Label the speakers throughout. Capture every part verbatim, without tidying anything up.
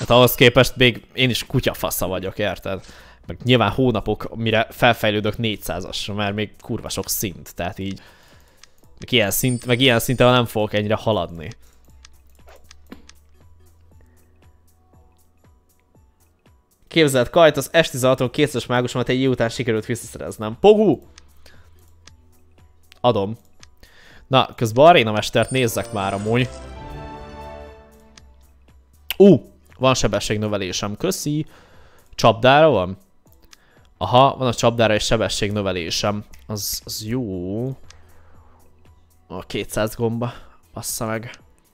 Speaker 1: Hát ahhoz képest még én is kutyafasza vagyok, érted? Meg nyilván hónapok, mire felfejlődök négyszázasra, mert még kurva sok szint, tehát így... Meg ilyen, szint, meg ilyen szinten nem fogok ennyire haladni. Képzeld, Kajt, az es tizenhaton kétszeres mágusomat egy év után sikerült visszaszereznem. Pogu! Adom. Na, közben Aréna Mestert nézzek már amúgy. Ú, uh, van sebességnövelésem, köszi. Csapdára van? Aha, van a csapdára és sebességnövelésem. Az, az jó. A kétszáz gomba. Bassza meg.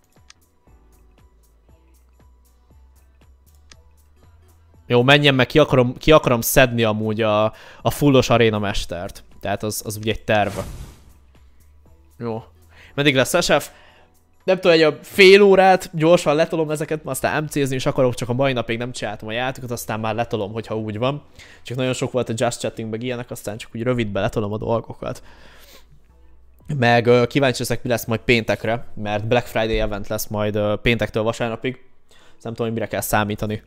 Speaker 1: Jó, menjen meg, ki akarom, ki akarom szedni amúgy a, a fullos Aréna Mestert. Tehát az, az ugye egy terv. Jó. Meddig lesz es ef? Nem tudom, egy fél órát gyorsan letolom ezeket, aztán em cézni is akarok, csak a mai napig nem csináltam a játékot, aztán már letolom, hogyha úgy van. Csak nagyon sok volt a Just Chatting meg ilyenek, aztán csak úgy rövidbe letolom a dolgokat. Meg uh, kíváncsi leszek, mi lesz majd péntekre, mert Black Friday event lesz majd uh, péntektől vasárnapig. Ezt nem tudom, hogy mire kell számítani.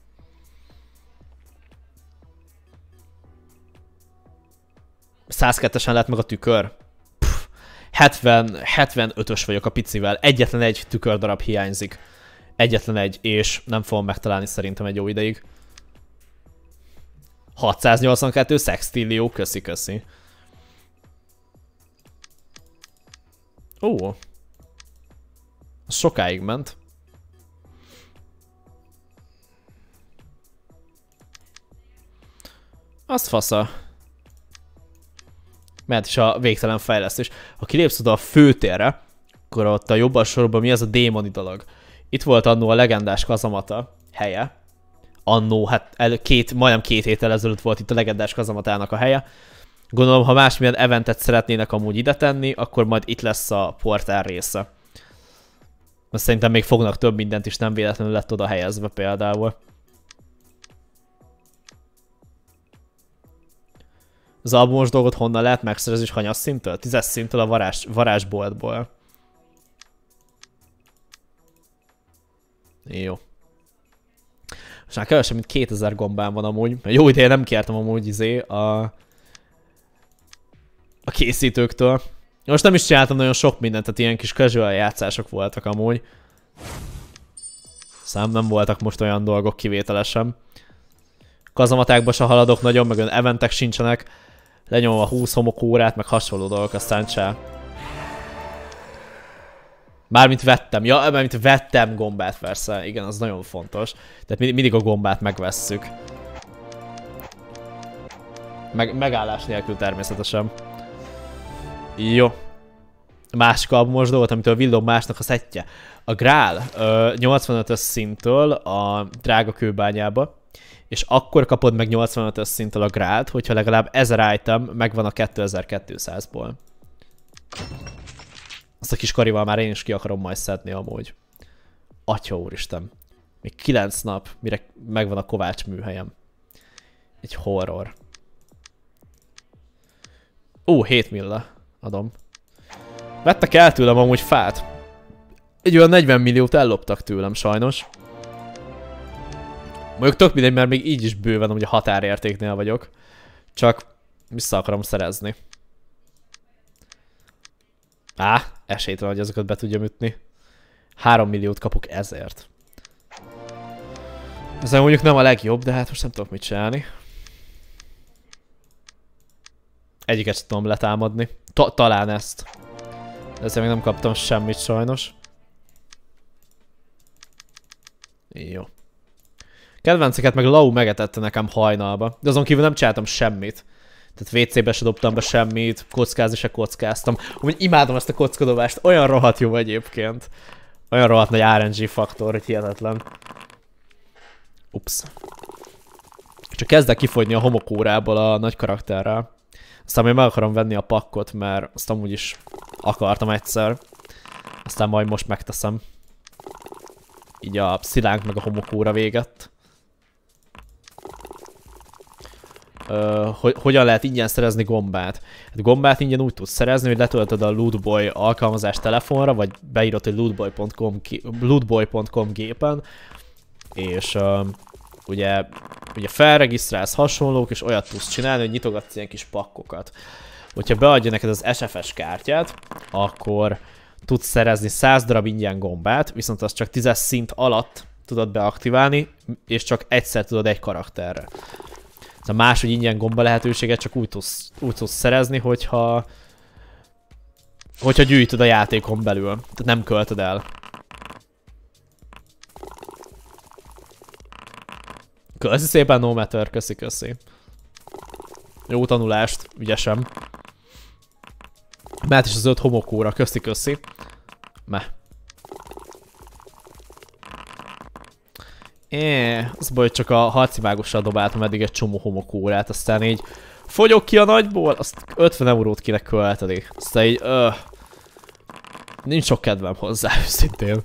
Speaker 1: száz kettesen lett meg a tükör. Pff, hetven, hetvenötös vagyok a picivel. Egyetlen egy tükördarab hiányzik. Egyetlen egy, és nem fogom megtalálni szerintem egy jó ideig. hatszáznyolcvankettő Sextillió, köszi, köszi. Ó. Az sokáig ment. Azt fasza. Mert is a végtelen fejlesztés. Ha kilépsz oda a főtérre, akkor ott a jobban sorban mi az a démoni dolog. Itt volt annó a legendás kazamata helye. Annó, hát el, két, majdnem két héttel ezelőtt volt itt a legendás kazamatának a helye. Gondolom, ha másmilyen eventet szeretnének amúgy ide tenni, akkor majd itt lesz a portál része. Mert szerintem még fognak több mindent is, nem véletlenül lett oda helyezve például. Az albumos dolgot honnan lehet megszerezni, és hanyas szinttől? Tízes szinttől a varázs, varázsboltból. Jó. Most már kevesebb, mint kétezer gombám van amúgy. Jó ideje nem kértem amúgy izé a... a készítőktől. Most nem is csináltam nagyon sok mindent, tehát ilyen kis casual játszások voltak amúgy. Szám nem voltak most olyan dolgok kivételesen. Kazamatákba se haladok nagyon, meg olyan eventek sincsenek. Lenyomom a húsz homokórát, meg hasonló dolgok, aztán se. Mármint vettem, ja, mármint vettem gombát persze, igen, az nagyon fontos. Tehát mindig a gombát megvesszük. Meg, megállás nélkül természetesen. Jó. Másik albumos dolgot, amitől villog másnak a szettje. A Grál nyolcvanötös szinttől a drága kőbányába. És akkor kapod meg nyolcvanötös szinttől a Grált, hogyha legalább ezer item megvan a kétezer-kétszázból. Azt a kis karival már én is ki akarom majd szedni amúgy. Atya úristen. Még kilenc nap, mire megvan a Kovács műhelyem. Egy horror. Ó, hét milla. Adom. Vettek el tőlem amúgy fát. Egy olyan negyven milliót elloptak tőlem sajnos. Mondjuk tök mindegy, mert még így is bőven, hogy a határértéknél vagyok. Csak vissza akarom szerezni. Á, esélytelen, hogy azokat be tudjam ütni. három milliót kapok ezért. Ez mondjuk nem a legjobb, de hát most nem tudok mit csinálni. Egyiket sem tudom letámadni. Ta talán ezt. De ezzel még nem kaptam semmit sajnos. Jó. Kedvenceket meg Lau megetette nekem hajnalba, de azon kívül nem csináltam semmit. Tehát vé cébe se dobtam be semmit, kockázni se kockáztam. Úgy imádom ezt a kockadobást, olyan rohadt jó egyébként. Olyan rohadt nagy er en gé faktor, hogy hihetetlen. Ups. Csak kezdek kifogyni a homokórából a nagy karakterrel. Aztán még meg akarom venni a pakkot, mert azt amúgy is akartam egyszer. Aztán majd most megteszem. Így a szilánk meg a homokóra véget. Uh, hogy, hogyan lehet ingyen szerezni gombát? Hát gombát ingyen úgy tudsz szerezni, hogy letöltöd a Lootboy alkalmazást telefonra, vagy beírod, hogy lootboy pont com, lootboy pont com gépen, és uh, ugye, ugye felregisztrálsz hasonlók, és olyat tudsz csinálni, hogy nyitogatsz ilyen kis pakkokat. Hogyha beadja neked az es ef es kártyát, akkor tudsz szerezni száz darab ingyen gombát, viszont azt csak tízes szint alatt tudod beaktiválni, és csak egyszer tudod egy karakterre. A máshogy ingyen gomba lehetőséget csak úgy tudsz, úgy tudsz szerezni, hogyha, hogyha gyűjtöd a játékon belül. Tehát nem költöd el. Köszi szépen, No Matter, köszi, köszi. Jó tanulást, ügyesem. Mert is az öt homokóra, köszi, köszi. Meh. É, az baj, hogy csak a harci mágussal dobáltam eddig egy csomó homokórát, aztán így fogyok ki a nagyból, azt ötven eurót kéne költeni. Aztán így, öh, nincs sok kedvem hozzá, őszintén.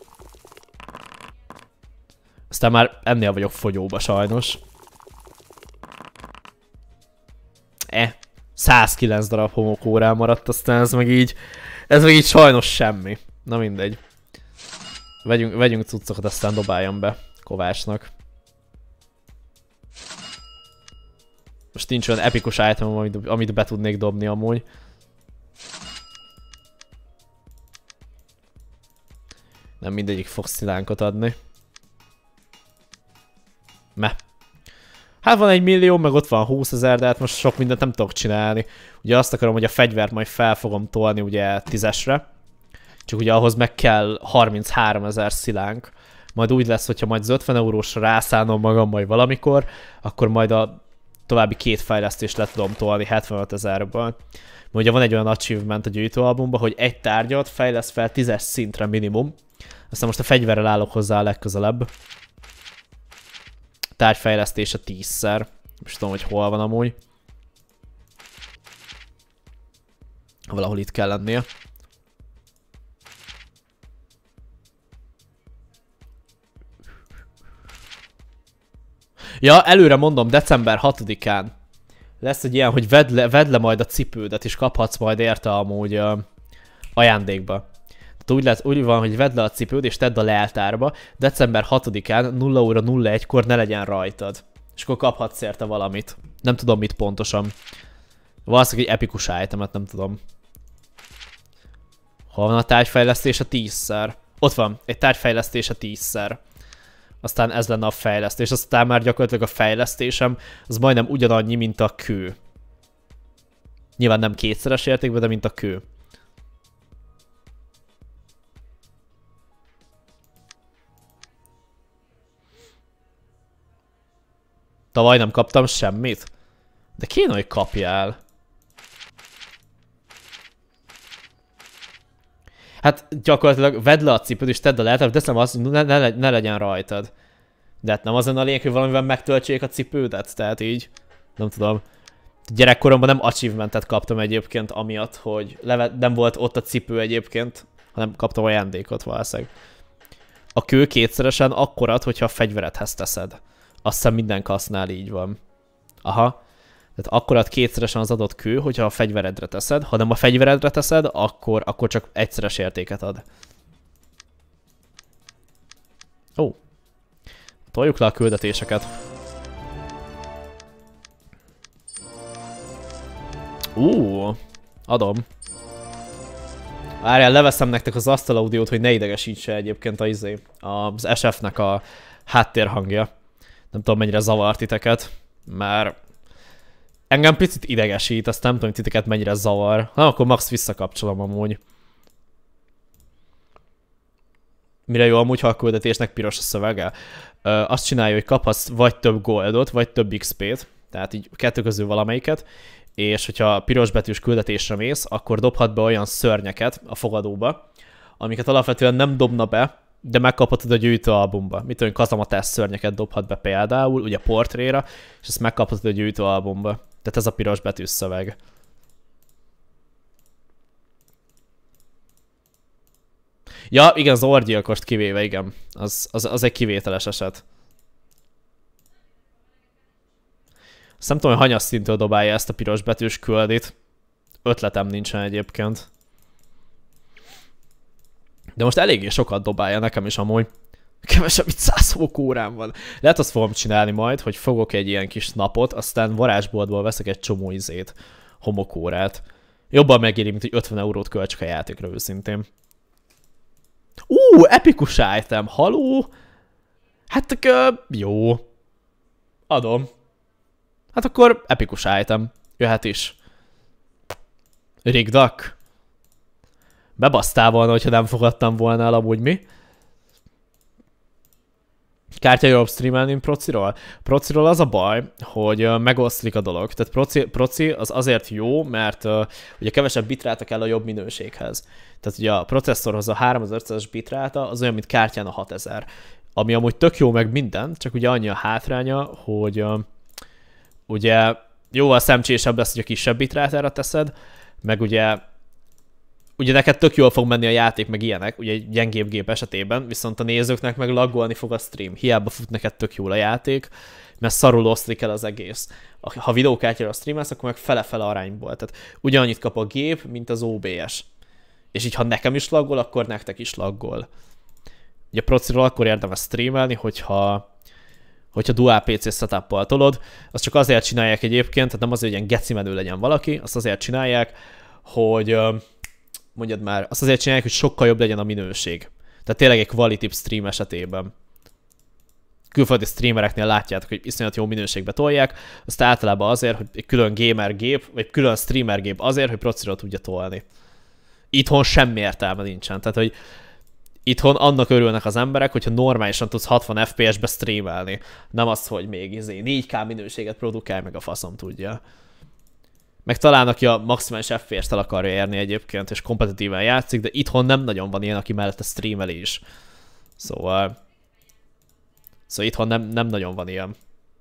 Speaker 1: Aztán már ennél vagyok fogyóba sajnos. Eh, százkilenc darab homokórán maradt, aztán ez meg így, ez meg így sajnos semmi. Na mindegy. Vegyünk, vegyünk cuccokat, aztán dobáljam be Kovácsnak. Most nincs olyan epikus item, amit, amit be tudnék dobni amúgy. Nem mindegyik fog szilánkot adni. Meh. Hát van egy millió, meg ott van húszezer, de hát most sok mindent nem tudok csinálni. Ugye azt akarom, hogy a fegyvert majd fel fogom tolni ugye tízesre. Csak ugye ahhoz meg kell harmincháromezer szilánk. Majd úgy lesz, hogyha majd az ötven eurósra rászállnom magam majd valamikor, akkor majd a további két fejlesztést le tudom tolni hetvenöt ezerből. Mert ugye van egy olyan achievement a gyűjtőalbumban, hogy egy tárgyat fejlesz fel tízes szintre minimum. Aztán most a fegyverrel állok hozzá a legközelebb. Tárgyfejlesztése tízszer. Most tudom, hogy hol van amúgy. Valahol itt kell lennie. Ja, előre mondom, december hatodikán lesz egy ilyen, hogy vedd le, vedd le majd a cipődet, és kaphatsz majd érte amúgy uh, ajándékba. Tehát úgy, lesz, úgy van, hogy vedd le a cipőd, és tedd a leltárba, december hatodikán nulla óra nulla egykor ne legyen rajtad. És akkor kaphatsz érte valamit. Nem tudom mit pontosan. Valószínűleg egy epikus itemet, nem tudom. Hol van a tárgyfejlesztés a tízszer? Ott van, egy tárgyfejlesztés a tízszer. Aztán ez lenne a fejlesztés, aztán már gyakorlatilag a fejlesztésem az majdnem ugyanannyi, mint a kő. Nyilván nem kétszeres értékben, de mint a kő. Tavaly nem kaptam semmit? De kéne, hogy kapjál. Hát gyakorlatilag vedd le a cipőd és tedd a lehetőt, de teszem azt, hogy ne, ne, ne legyen rajtad. De hát nem az a lényeg, hogy valamivel megtöltsék a cipődet, tehát így, nem tudom. Gyerekkoromban nem achievementet kaptam egyébként amiatt, hogy leve, nem volt ott a cipő egyébként, hanem kaptam ajándékot valószínűleg. A kő kétszeresen akkor ad, hogyha a fegyveredhez teszed. Azt hiszem minden kasznál így van. Aha. Tehát akkor ad kétszeresen az adott kő, hogyha a fegyveredre teszed. Ha nem a fegyveredre teszed, akkor, akkor csak egyszeres értéket ad. Ó. Toljuk le a küldetéseket. Ú, adom. Várjál, leveszem nektek az asztalaudiót, hogy ne idegesítse egyébként a izé, az es ef-nek a háttérhangja. Nem tudom, mennyire zavart titeket, mert engem picit idegesít, azt nem tudom, titeket mennyire zavar. Na, akkor max visszakapcsolom amúgy. Mire jó amúgy, ha a küldetésnek piros a szövege? Ö, azt csinálja, hogy kaphatsz vagy több goldot, vagy több iksz pét, tehát így kettő közül valamelyiket, és hogyha piros betűs küldetésre mész, akkor dobhat be olyan szörnyeket a fogadóba, amiket alapvetően nem dobna be, de megkaphatod a gyűjtőalbumba. Mit tudom, kazamatás szörnyeket dobhat be például, ugye portréra, és ezt megkaphatod a gyűjtőalbumba. Tehát ez a piros betűs szöveg. Ja, igen, az orgyilkost kivéve, igen. Az, az, az egy kivételes eset. Azt nem tudom, hogy hanyas szintől dobálja ezt a piros betűs küldit. Ötletem nincsen egyébként. De most eléggé sokat dobálja nekem is amúgy. Kevesebb, mint száz homokórám van. Lehet azt fogom csinálni majd, hogy fogok egy ilyen kis napot, aztán varázsboltból veszek egy csomó izét, homokórát. Jobban megéri, mint hogy ötven eurót költsek a játékra őszintén. Ú, epikus item, haló? Hát akkor jó. Adom. Hát akkor epikus item. Jöhet is. Rigdak. Bebasztál volna, hogyha nem fogadtam volna el amúgy mi. Kártya jobb streamelni, mint prociról? Prociról az a baj, hogy uh, megoszlik a dolog. Tehát proci, proci az azért jó, mert uh, ugye kevesebb bitráta kell a jobb minőséghez. Tehát ugye a processzorhoz a háromezerötszázas bitráta az olyan, mint kártyán a hatezer. Ami amúgy tök jó meg minden, csak ugye annyi a hátránya, hogy uh, ugye jóval szemcsésebb lesz, hogy a kisebb bitrátára teszed, meg ugye Ugye neked tök jól fog menni a játék, meg ilyenek, ugye egy gyengébb gép esetében, viszont a nézőknek meg laggolni fog a stream. Hiába fut neked tök jól a játék, mert szarul oszlik el az egész. Ha videókártyára streamelsz, akkor meg fele-fele arányból. Tehát ugyanannyit kap a gép, mint az o bé es. És így ha nekem is laggol, akkor nektek is laggol. Ugye a prociról akkor érdemes streamelni, hogyha, hogyha dual pé cé setuppal tolod. Azt csak azért csinálják egyébként, tehát nem azért, hogy ilyen geci menő legyen valaki, azt azért csinálják, hogy... mondjad már, azt azért csinálják, hogy sokkal jobb legyen a minőség. Tehát tényleg egy quality stream esetében. Külföldi streamereknél látjátok, hogy iszonyat jó minőségbe tolják, azt általában azért, hogy egy külön gamer gép, vagy külön streamer gép azért, hogy prociról tudja tolni. Itthon semmi értelme nincsen. Tehát, hogy itthon annak örülnek az emberek, hogyha normálisan tudsz hatvan ef pé es-be streamelni. Nem az, hogy még izé négy ká minőséget produkálj, meg a faszom tudja. Meg talán, aki a maximális ef pé es-t el akarja érni egyébként, és kompetitíven játszik, de itthon nem nagyon van ilyen, aki mellette streameli is. Szóval... Szóval itthon nem, nem nagyon van ilyen.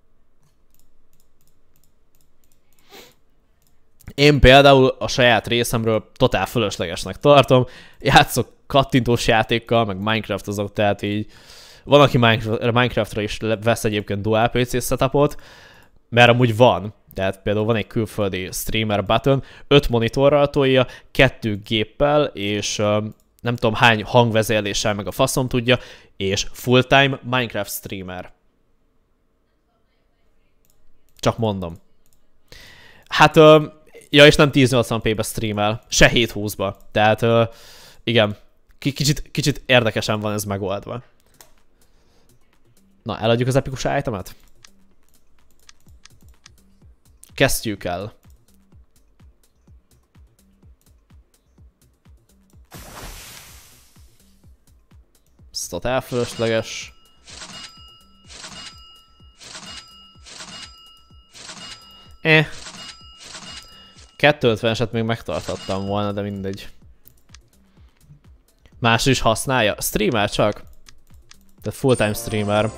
Speaker 1: Én például a saját részemről totál fölöslegesnek tartom. Játszok kattintós játékkal, meg Minecraftozok, tehát így... Van, aki Minecraftra is vesz egyébként dual pé cé setupot, mert amúgy van. Tehát például van egy külföldi streamer button, öt monitorral tolja, kettő géppel, és uh, nem tudom hány hangvezérléssel meg a faszom tudja, és full-time Minecraft streamer. Csak mondom. Hát, uh, ja, és nem ezernyolcvan pé-be streamel, se hétszázhúszba. Tehát, uh, igen, K kicsit, kicsit érdekesen van ez megoldva. Na, eladjuk az epikus itemet? Kezdjük el. Ez totál fölösleges. Eh. kétszázötveneset még megtarthattam volna, de mindegy. Más is használja? Streamer csak. Tehát full-time streamer.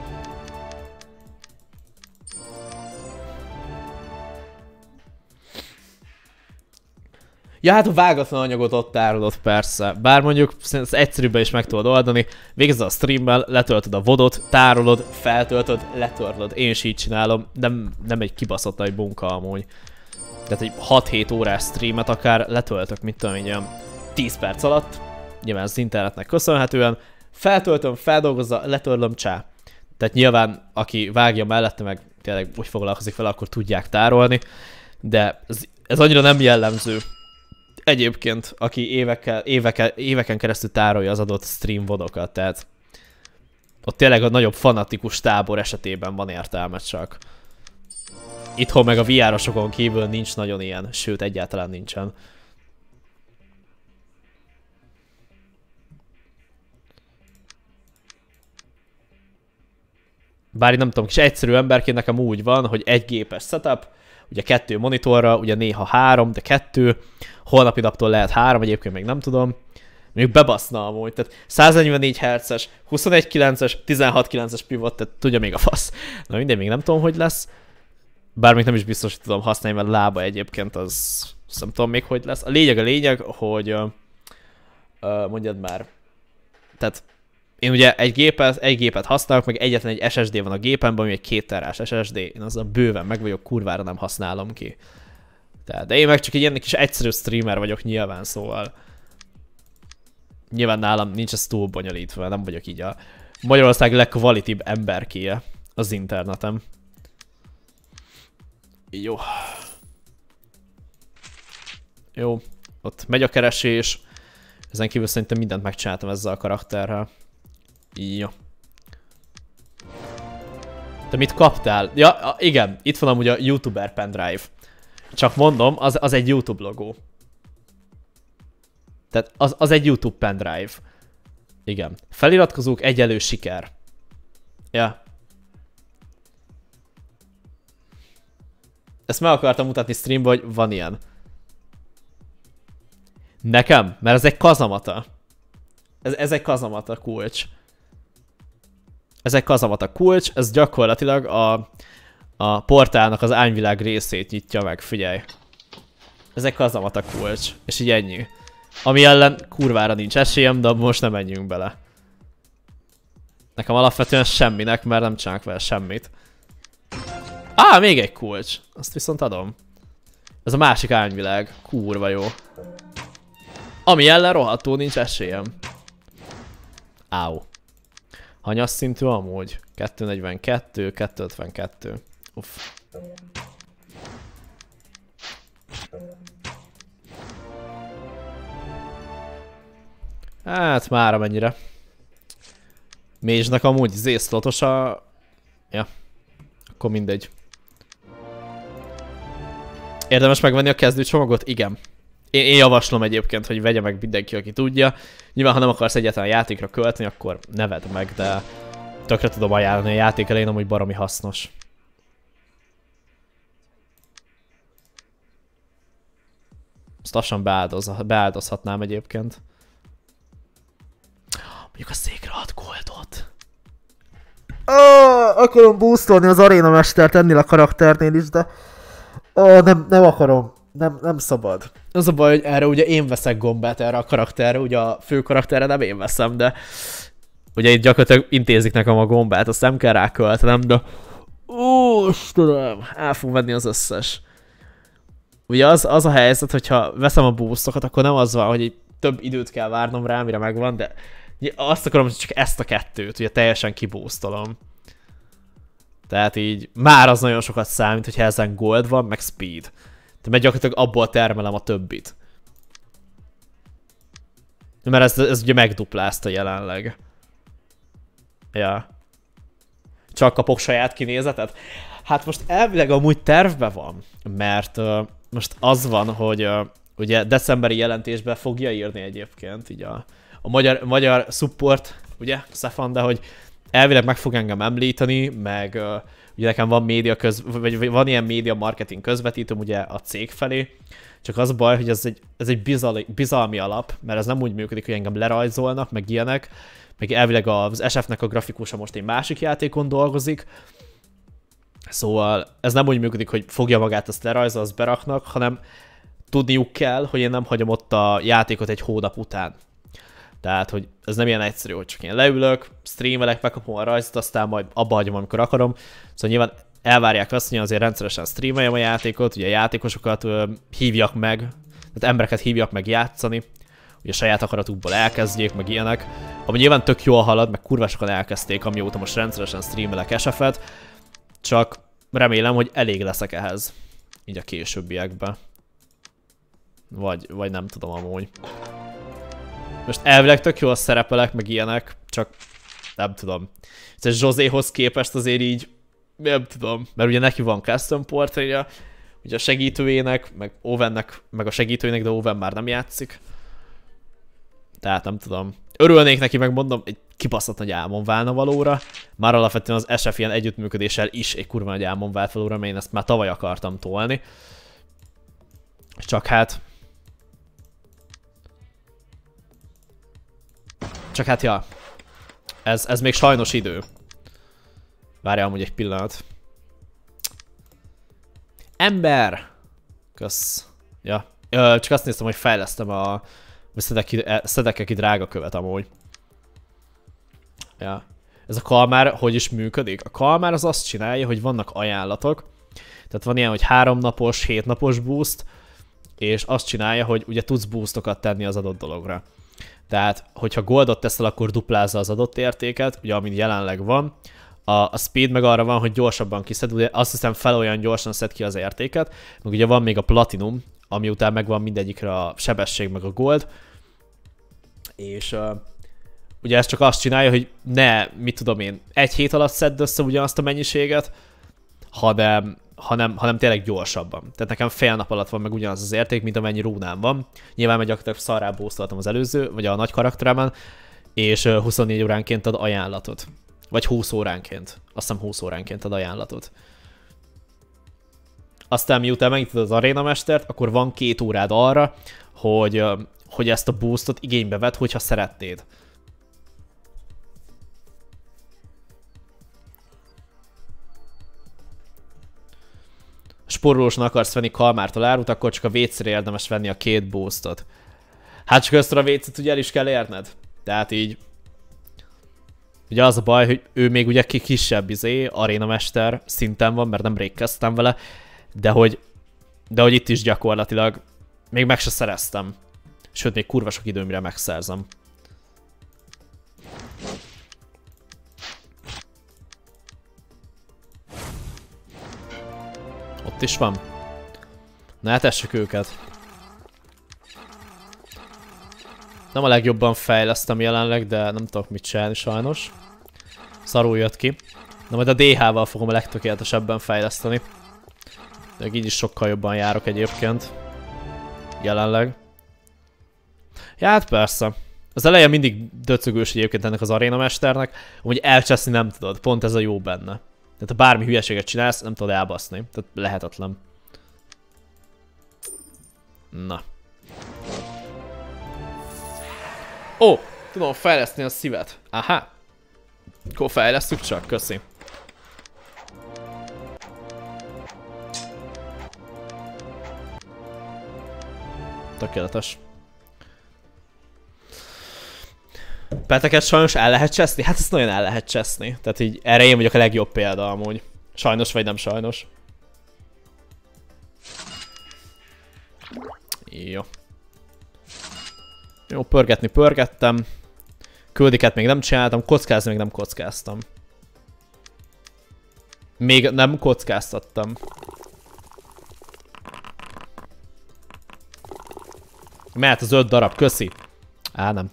Speaker 1: Ja, hát a vágatlan anyagot ott tárolod persze. Bár mondjuk az egyszerűbben is meg tudod oldani. Végzed a streammel, letöltöd a vodot, tárolod, feltöltöd, letörlöd. Én is így csinálom. Nem, nem egy kibaszott nagy bunka amúgy. Tehát egy hat-hét órás streamet akár letöltök, mit tudom én, olyan tíz perc alatt. Nyilván az internetnek köszönhetően. Feltöltöm, feldolgozza, letörlöm, csá. Tehát nyilván, aki vágja mellette, meg tényleg úgy foglalkozik vele, akkor tudják tárolni. De ez, ez annyira nem jellemző. Egyébként, aki évekkel, évekkel, éveken keresztül tárolja az adott stream vodokat, tehát ott tényleg a nagyobb fanatikus tábor esetében van értelme csak. Itthon meg a vé er-osokon kívül nincs nagyon ilyen, sőt egyáltalán nincsen. Bár nem tudom, kis egyszerű emberként nekem úgy van, hogy egy gépes setup, ugye kettő monitorra, ugye néha három, de kettő, holnapi naptól lehet három, egyébként még nem tudom. Még bebaszna amúgy, tehát száznegyvennégy hertzes, huszonegy kilences, tizenhat kilences pivot, tehát tudja még a fasz. Na mindegy, még nem tudom, hogy lesz. Bár még nem is biztos, hogy tudom használni, mert lába egyébként az nem tudom még, hogy lesz. A lényeg a lényeg, hogy uh, uh, mondjad már, tehát én ugye egy gépet, egy gépet használok, meg egyetlen egy es es dé van a gépemben, ami egy két terás es es dé. Én azzal bőven meg vagyok, kurvára nem használom ki. Tehát, de én meg csak egy ilyen kis egyszerű streamer vagyok nyilván, szóval nyilván nálam nincs ez túl bonyolítva, nem vagyok így a Magyarország legkvalitibb emberkéje az interneten. Jó. Jó. Ott megy a keresés. Ezen kívül szerintem mindent megcsináltam ezzel a karakterrel. Jó. Te mit kaptál? Ja, igen. Itt van amúgy a YouTuber pendrive. Csak mondom, az, az egy YouTube logó. Tehát az, az egy YouTube pendrive. Igen. Feliratkozók egyelő siker. Ja. Ezt meg akartam mutatni streamben, hogy van ilyen. Nekem? Mert ez egy kazamata. Ez, ez egy kazamata kulcs. Ez egy kazamata kulcs, ez gyakorlatilag a, a portálnak az ányvilág részét nyitja meg, figyelj. Ez egy kazamata kulcs, és így ennyi. Ami ellen kurvára nincs esélyem, de most nem menjünk bele. Nekem alapvetően semminek, mert nem csinálok vele semmit. Á, még egy kulcs. Azt viszont adom. Ez a másik ányvilág. Kurva jó. Ami ellen rohadtul nincs esélyem. Áú. Hanyas szintű amúgy? kettőnegyvenkettő, kettőötvenkettő. Uff. Hát már amennyire. Mézsnek amúgy zészlotos a... Ja. Akkor mindegy. Érdemes megvenni a kezdőcsomagot? Igen. Én, én javaslom egyébként, hogy vegye meg mindenki, aki tudja. Nyilván, ha nem akarsz egyáltalán játékra költeni, akkor ne vedd meg, de tökre tudom ajánlani a játék elején, amúgy baromi hasznos. Ezt lassan beáldoz, beáldozhatnám egyébként. Mondjuk a székre ad goldot. Oh, akarom boostolni az aréna mestert ennél a karakternél is, de oh, nem, nem akarom. Nem, nem szabad. Az a baj, hogy erre ugye én veszek gombát erre a karakterre, ugye a fő karakterre nem én veszem, de ugye itt gyakorlatilag intézik nekem a gombát, azt nem kell ráköltenem, de ó, Istenem, el fog venni az összes. Ugye az, az a helyzet, hogyha veszem a boostokat, akkor nem az van, hogy így több időt kell várnom rá, mire megvan, de azt akarom, hogy csak ezt a kettőt, ugye teljesen kiboosztolom. Tehát így már az nagyon sokat számít, hogyha ezen gold van, meg speed. De mert gyakorlatilag abból termelem a többit. Mert ez, ez ugye megduplázta jelenleg. Ja. Csak kapok saját kinézetet? Hát most elvileg amúgy tervben van, mert uh, most az van, hogy uh, ugye decemberi jelentésben fogja írni egyébként így a, a magyar, magyar support, ugye, Stefan, de hogy elvileg meg fog engem említeni, meg uh, ugye nekem van média köz, vagy van ilyen média marketing közvetítőm ugye a cég felé, csak az a baj, hogy ez egy, ez egy bizal, bizalmi alap, mert ez nem úgy működik, hogy engem lerajzolnak, meg ilyenek, meg elvileg az es ef-nek a grafikusa most egy másik játékon dolgozik, szóval ez nem úgy működik, hogy fogja magát, azt lerajzol, azt beraknak, hanem tudniuk kell, hogy én nem hagyom ott a játékot egy hónap után. Tehát, hogy ez nem ilyen egyszerű, hogy csak én leülök, streamelek, megkapom a rajzot, aztán majd abba hagyom, amikor akarom. Szóval nyilván elvárják azt, hogy azért rendszeresen streameljem a játékot, ugye játékosokat ö, hívjak meg, tehát embereket hívjak meg játszani, ugye saját akaratukból elkezdjék, meg ilyenek. Ami nyilván tök jól halad, meg kurva sokan elkezdték, amióta most rendszeresen streamelek es ef-et, csak remélem, hogy elég leszek ehhez, így a későbbiekben. Vagy, vagy nem tudom amúgy. Most elvileg tök jól szerepelek, meg ilyenek, csak nem tudom. Ez Zsozéhoz képest azért így, nem tudom, mert ugye neki van custom portréja, ugye a segítőjének, meg Owennek, meg a segítőjének, de Owen már nem játszik. Tehát nem tudom. Örülnék neki, meg mondom, egy kibaszott nagy álmom válna valóra. Már alapvetően az es ef ilyen együttműködéssel is egy kurva nagy álmom vált valóra, mert én ezt már tavaly akartam tolni. Csak hát... Csak hát ja, ez, ez még sajnos idő. Várjál amúgy egy pillanat. Ember! Kösz. Ja. Ö, csak azt néztem, hogy fejlesztem a... Szedek ki, szedek ki drága követ amúgy. Ja. Ez a kalmár hogy is működik? A kalmár az azt csinálja, hogy vannak ajánlatok. Tehát van ilyen, hogy három napos, hét napos boost. És azt csinálja, hogy ugye tudsz boostokat tenni az adott dologra. Tehát, hogyha goldot teszel, akkor duplázza az adott értéket, ugye amin jelenleg van. A, a speed meg arra van, hogy gyorsabban kiszed, ugye azt hiszem fel olyan gyorsan szed ki az értéket, meg ugye van még a platinum, ami után megvan mindegyikre a sebesség meg a gold, és uh, ugye ez csak azt csinálja, hogy ne, mit tudom én, egy hét alatt szedd össze ugyanazt a mennyiséget, hanem, hanem, hanem tényleg gyorsabban. Tehát nekem fél nap alatt van meg ugyanaz az érték, mint amennyi rúnám van. Nyilván meg gyakorlatilag szarrá bószoltam az előző, vagy a nagy karakteremen, és uh, huszonnégy óránként ad ajánlatot. Vagy húsz óránként. Azt hiszem húsz óránként ad ajánlatot. Aztán miután megnyitod az arénamestert, akkor van két órád arra, hogy, hogy ezt a boostot igénybe vedd, hogyha szeretnéd. Spórolósan akarsz venni Kalmártól árut, akkor csak a vécére érdemes venni a két boostot. Hát csak össze a vécét ugye el is kell érned. Tehát így... Ugye az a baj, hogy ő még ugye kisebb izé, arénamester szinten van, mert nemrég kezdtem vele, de hogy, de hogy itt is gyakorlatilag még meg se szereztem. Sőt, még kurva sok időmre megszerzem. Ott is van. Na hát tessük őket. Nem a legjobban fejlesztem jelenleg, de nem tudok mit csinálni sajnos. Szarul jött ki. Na majd a dé há-val fogom a legtökéletesebben fejleszteni. De így is sokkal jobban járok egyébként. Jelenleg. Ja, hát persze. Az eleje mindig döcögős egyébként ennek az arénamesternek, hogy elcseszni nem tudod. Pont ez a jó benne. Tehát ha bármi hülyeséget csinálsz, nem tudod elbaszni. Tehát lehetetlen. Na. Ó, tudom fejleszteni a szívet. Aha. Akkor fejlesztjük csak, köszi. Tökéletes. Peteket sajnos el lehet cseszni? Hát ezt nagyon el lehet cseszni. Tehát így erre én vagyok a legjobb példa amúgy. Sajnos vagy nem sajnos. Jó. Jó, pörgetni pörgettem. Küldiket még nem csináltam, kockázni még nem kockáztam. Még nem kockáztattam. Mehet az öt darab, köszi. Á, nem.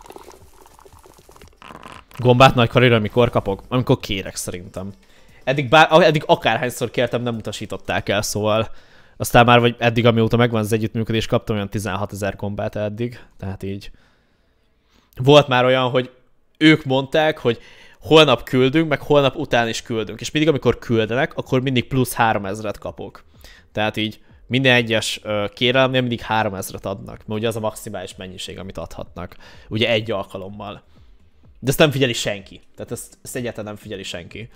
Speaker 1: Gombát nagy karira mikor kapok? Amikor kérek szerintem. Eddig, bár, eddig akárhányszor kértem, nem utasították el, szóval... Aztán már vagy eddig, amióta megvan az együttműködés, kaptam olyan tizenhatezer gombát eddig. Tehát így... Volt már olyan, hogy ők mondták, hogy holnap küldünk, meg holnap után is küldünk. És mindig, amikor küldenek, akkor mindig plusz háromezret kapok. Tehát így minden egyes kérelemnél mindig háromezret adnak. Mert ugye az a maximális mennyiség, amit adhatnak. Ugye egy alkalommal. De ezt nem figyeli senki. Tehát ezt, ezt egyáltalán nem figyeli senki.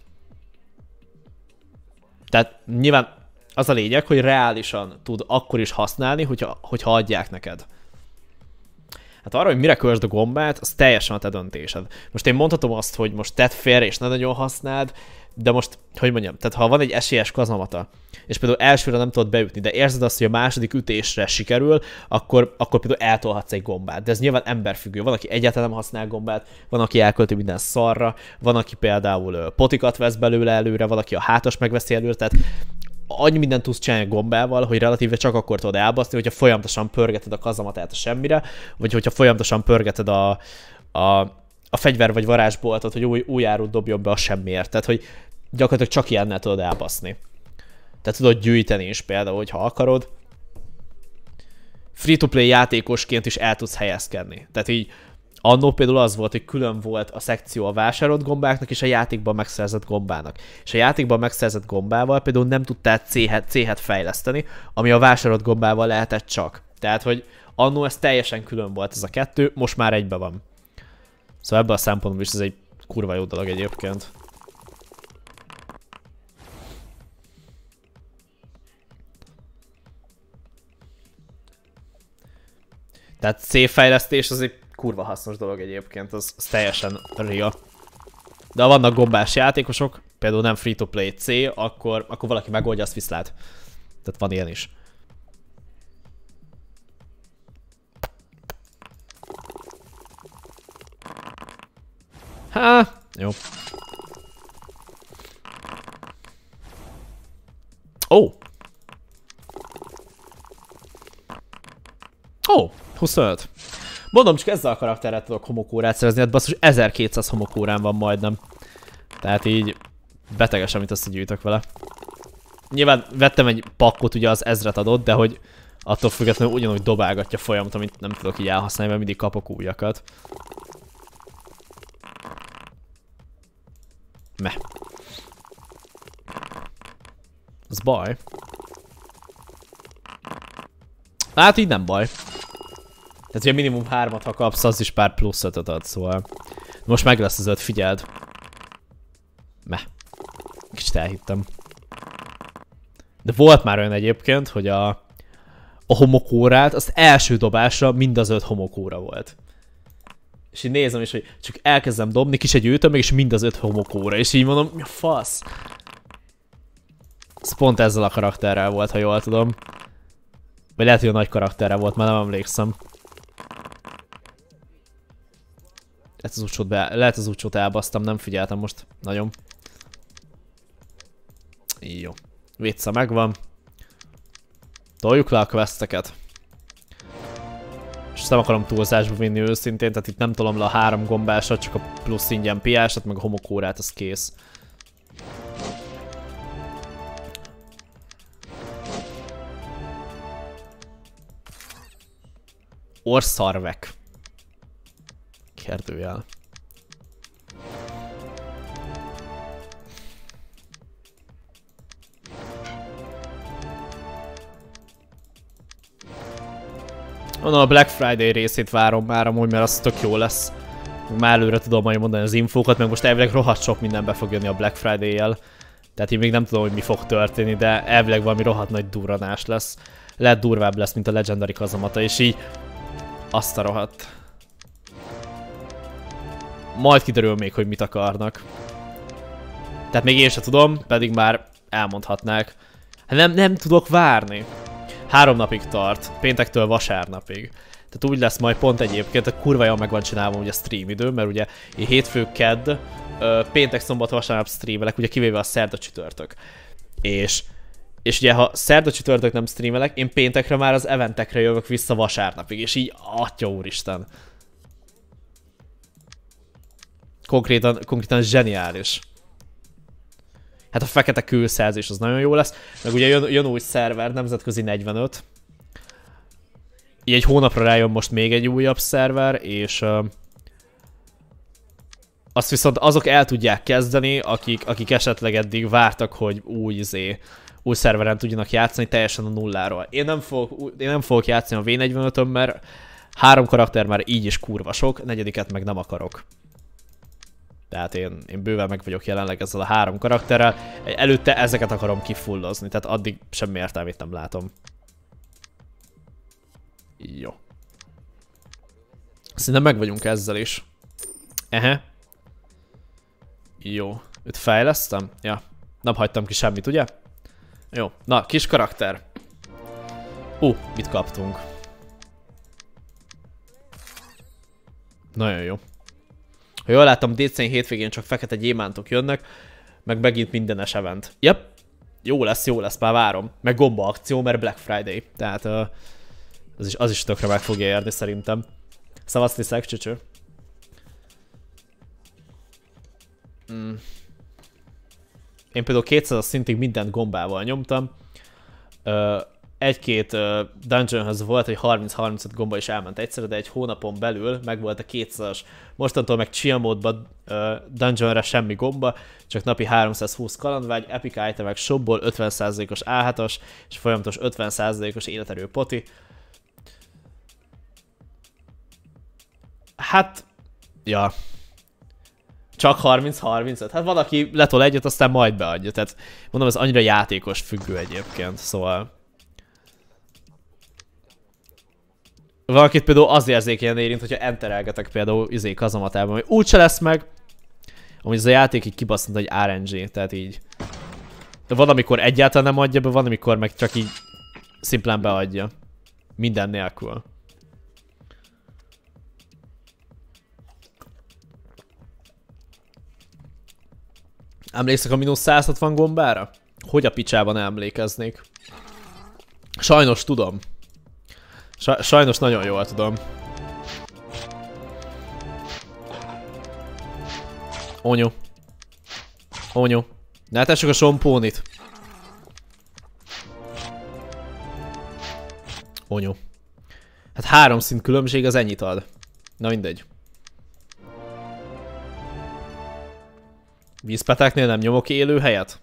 Speaker 1: Tehát nyilván az a lényeg, hogy reálisan tud akkor is használni, hogyha, hogyha adják neked. Hát arra, hogy mire költsd a gombát, az teljesen a te döntésed. Most én mondhatom azt, hogy most tedd félre és ne nagyon használd, de most, hogy mondjam, tehát ha van egy esélyes kazamata, és például elsőre nem tudod beütni, de érzed azt, hogy a második ütésre sikerül, akkor, akkor például eltolhatsz egy gombát. De ez nyilván emberfüggő. Van, aki egyáltalán nem használ gombát, van, aki elkölti minden szarra, van, aki például potikat vesz belőle előre, van, aki a hátas megveszi előre, tehát annyi mindent tudsz csinálni a gombával, hogy relatíve csak akkor tudod elbaszni, hogyha folyamatosan pörgeted a kazamatát a semmire, vagy hogyha folyamatosan pörgeted a, a, a fegyver vagy varázsboltot, hogy új, új árut dobjon be a semmiért. Tehát, hogy gyakorlatilag csak ilyennel tudod elbaszni. Tehát tudod gyűjteni is például, hogyha akarod. Free-to-play játékosként is el tudsz helyezkedni. Tehát így annó például az volt, hogy külön volt a szekció a vásárolt gombáknak és a játékban megszerzett gombának. És a játékban megszerzett gombával például nem tudtál céhet fejleszteni, ami a vásárolt gombával lehetett csak. Tehát, hogy annó ez teljesen külön volt ez a kettő, most már egybe van. Szóval ebben a szempontból is ez egy kurva jó dolog egyébként. Tehát C-fejlesztés az egy kurva hasznos dolog egyébként, az, az teljesen real. De ha vannak gombás játékosok, például nem free-to-play C, akkor, akkor valaki megoldja, azt viszlát. Tehát van ilyen is. Há, jó. Ó! Oh. Ó, oh, huszonöt. Mondom, csak ezzel a karakterrel tudok homokórát szerezni, hát basszus ezerkétszáz homokórán van majdnem. Tehát így beteges, amit összegyűjtök vele. Nyilván vettem egy pakkot, ugye az ezret adott, de hogy attól függetlenül ugyanúgy dobálgatja folyamat, amit nem tudok így elhasználni, mert mindig kapok újakat. Meh. Az baj. Hát így nem baj. Tehát ugye minimum hármat, ha kapsz, az is pár plusz ötöt ad, szóval... Most meg lesz az öt, figyeld. Meh. Kicsit elhittem. De volt már olyan egyébként, hogy a... A homokórát, az első dobásra mind az öt homokóra volt. És így nézem is, hogy csak elkezdem dobni, kis egy ütöm, és mind az öt homokóra. És így mondom, mi a fasz? Ez pont ezzel a karakterrel volt, ha jól tudom. Vagy lehet, hogy a nagy karakterrel volt, már nem emlékszem. Lehet az úcsót, be, lehet az úcsót elbasztam, nem figyeltem most nagyon. Jó. Vicca megvan. Toljuk le a questeket. És nem akarom túlzásba vinni őszintén, tehát itt nem tolom le a három gombásat, csak a plusz ingyen piásat, meg a homokórát, az kész. Orszarvek. Kérdőjel. Mondom, a Black Friday részét várom már amúgy, mert az tök jó lesz. Már előre tudom majd mondani az infókat, meg most elvileg rohadt sok mindenbe fog jönni a Black Friday-jel. Tehát én még nem tudom, hogy mi fog történni, de elvileg valami rohadt nagy durranás lesz. Lehet durvább lesz, mint a Legendary kazamata, és így... Azt a rohadt. Majd kiderül még, hogy mit akarnak. Tehát még én sem tudom, pedig már elmondhatnák. Hát nem, nem tudok várni. Három napig tart, péntektől vasárnapig. Tehát úgy lesz majd pont egyébként, hogy kurva jól meg van csinálva ugye a stream idő, mert ugye én hétfő, kedd, péntek, szombat, vasárnap streamelek, ugye kivéve a szerda csütörtök. És, és ugye ha szerda csütörtök nem streamelek, én péntekre már az eventekre jövök vissza vasárnapig, és így atya úristen. Konkrétan, konkrétan zseniális. Hát a fekete kőszerzés az nagyon jó lesz, meg ugye jön, jön új szerver, nemzetközi negyvenöt. Így egy hónapra rájön most még egy újabb szerver, és uh, azt viszont azok el tudják kezdeni, akik, akik esetleg eddig vártak, hogy új, izé, új szerveren tudjanak játszani teljesen a nulláról. Én nem fogok, én nem fogok játszani a vé negyvenötön, mert három karakter már így is kurva sok, negyediket meg nem akarok. Tehát én, én bőven meg vagyok jelenleg ezzel a három karakterrel. Előtte ezeket akarom kifullozni, tehát addig semmi értelmét nem látom. Jó. Szerintem meg vagyunk ezzel is. Ehe. Jó. Őt fejlesztem? Ja. Nem hagytam ki semmit, ugye? Jó. Na, kis karakter. Ú, uh, mit kaptunk? Nagyon jó. Ha jól láttam, dé cé hétvégén csak fekete gyémántok jönnek, meg megint mindenes event. Yep. Jó lesz, jó lesz, már várom. Meg gomba akció, mert Black Friday. Tehát uh, az, is, az is tökre meg fogja érni szerintem. Szavasz, Liszek, csücső. Mm. Én például kétszáz szintig mindent gombával nyomtam. Uh, Egy-két uh, dungeonhoz volt, hogy harminc-harmincöt gomba is elment egyszerre, de egy hónapon belül meg volt a kétszázas. Mostantól meg chill módban uh, dungeonra semmi gomba, csak napi háromszázhúsz kalandvágy, epic itemek shopból ötven százalékos á hátas és folyamatos ötven százalékos életerő poti. Hát, ja. Csak harminc-harmincöt. Hát valaki letol egyet, aztán majd beadja. Tehát mondom, ez annyira játékos függő egyébként, szóval... Valakit például az érzékenyen érint, hogyha enterelgetek például izé kazamatában, hogy úgyse lesz meg. Amúgy ez a játék így kibaszott egy er en gé, tehát így. De van, amikor egyáltalán nem adja be, van, amikor meg csak így szimplán beadja. Minden nélkül. Emlékszek a mínusz száz hatvan gombára? Hogy a picsában emlékeznék? Sajnos tudom. Sajnos nagyon jól tudom. Onyo. Onyo. Ne tessük a sompónit. Onyo. Hát három szint különbség az ennyit ad. Na mindegy. Vízpeteknél nem nyomok élő helyet?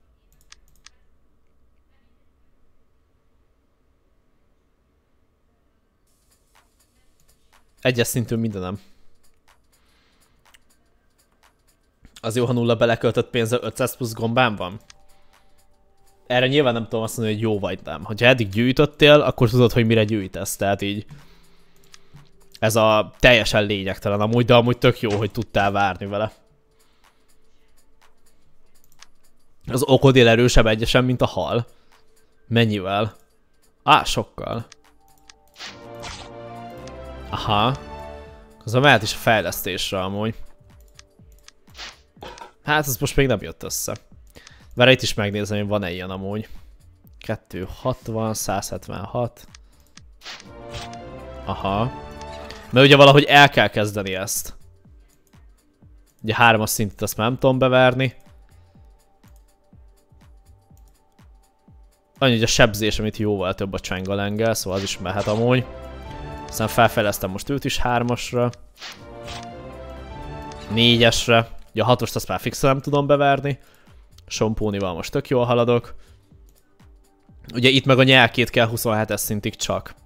Speaker 1: Egyes szintű mindenem. Az jó, ha nulla beleköltött pénzzel ötszáz plusz gombám van? Erre nyilván nem tudom azt mondani, hogy jó vagy nem. Ha eddig gyűjtöttél, akkor tudod, hogy mire gyűjtesz. Tehát így... Ez a teljesen lényegtelen amúgy, de amúgy tök jó, hogy tudtál várni vele. Az okodél erősebb egyesen, mint a hal. Mennyivel? Á, sokkal. Aha. Az a mehet is a fejlesztésre amúgy. Hát ez most még nem jött össze. Várj, itt is megnézem, hogy van-e ilyen amúgy. kétszázhatvan, száz hetvenhat. Aha. Mert ugye valahogy el kell kezdeni ezt. Ugye hármas szintet azt már nem tudom beverni. Annyi, hogy a sebzés, amit jóval több a Csengalengel, szóval az is mehet amúgy. Aztán felfejlesztem most őt is hármasra. Négyesre. Ugye a hatost azt már fixen nem tudom beverni. Sompónival most tök jól haladok. Ugye itt meg a nyelkét kell huszonhetes szintig csak.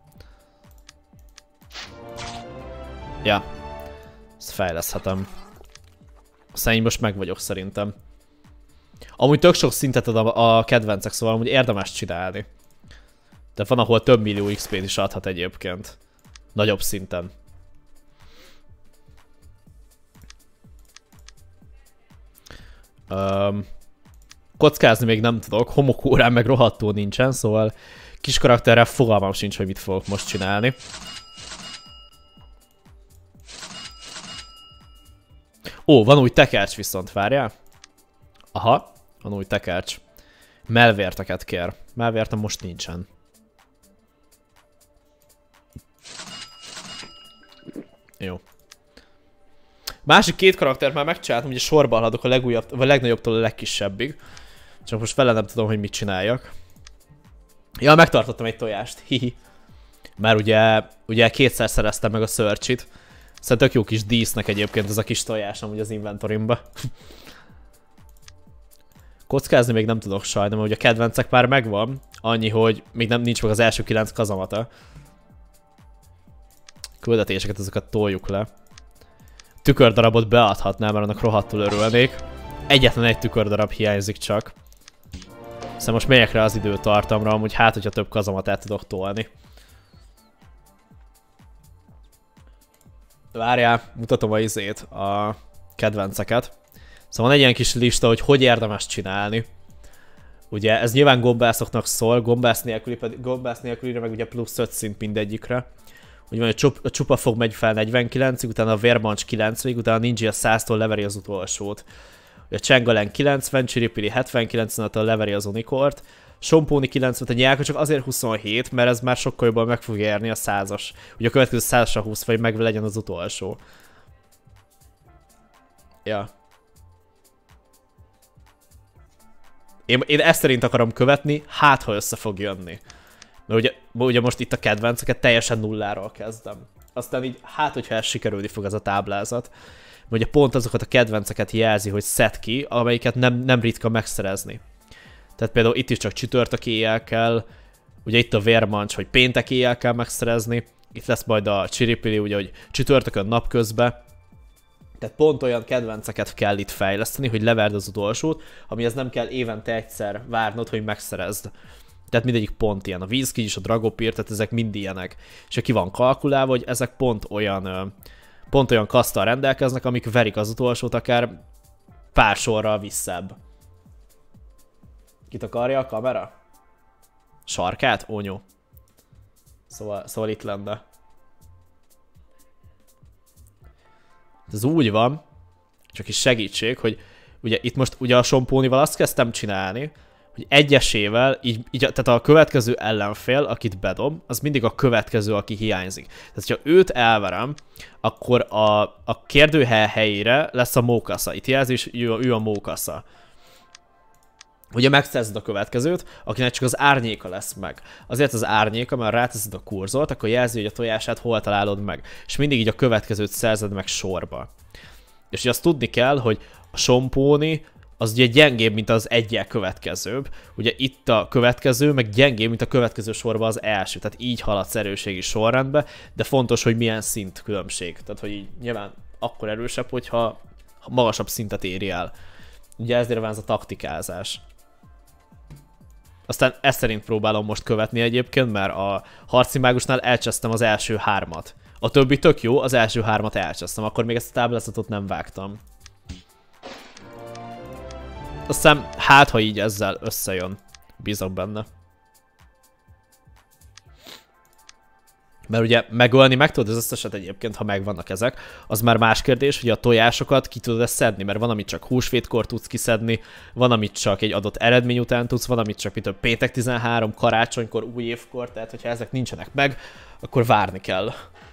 Speaker 1: Ja. Ezt fejleszthetem. Aztán így most meg vagyok szerintem. Amúgy tök sok szintet ad a, a kedvencek, szóval amúgy érdemes csinálni. De van, ahol több millió iksz pét is adhat egyébként. Nagyobb szinten. Um, kockázni még nem tudok, homokórán meg rohadtul nincsen, szóval kis karakterrel fogalmam sincs, hogy mit fogok most csinálni. Ó, van új tekercs viszont, várjál. Aha, van új tekercs. Melvérteket kér. Melvértem most nincsen. Jó. Másik két karakter már megcsináltam, ugye sorba haladok a legújabb, vagy a legnagyobbtól a legkisebbig. Csak most vele nem tudom, hogy mit csináljak. Ja, megtartottam egy tojást, hihi. Mert ugye, ugye kétszer szereztem meg a Search-it. Szóval tök jó kis dísznek egyébként ez a kis tojás amúgy az inventorimba. Kockázni még nem tudok sajnálom, hogy a kedvencek már megvan. Annyi, hogy még nem nincs meg az első kilenc kazamata. Küldetéseket, ezeket toljuk le. Tükördarabot beadhatnám, mert annak rohadtul örülnék. Egyetlen egy tükördarab hiányzik csak. Szóval most megyek rá az időtartamra, amúgy hát, hogyha több kazamatát tudok tolni. Várjál, mutatom a izét, a kedvenceket. Szóval van egy ilyen kis lista, hogy hogy érdemes csinálni. Ugye ez nyilván gombászoknak szól, gombász nélküli, pedig, gombász nélkülire meg ugye plusz öt szint mindegyikre. Úgy van, hogy a csupa fog megy fel negyvenkilencig, utána a vérmancs kilencvenig, utána a ninja száztól leveri az utolsót. A Csengaleng kilencven, Csiripili hetvenkilencen, leveri az Unikort. Sompóni kilencven, a nyálka csak azért huszonhét, mert ez már sokkal jobban meg fog érni a százas. Ugye a következő százasra húsz, vagy meg legyen az utolsó. Ja. Én, én ezt szerint akarom követni, hát ha össze fog jönni. Mert ugye, ugye most itt a kedvenceket teljesen nulláról kezdem. Aztán így, hát hogyha ez sikerülni fog ez a táblázat. Mert ugye pont azokat a kedvenceket jelzi, hogy szed ki, amelyiket nem, nem ritka megszerezni. Tehát például itt is csak csütörtök éjjel kell, ugye itt a vérmancs, hogy péntek éjjel kell megszerezni. Itt lesz majd a Csiripili, ugye, hogy csütörtökön napközben. Tehát pont olyan kedvenceket kell itt fejleszteni, hogy leverd az utolsót, amihez nem kell évente egyszer várnod, hogy megszerezd. Tehát mindegyik pont ilyen. A vízkigy és a dragopír, tehát ezek mind ilyenek. És ki van kalkulálva, hogy ezek pont olyan, pont olyan kaszttal rendelkeznek, amik verik az utolsót akár pár sorral visszább. Kit akarja a kamera? Sarkát? Onyó. Szóval, szóval itt lenne. Ez úgy van, csak is segítség, hogy ugye itt most ugye a sompónival azt kezdtem csinálni, hogy egyesével, így, így, tehát a következő ellenfél, akit bedom, az mindig a következő, aki hiányzik. Tehát, ha őt elverem, akkor a, a kérdőhely helyére lesz a mókasza. Itt jelzi, és ő, ő a mókasza. Ugye megszerzed a következőt, akinek csak az árnyéka lesz meg. Azért az árnyéka, mert ráteszed a kurzort, akkor jelzi, hogy a tojását hol találod meg. És mindig így a következőt szerzed meg sorba. És ugye azt tudni kell, hogy a sompóni az ugye gyengébb, mint az egyel következőbb. Ugye itt a következő, meg gyengébb, mint a következő sorban az első. Tehát így haladsz erőségi sorrendbe, de fontos, hogy milyen szint különbség. Tehát, hogy így nyilván akkor erősebb, hogyha magasabb szintet éri el. Ugye ezért van ez a taktikázás. Aztán ezt szerint próbálom most követni egyébként, mert a harci mágusnál elcsesztem az első hármat. A többi tök jó, az első hármat elcsesztem, akkor még ezt a táblázatot nem vágtam. Aztán hát, ha így ezzel összejön. Bízok benne. Mert ugye megölni meg tudod az összeset egyébként, ha megvannak ezek. Az már más kérdés, hogy a tojásokat ki tudod-e szedni, mert van, amit csak húsvétkor tudsz kiszedni, van, amit csak egy adott eredmény után tudsz, van, amit csak mint a péntek tizenhárom, karácsonykor, új évkor, tehát hogyha ezek nincsenek meg, akkor várni kell.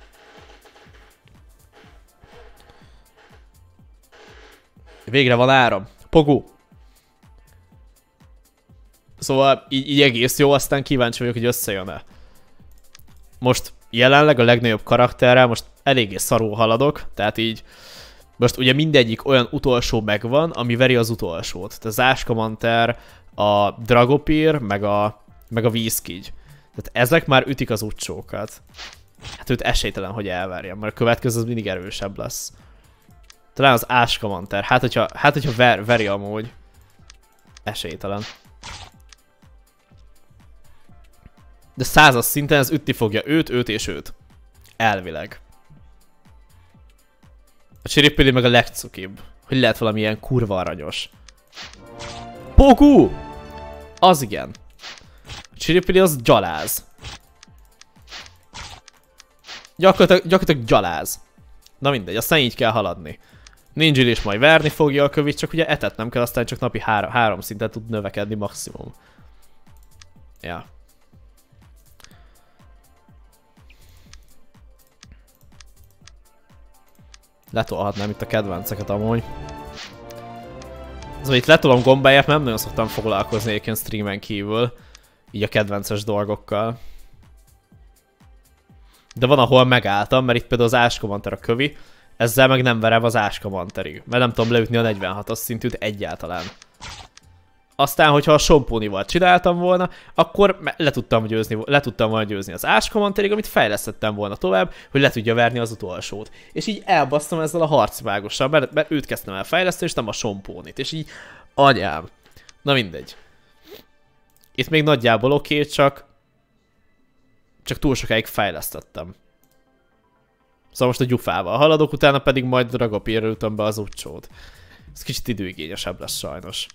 Speaker 1: Végre van áram. Pogó! Szóval így, így egész jó, aztán kíváncsi vagyok, hogy összejön-e. Most jelenleg a legnagyobb karakterrel most eléggé szarul haladok, tehát így most ugye mindegyik olyan utolsó megvan, ami veri az utolsót. Tehát az Áskamanter, a Dragopir, meg a, meg a Vízkigy. Tehát ezek már ütik az utcsókat. Hát őt esélytelen, hogy elverjem, mert a következő az mindig erősebb lesz. Talán az Áskamanter, hát hogyha, hát, hogyha ver, veri amúgy. Esélytelen. De százas szinten ez ütni fogja őt, őt és őt. Elvileg. A Csiripili meg a legcukibb. Hogy lehet valami ilyen kurva aranyos. Pókú! Az igen. A Csiripili az gyaláz. Gyakorlatilag, gyakorlatilag gyaláz. Na mindegy, aztán így kell haladni. Ninjil is majd verni fogja a kövit, csak ugye etet nem kell, aztán csak napi három, három szinten tud növekedni maximum. Ja. Letolhatnám itt a kedvenceket amúgy. Szóval itt letolom gombáját, mert nem nagyon szoktam foglalkozni egyébként streamen kívül. Így a kedvences dolgokkal. De van, ahol megálltam, mert itt például az Áskamanter a kövi. Ezzel meg nem verem az Áskamanterig. Mert nem tudom leütni a negyvenhatos szintűt egyáltalán. Aztán, hogyha a sompónival csináltam volna, akkor le tudtam, győzni, le tudtam volna győzni az Áskamanterig, amit fejlesztettem volna tovább, hogy le tudja verni az utolsót. És így elbasztam ezzel a harcmágossal, mert, mert őt kezdtem el fejleszteni, és nem a sompónit. És így anyám. Na mindegy. Itt még nagyjából oké, okay, csak... Csak túl sokáig fejlesztettem. Szóval most a gyufával haladok, utána pedig majd Dragopirra ütöm be az utcsót. Ez kicsit időigényesebb lesz sajnos.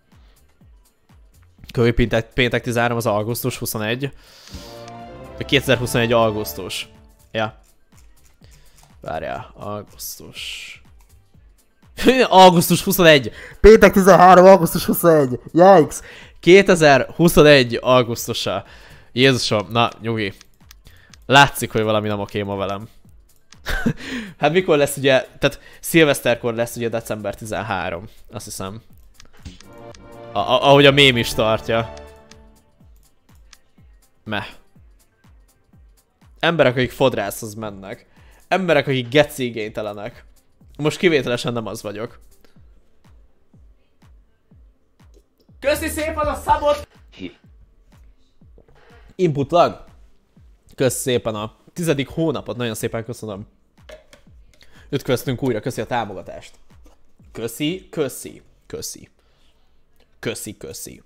Speaker 1: Kövi péntek, péntek tizenhárom az augusztus huszonegy. kétezer-huszonegy augusztus. Ja. Várjál, augusztus. augusztus huszonegy. Péntek tizenhárom, augusztus huszonegy. Yikes. kétezer-huszonegy augusztusa. Jézusom, na nyugi. Látszik, hogy valami nem oké ma velem. Hát mikor lesz ugye, tehát szilveszterkor lesz ugye december tizenharmadika, azt hiszem. A ahogy a mém is tartja. Meh. Emberek, akik fodrászhoz mennek. Emberek, akik geci igénytelenek. Most kivételesen nem az vagyok. Köszi szépen a szabot! Input lag. Köszi szépen a tizedik hónapot, nagyon szépen köszönöm. Ütköztünk újra, köszi a támogatást. Köszi, köszi, köszi. Köszi, köszi.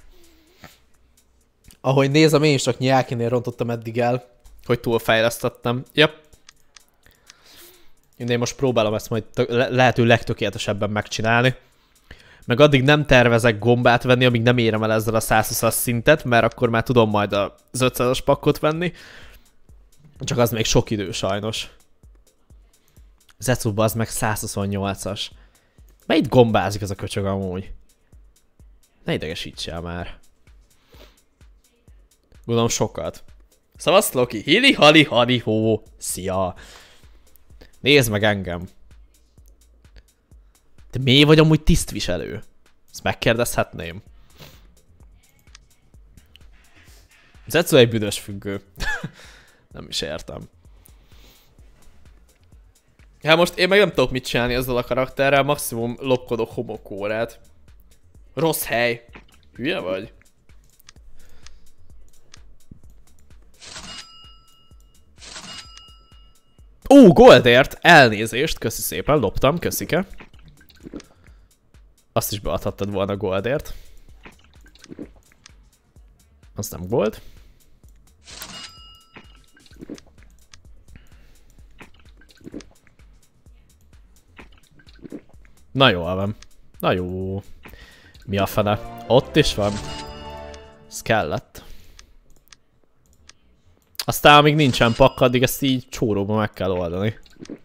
Speaker 1: Ahogy nézem, én is csak Nyákinél rontottam eddig el, hogy túlfejlesztettem. Yep. Én most próbálom ezt majd le lehető legtökéletesebben megcsinálni. Meg addig nem tervezek gombát venni, amíg nem érem el ezzel a százhúszas szintet, mert akkor már tudom majd az ötszázas pakkot venni. Csak az még sok idő sajnos. Zetsuba az meg százhuszonnyolcas. Mert itt gombázik ez a köcsög amúgy. Ne idegesítsél már. Gondolom sokat. Szavasz, Loki! Hili, hali, hali, hó! Szia! Nézd meg engem! Te miért vagy amúgy tisztviselő? Ezt megkérdezhetném. Zetsu egy büdös függő. Nem is értem. Hát most én meg nem tudok mit csinálni ezzel a karakterrel, maximum lopkodok homokórát. Rossz hely. Hülye vagy? Ó, goldért! Elnézést, köszi szépen, loptam, köszike. Azt is beadhattad volna goldért. Az nem gold. Na jól van. Na jó. Mi a fene? Ott is van. Ez kellett. Aztán amíg nincsen pakk, addig ezt így csóróban meg kell oldani.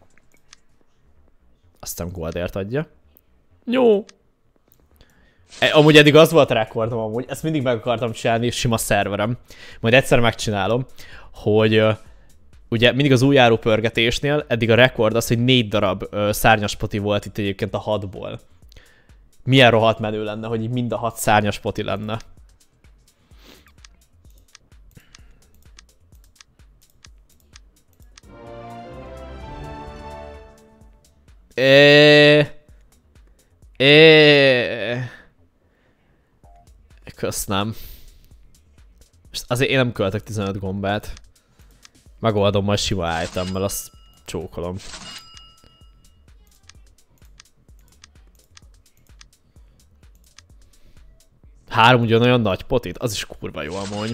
Speaker 1: Aztán goldért adja. Jó. E, amúgy eddig az volt a rekordom amúgy, ezt mindig meg akartam csinálni sima szerverem. Majd egyszer megcsinálom, hogy uh, ugye mindig az újjáró pörgetésnél eddig a rekord az, hogy négy darab uh, szárnyas poti volt itt egyébként a hatból. Milyen rohadt menő lenne, hogy így mind a hat szárnyas poti lenne. É... É... Köszönöm. Most azért én nem költök tizenöt gombát. Megoldom majd sima itemmel, azt csókolom. Három ugyanolyan nagy potit? Az is kurva jó amúgy.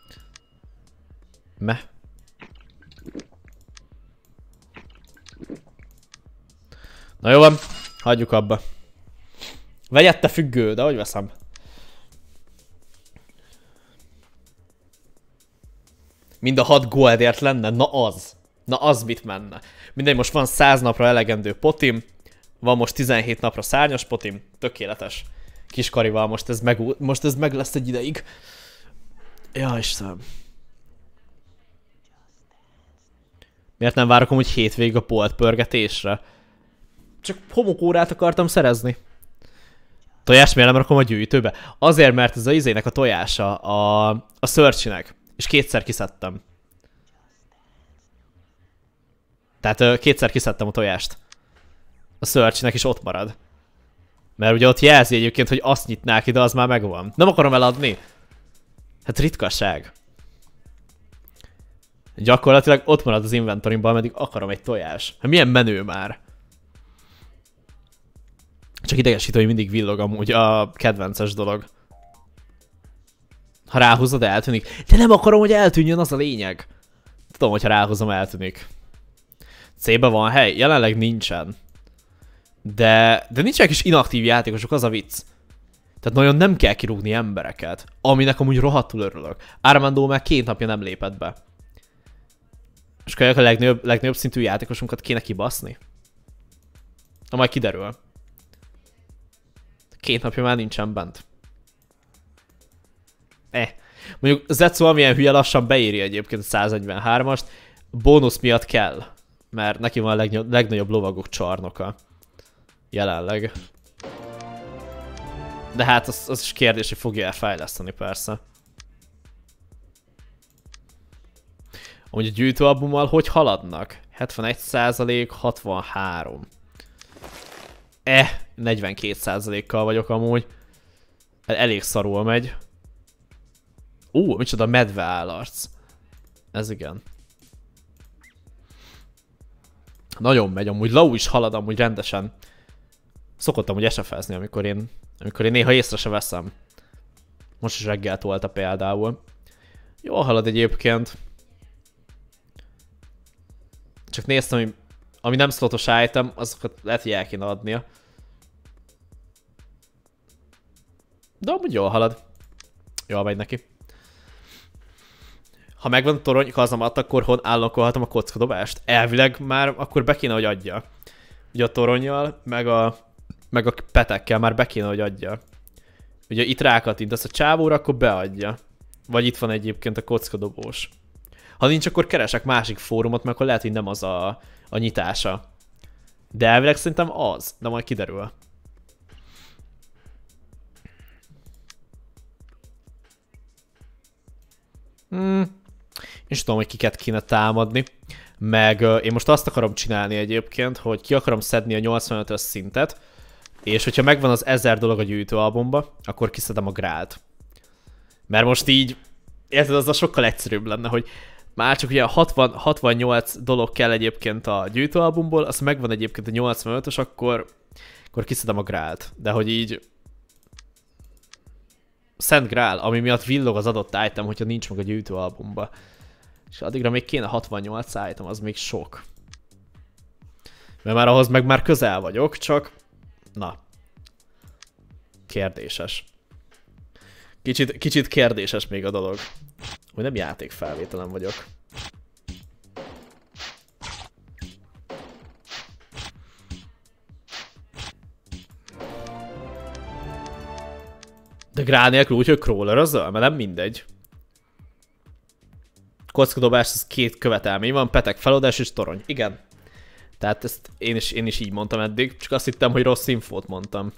Speaker 1: Me? Na jó van, hagyjuk abba. Vegyette függő, de hogy veszem? Mind a hat goldért lenne? Na az. Na az mit menne? Mindegy, most van száz napra elegendő potim. Van most tizenhét napra szárnyas potim. Tökéletes. Kiskarival most ez meg, most ez meg lesz egy ideig. Ja, Istenem. Miért nem várok amúgy hétvégig a polt pörgetésre? Csak homokórát akartam szerezni. Tojást miért nem rakom a gyűjtőbe? Azért, mert ez a izének a tojása, a, a Searchinek. És kétszer kiszedtem. Tehát ö, kétszer kiszedtem a tojást. A Searchinek is ott marad. Mert ugye ott jelzi egyébként, hogy azt nyitnák ide, az már megvan. Nem akarom eladni. Hát ritkaság. Gyakorlatilag ott marad az inventorimban, ameddig akarom egy tojás. Hát milyen menő már. Csak idegesítő, hogy mindig villog amúgy a kedvences dolog. Ha ráhúzod, eltűnik. De nem akarom, hogy eltűnjön, az a lényeg. Tudom, hogy ha ráhúzom, eltűnik. C-be van hely? Jelenleg nincsen. De, de nincsenek is inaktív játékosok, az a vicc. Tehát nagyon nem kell kirúgni embereket. Aminek amúgy rohadtul örülök. Armando már két napja nem lépett be. És akkor a legnagyobb, legnagyobb szintű játékosunkat kéne kibaszni. Na majd kiderül. Két napja már nincsen bent. Eh. Mondjuk Zetsu amilyen hülye lassan beéri egyébként a száznegyvenhármast. Bónusz miatt kell. Mert neki van a legnagyobb, legnagyobb lovagok csarnoka. Jelenleg. De hát az, az is kérdés, hogy fogja elfejleszteni persze. Amúgy a gyűjtőalbummal hogy haladnak? hetvenegy százalék, hatvanhárom. Eh, negyvenkét százalékkal vagyok amúgy. Elég szarul megy. Ó, micsoda medve állarc. Ez igen. Nagyon megy amúgy. Lau is halad amúgy rendesen. Szokottam úgy esefezni, amikor én, amikor én néha észre se veszem. Most is reggel tolta például. Jól halad egyébként. Csak néztem, hogy ami nem slotos item, azokat lehet, hogy el kéne adnia. De amúgy jól halad. Jól megy neki. Ha megvan a torony kazamat, akkor hon állokolhatom a kockadobást? Elvileg már akkor be kéne, hogy adja. Ugye a toronnyal, meg a meg a petekkel már be kéne, hogy adja. Ugye itt rákattintasz a csávóra, akkor beadja. Vagy itt van egyébként a kockadobós. Ha nincs, akkor keresek másik fórumot, mert akkor lehet, hogy nem az a, a nyitása. De elvileg szerintem az, de majd kiderül. Hmm. És tudom, hogy kiket kéne támadni. Meg uh, én most azt akarom csinálni egyébként, hogy ki akarom szedni a nyolcvanötös szintet, és hogyha megvan az ezer dolog a gyűjtőalbumba, akkor kiszedem a grált. Mert most így, érted, az a sokkal egyszerűbb lenne, hogy már csak ugye hatvan, hatvannyolc dolog kell egyébként a gyűjtőalbumból, az megvan egyébként a nyolcvanötös, akkor, akkor kiszedem a grált. De hogy így Szent Grál, ami miatt villog az adott item, hogyha nincs meg a gyűjtőalbumba. És addigra még kéne hatvannyolc item, az még sok. Mert már ahhoz meg már közel vagyok, csak... Na. Kérdéses. Kicsit, kicsit kérdéses még a dolog. Hogy nem játékfelvételen vagyok. De grál nélkül úgy, hogy crawler-özzöl? Mert nem mindegy. Kockadobás, ez két követelmény van, petek, feloldás és torony. Igen. Tehát ezt én is, én is így mondtam eddig, csak azt hittem, hogy rossz infót mondtam.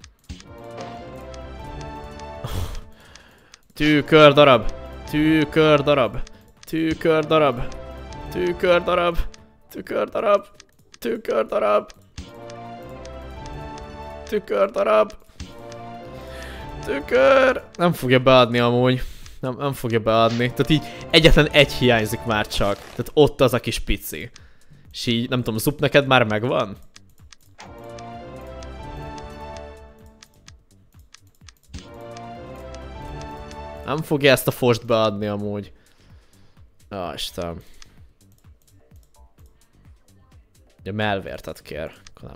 Speaker 1: Tűkör darab, tűkör darab, tűkör darab, tűkör darab, tűkör darab, tűkör darab, tűkör darab, tükör. Nem fogja beadni amúgy. Nem, nem fogja beadni. Tehát így egyetlen egy hiányzik már csak. Tehát ott az a kis pici. És így, nem tudom, zup neked már megvan? Nem fogja ezt a fost beadni amúgy. Ó, Istenem. Ugye melvértet kér. Nem.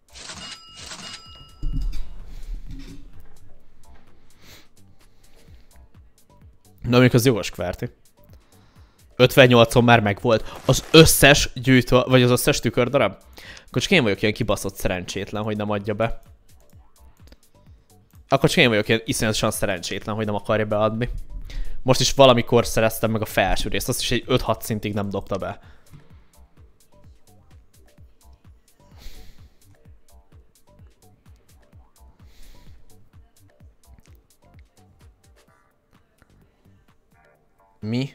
Speaker 1: Na, mondjuk az jogos kvárti. ötvennyolcon már megvolt. Az összes gyűjtő, vagy az összes tükördarab? Akkor csak én vagyok ilyen kibaszott szerencsétlen, hogy nem adja be. Akkor csak én vagyok ilyen iszonyatosan szerencsétlen, hogy nem akarja beadni. Most is valamikor szereztem meg a felső részt, azt is egy öt-hat szintig nem dobta be. Mi?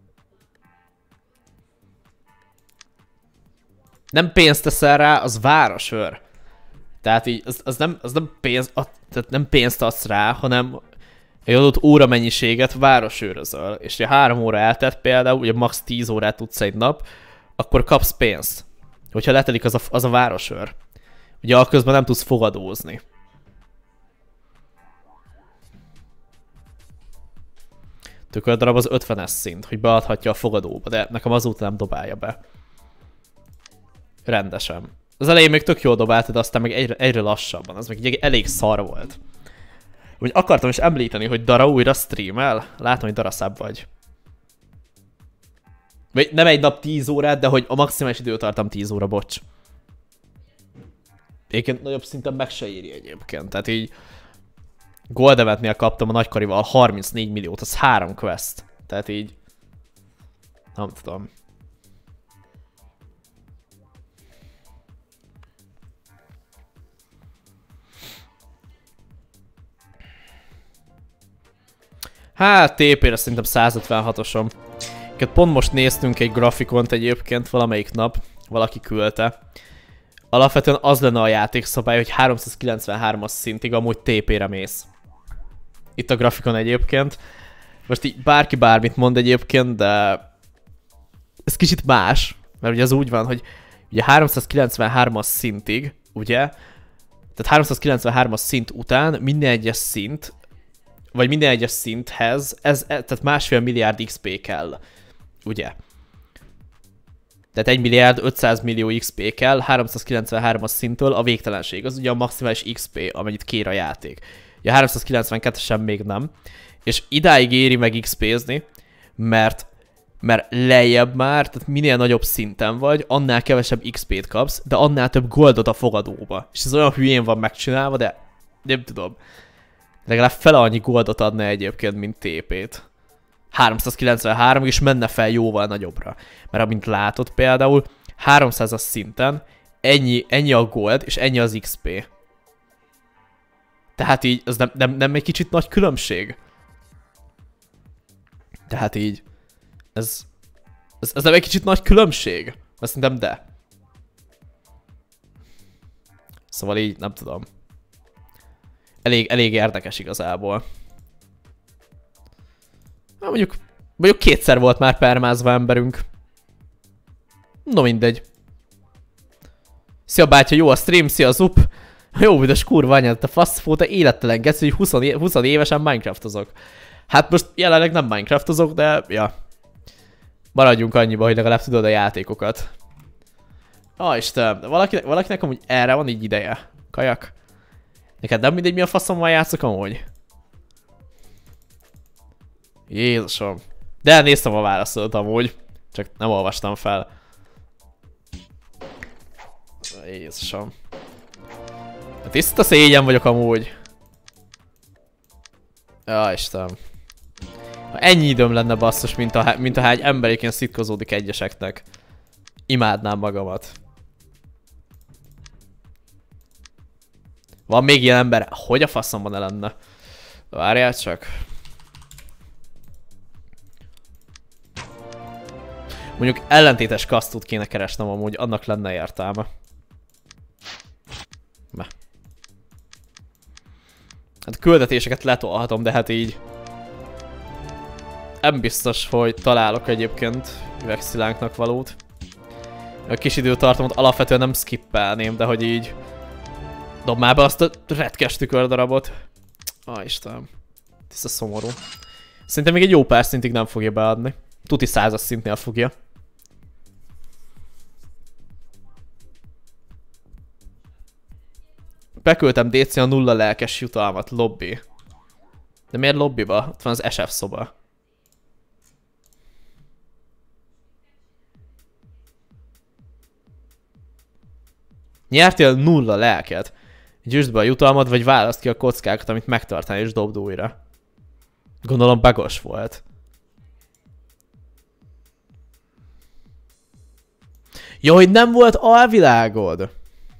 Speaker 1: Nem pénzt teszel rá, az városőr. Tehát így, az, az, nem, az nem, pénz, ad, tehát nem pénzt adsz rá, hanem egy adott óra mennyiséget városőrözöl. És ha három óra eltelt például, ugye max tíz órát tudsz egy nap, akkor kapsz pénzt. Hogyha letelik az a, az a városőr. Ugye akközben nem tudsz fogadózni. Tükördarab az ötvenes szint, hogy beadhatja a fogadóba, de nekem azóta nem dobálja be. Rendesen. Az elején még tök jól dobáltad, de aztán meg egyre, egyre lassabban, az meg elég szar volt. Úgy akartam is említeni, hogy Dara újra streamel. Látom, hogy Dara szább vagy. Vagy nem egy nap tíz órát, de hogy a maximális időtartam tíz óra, bocs. Egyébként nagyobb szinten meg se éri egyébként, tehát így... Gold eventnél kaptam a nagykarival harmincnégy milliót, az három quest. Tehát így... Nem tudom. Hát té pére szerintem száz ötvenhatosom. Pont most néztünk egy grafikont egyébként valamelyik nap, valaki küldte. Alapvetően az lenne a játékszabály, hogy háromszázkilencvenhármas szintig amúgy té pére mész. Itt a grafikon egyébként. Most így bárki bármit mond egyébként, de ez kicsit más, mert ugye az úgy van, hogy ugye háromszázkilencvenhármas szintig, ugye, tehát háromszázkilencvenhármas szint után minden egyes szint, vagy minden egyes szinthez, ez, tehát másfél milliárd iksz pé kell, ugye. Tehát egy milliárd ötszáz millió iksz pé kell háromszázkilencvenhármas szinttől a végtelenség. Az ugye a maximális iksz pé, amennyit kér a játék. Ugye háromszázkilencvenkettesen még nem. És idáig éri meg iksz pézni, mert Mert lejjebb már, tehát minél nagyobb szinten vagy, annál kevesebb iksz pét kapsz, de annál több goldot a fogadóba. És ez olyan hülyén van megcsinálva, de nem tudom. Legalább fele annyi goldot adna egyébként, mint té pét. háromszázkilencvenhárom, és menne fel jóval nagyobbra. Mert amint látod például, háromszázas szinten ennyi, ennyi a gold, és ennyi az iksz pé. Tehát így, az nem, nem, nem egy kicsit nagy különbség? Tehát így, ez, ez, ez nem egy kicsit nagy különbség? Azt szerintem de. Szóval így, nem tudom. Elég, elég érdekes igazából. Na, mondjuk, mondjuk kétszer volt már permázva emberünk. No mindegy. Szia bátya, jó a stream, szia zup. Jó, büdös kurva anyád, te faszfó, te élettelen geci, hogy húsz, húsz évesen Minecraftozok. Hát most jelenleg nem Minecraftozok, de ja. Maradjunk annyiba, hogy legalább tudod a játékokat. Ah, Isten, valakinek, valakinek amúgy erre van így ideje. Kajak. Neked nem mindegy, mi a faszommal játszok amúgy? Jézusom. De néztem a válaszodat amúgy. Csak nem olvastam fel. Jézusom. Tiszta szégyen vagyok amúgy. Ja, Istenem. Ha ennyi időm lenne basszus, mint a, mint a hány emberéként szitkozódik egyeseknek. Imádnám magamat. Van még ilyen ember? Hogy a faszomban ne lenne? Várjál csak. Mondjuk ellentétes kasztot kéne keresnem amúgy, annak lenne értelme. Me. Hát küldetéseket letolhatom, de hát így... Nem biztos, hogy találok egyébként üvegszilánknak valót. A kis időtartamot alapvetően nem skippelném, de hogy így... Dob már be azt a retkes tükördarabot. Ah, Istenem. Tiszta szomorú. Szerintem még egy jó pár szintig nem fogja beadni. Tuti százas szintnél fogja. Beküldtem dé cé a nulla lelkes jutalmat, lobby. De miért lobbyba? Ott van az es ef szoba. Nyertél nulla lelket. Gyűjtsd be a jutalmat, vagy választ ki a kockákat, amit megtartál, és dobd újra. Gondolom bugos volt. Jó, hogy nem volt alvilágod.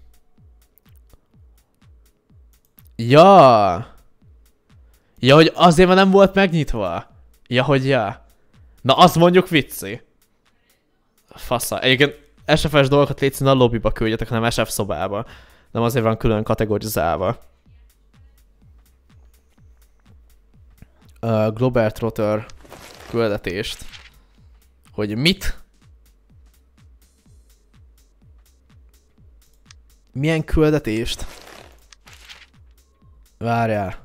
Speaker 1: Ja. Ja, hogy azért, mert nem volt megnyitva. Ja, hogy ja. Na, azt mondjuk vicci. Fasza. Egyébként es ef es dolgokat légy színe a lobbyba küldjetek, hanem es ef szobába. Nem azért van külön kategorizálva. Uh, Global Trotter küldetést. Hogy mit? Milyen küldetést? Várjál.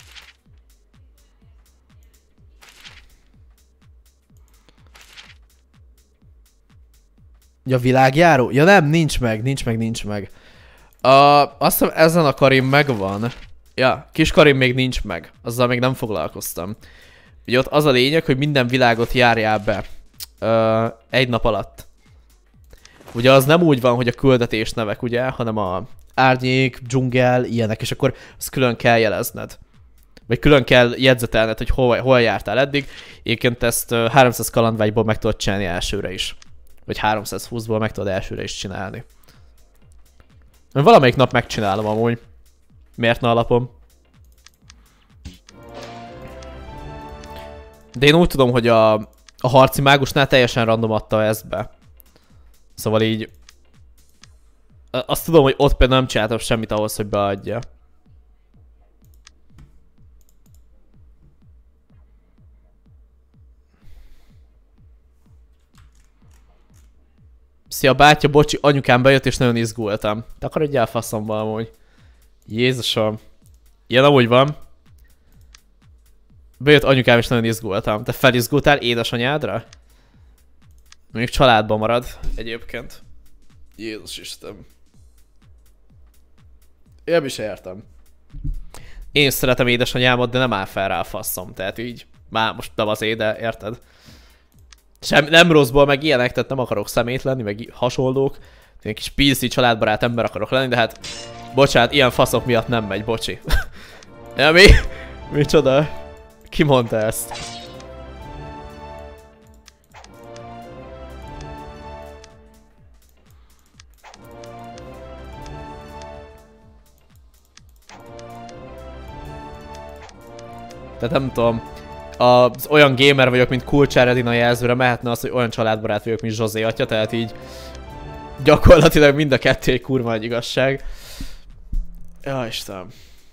Speaker 1: Ja, világjáró? Ja nem, nincs meg, nincs meg, nincs meg. Uh, azt hiszem ezen a Karim megvan. Ja, kis Karim még nincs meg. Azzal még nem foglalkoztam. Ugye ott az a lényeg, hogy minden világot járjál be. Uh, egy nap alatt. Ugye az nem úgy van, hogy a küldetés nevek, ugye, hanem a árnyék, dzsungel, ilyenek, és akkor azt külön kell jelezned. Vagy külön kell jegyzetelned, hogy hol, hol jártál eddig. Egyébként ezt uh, háromszáz kalandvágyból meg tudod csinálni elsőre is. Vagy háromszázhúszból meg tudod elsőre is csinálni. Mert valamelyik nap megcsinálom amúgy. Miért ne alapom? De én úgy tudom, hogy a, a harci mágusnál teljesen random adta ezt be. Szóval így... Azt tudom, hogy ott például nem csináltam semmit ahhoz, hogy beadja. Szia bátya, bocsi, anyukám bejött és nagyon izgultam. Te akarodjál faszomba amúgy. Jézusom. Ilyen amúgy van. Bejött anyukám és nagyon izgultam. Te felizgultál édesanyádra? Mondjuk családban marad egyébként. Jézus Isten. Én is értem. Én is szeretem édesanyámat, de nem áll fel rá a faszom. Tehát így, már most nem azért, de érted? Sem, nem rosszból, meg ilyenek, tehát nem akarok szemét lenni, meg hasonlók. Egy kis pé cé családbarát ember akarok lenni, de hát... Bocsánat, ilyen faszok miatt nem megy, bocsi. Ja, mi? Micsoda? Ki mondta ezt? Tehát nem tudom, az olyan gamer vagyok, mint Kulcsár Edina jelzőre, mehetne az, hogy olyan családbarát vagyok, mint Zsozé atya, tehát így gyakorlatilag mind a kettő egy kurva nagy igazság. Ja, Istenem.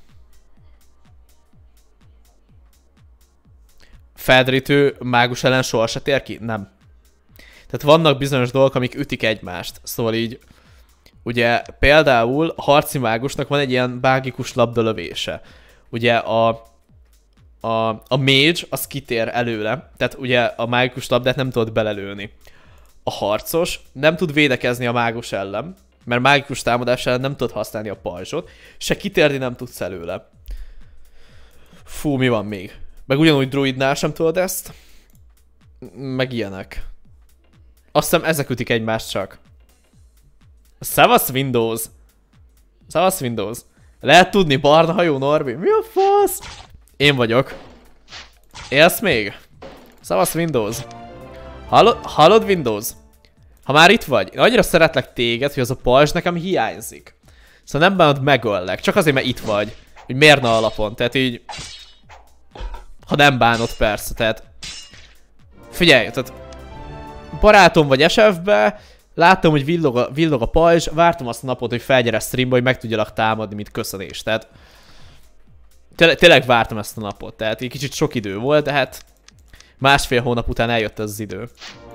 Speaker 1: Feldrítő mágus ellen soha se tér ki? Nem. Tehát vannak bizonyos dolgok, amik ütik egymást. Szóval így, ugye például a harci mágusnak van egy ilyen mágikus labdalövése. Ugye a A, a mage az kitér előle, tehát ugye a mágikus labdát nem tudod belelőni. A harcos nem tud védekezni a mágus ellen, mert mágikus támadás ellen nem tud használni a pajzsot, se kitérni nem tudsz előle. Fú, mi van még? Meg ugyanúgy druidnál sem tudod ezt. Meg ilyenek. Azt hiszem ezek ütik egymást csak. Szevasz Windows! Szevasz Windows! Lehet tudni, barna hajó Norbi? Mi a fasz? Én vagyok. Élsz még? Szavasz Windows. Hallod, hallod Windows? Ha már itt vagy, én annyira szeretlek téged, hogy az a pajzs nekem hiányzik. Szóval nem bánod, megöllek. Csak azért, mert itt vagy. Hogy mérna alapon. Tehát így... Ha nem bánod, persze. Tehát... Figyelj, tehát... Barátom vagy es ef-be, láttam, hogy villog a, villog a pajzs, vártam azt a napot, hogy felgyere a streamba, hogy meg tudjalak támadni, mint köszönés. Tehát... Tényleg, tényleg vártam ezt a napot, tehát egy kicsit sok idő volt, de hát másfél hónap után eljött ez az idő.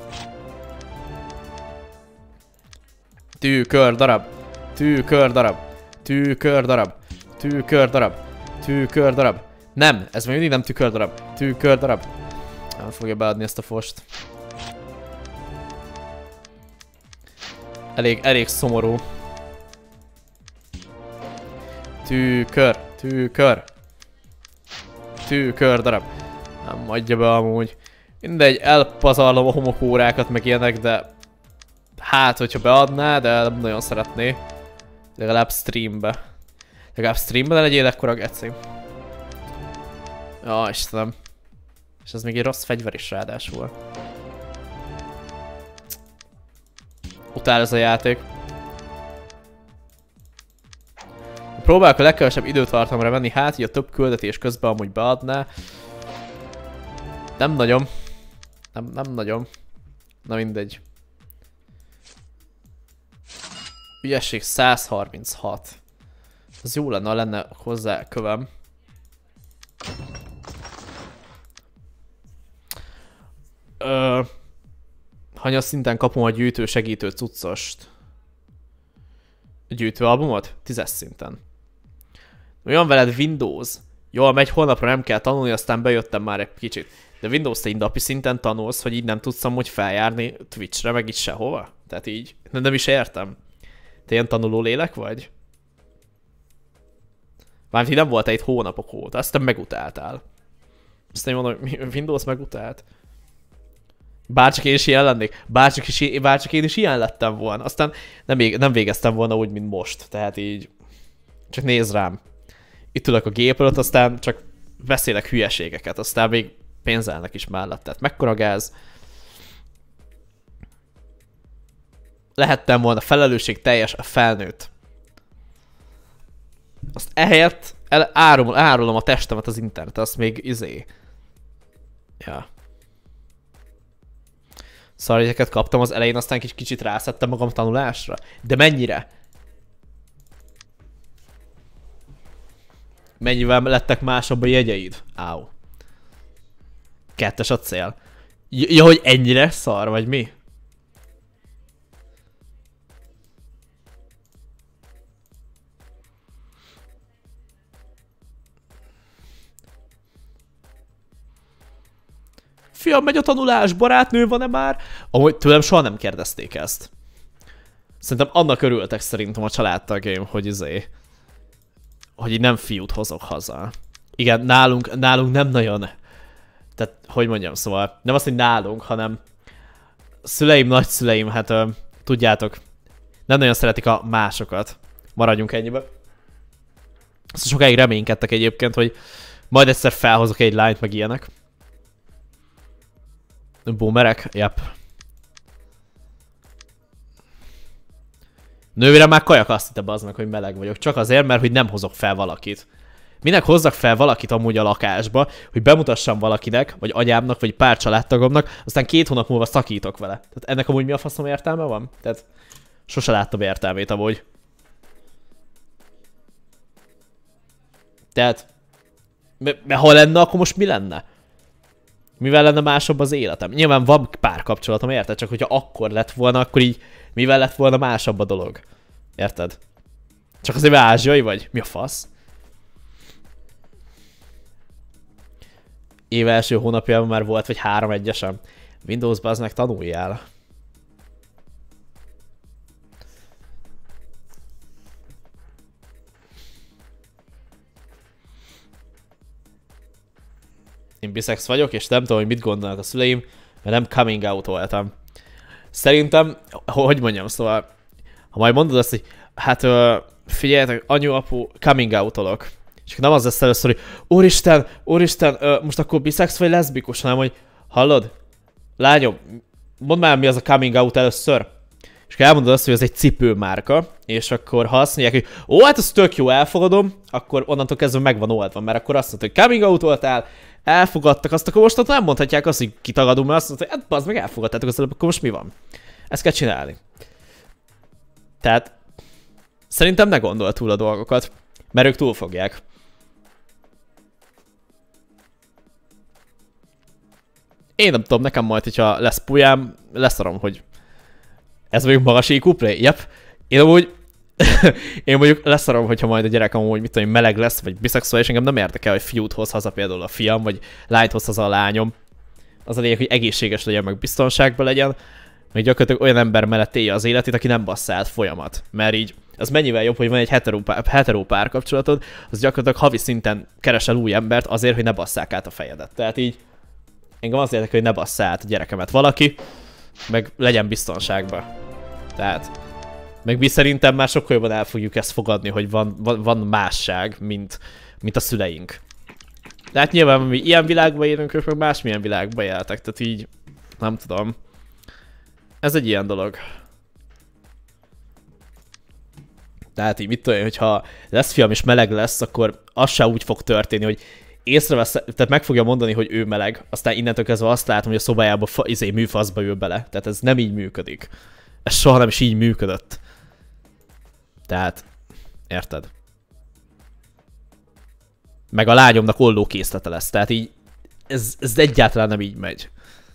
Speaker 1: Tűkör darab, tűkör darab, tűkör darab, tűkör darab, tűkör darab. Nem, ez még mindig nem tükör darab, tűkör darab. Nem fogja beadni ezt a fost. Elég, elég szomorú. Tűkör, tűkör. Tűkör darab. Nem adja be amúgy. Mindegy, elpazarlom a homokórákat meg ilyenek, de... Hát, hogyha beadná, de nem nagyon szeretné. Legalább streambe. Legalább streambe ne legyél ekkora geci. Ja, Istenem. És ez még egy rossz fegyver is ráadásul. Utál ez a játék. Próbálok a legkevesebb időtartamra venni, hát így a több küldetés közben amúgy beadná. Nem nagyon. Nem, nem nagyon. Na mindegy. Ügyesség száz harminchat. Ez jó lenne, ha lenne hozzá kövem. Ö, hanyas szinten kapom a gyűjtő segítő cuccost? A gyűjtőalbumot? Tízes szinten. Olyan veled Windows. Jól megy, holnapra nem kell tanulni, aztán bejöttem már egy kicsit. De Windows te napi szinten tanulsz, hogy így nem tudsz amúgy feljárni Twitchre, meg itt sehova? Tehát így, nem, nem is értem. Te ilyen tanuló lélek vagy? Mármint így nem volt itt hónapok óta, aztán megutáltál. Aztán mondom, hogy Windows megutált. Bárcsak én is ilyen lennék, bárcsak, is, bárcsak én is ilyen lettem volna. Aztán nem, nem végeztem volna úgy, mint most. Tehát így... Csak nézd rám. Itt ülök a gép előtt, aztán csak beszélek hülyeségeket, aztán még pénzelnek is mellett. Tehát mekkora gáz. Lehettem volna felelősség teljes a felnőtt. Azt ehelyett el, árulom, árulom a testemet az internet, azt még izé. Ja. Szarjegyeket kaptam az elején, aztán kis kicsit rászettem magam tanulásra. De mennyire? Mennyivel lettek másabb a jegyeid? Áú. Kettes a cél. Ja, hogy ennyire szar, vagy mi? Fiam, megy a tanulás, barátnő van-e már? Amúgy tőlem soha nem kérdezték ezt. Szerintem annak örültek szerintem a családtagjaim, hogy izé... Hogy így nem fiút hozok haza. Igen, nálunk, nálunk nem nagyon... Tehát, hogy mondjam, szóval nem azt, hogy nálunk, hanem szüleim, nagyszüleim, hát ö, tudjátok, nem nagyon szeretik a másokat. Maradjunk ennyibe. Azt sokáig reménykedtek egyébként, hogy majd egyszer felhozok egy lányt, meg ilyenek. Boomerek? Yep. Nővérem már kajakasztít ebbe az meg, hogy meleg vagyok. Csak azért, mert hogy nem hozok fel valakit. Minek hozzak fel valakit amúgy a lakásba, hogy bemutassam valakinek, vagy anyámnak, vagy pár családtagomnak, aztán két hónap múlva szakítok vele. Tehát ennek amúgy mi a faszom értelme van? Tehát sose láttam értelmét amúgy. Tehát, mert ha lenne, akkor most mi lenne? Mivel lenne másabb az életem? Nyilván van pár kapcsolatom, érted? Csak hogyha akkor lett volna, akkor így mivel lett volna másabb a dolog? Érted? Csak azért, mert ázsiai vagy? Mi a fasz? Év első hónapjában már volt, vagy három egyesem. Windows-ba aznak tanuljál. Én biszex vagyok, és nem tudom, hogy mit gondolnak a szüleim, mert nem coming out voltam. Szerintem, hogy mondjam, szóval, ha majd mondod azt, hogy hát ö, figyeljetek, anyu, apu, coming out-olok. És nem az lesz először, hogy úristen, úristen, ö, most akkor biszex vagy leszbikus, hanem hogy hallod, lányom, mondd már, mi az a coming out először. És elmondod azt, hogy ez egy cipőmárka, és akkor ha azt mondják, hogy ó, hát ez tök jó, elfogadom, akkor onnantól kezdve meg van oldva, mert akkor azt mondod, hogy coming out voltál, elfogadtak azt, akkor most nem mondhatják azt, hogy kitagadom, mert azt mondod, hogy hát bazd meg, elfogadtátok azt, akkor most mi van? Ezt kell csinálni. Tehát szerintem ne gondol túl a dolgokat, mert ők túl fogják. Én nem tudom, nekem majd, hogyha lesz pujám, leszarom, hogy ez mondjuk magas í kú play? Yep. Én amúgy, én mondjuk leszarom, hogyha majd a gyerekem amúgy, mit tudom, meleg lesz, vagy biszexuális, engem nem érdekel, hogy fiút hoz haza például a fiam, vagy lányt hoz haza a lányom. Az a lényeg, hogy egészséges legyen, meg biztonságban legyen, meg gyakorlatilag olyan ember mellett élje az életét, aki nem bassza át folyamat. Mert így, az mennyivel jobb, hogy van egy hetero, hetero párkapcsolatod, az gyakorlatilag havi szinten keresel új embert azért, hogy ne basszák át a fejedet. Tehát így, engem az érdekel, hogy ne bassza át a gyerekemet valaki, meg legyen biztonságban. Tehát, meg mi szerintem már sokkal jobban el fogjuk ezt fogadni, hogy van, van, van másság, mint, mint a szüleink. De hát nyilván mi ilyen világban élünk, ők meg másmilyen világban éltek, tehát így, nem tudom. Ez egy ilyen dolog. Tehát így mit tudom én, hogyha lesz fiam és meleg lesz, akkor az se úgy fog történni, hogy észrevesz, tehát meg fogja mondani, hogy ő meleg, aztán innentől kezdve azt látom, hogy a szobájába fa, izé, műfaszba ül bele. Tehát ez nem így működik. Ez soha nem is így működött. Tehát, érted? Meg a lányomnak ollókészlete lesz, tehát így, ez, ez egyáltalán nem így megy.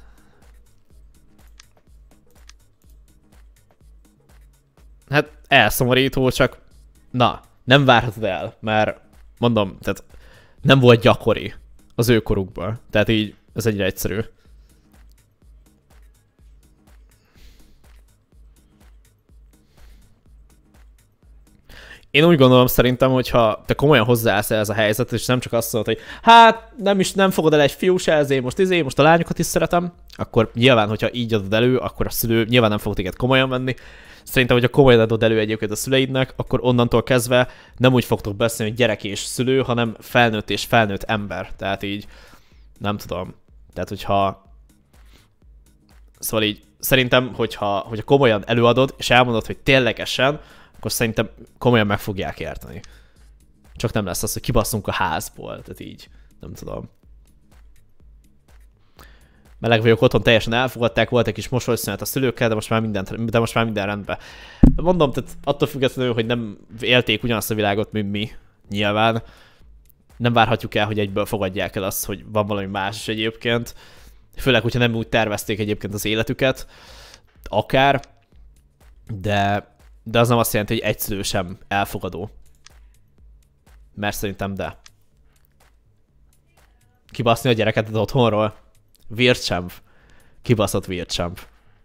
Speaker 1: Hát elszomorító, csak na, nem várhatod el, mert mondom, tehát nem volt gyakori az ő korukban. Tehát így, ez egyre egyszerű. Én úgy gondolom szerintem, hogyha te komolyan hozzáállsz ez a helyzet, és nem csak azt mondod, hogy hát nem is nem fogod el egy fiú se, ezért most izé, most a lányokat is szeretem, akkor nyilván, hogyha így adod elő, akkor a szülő nyilván nem fog téged komolyan venni. Szerintem, hogyha komolyan adod elő egyébként a szüleidnek, akkor onnantól kezdve nem úgy fogtok beszélni, hogy gyerek és szülő, hanem felnőtt és felnőtt ember. Tehát így, nem tudom. Tehát, hogyha... Szóval így, szerintem, hogyha, hogyha komolyan előadod, és elmondod, hogy ténylegesen, akkor szerintem komolyan meg fogják érteni. Csak nem lesz az, hogy kibasszunk a házból. Tehát így, nem tudom. Meleg vagyok otthon, teljesen elfogadták, volt egy kis mosolyszünet a szülőkkel, de most már minden, de most már minden rendben. Mondom, tehát attól függetlenül, hogy nem élték ugyanazt a világot, mint mi, nyilván. Nem várhatjuk el, hogy egyből fogadják el azt, hogy van valami más is egyébként. Főleg, hogyha nem úgy tervezték egyébként az életüket, akár. De, de az nem azt jelenti, hogy egy szülő sem elfogadó. Mert szerintem de. Kibaszni a gyereket otthonról. Vircsemp. Kibaszott vircsemp.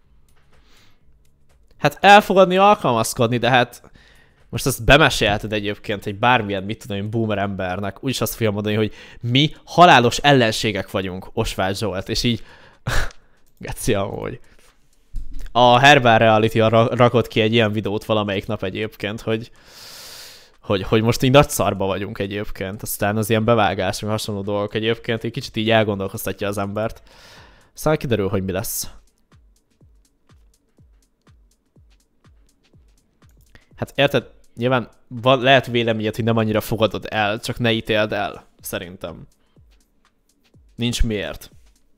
Speaker 1: Hát elfogadni, alkalmazkodni, de hát most ezt bemesélheted egyébként egy bármilyen, mit tudom én, boomer embernek, úgyis azt fogja mondani, hogy mi halálos ellenségek vagyunk, Osváth Zsolt, és így geci amúgy. A Herbal Reality rakott ki egy ilyen videót valamelyik nap egyébként, hogy, hogy, hogy most így nagy szarba vagyunk egyébként. Aztán az ilyen bevágás, vagy hasonló dolgok egyébként egy kicsit így elgondolkoztatja az embert. Aztán kiderül, hogy mi lesz. Hát érted, nyilván van, lehet véleményed, hogy nem annyira fogadod el, csak ne ítéld el, szerintem. Nincs miért.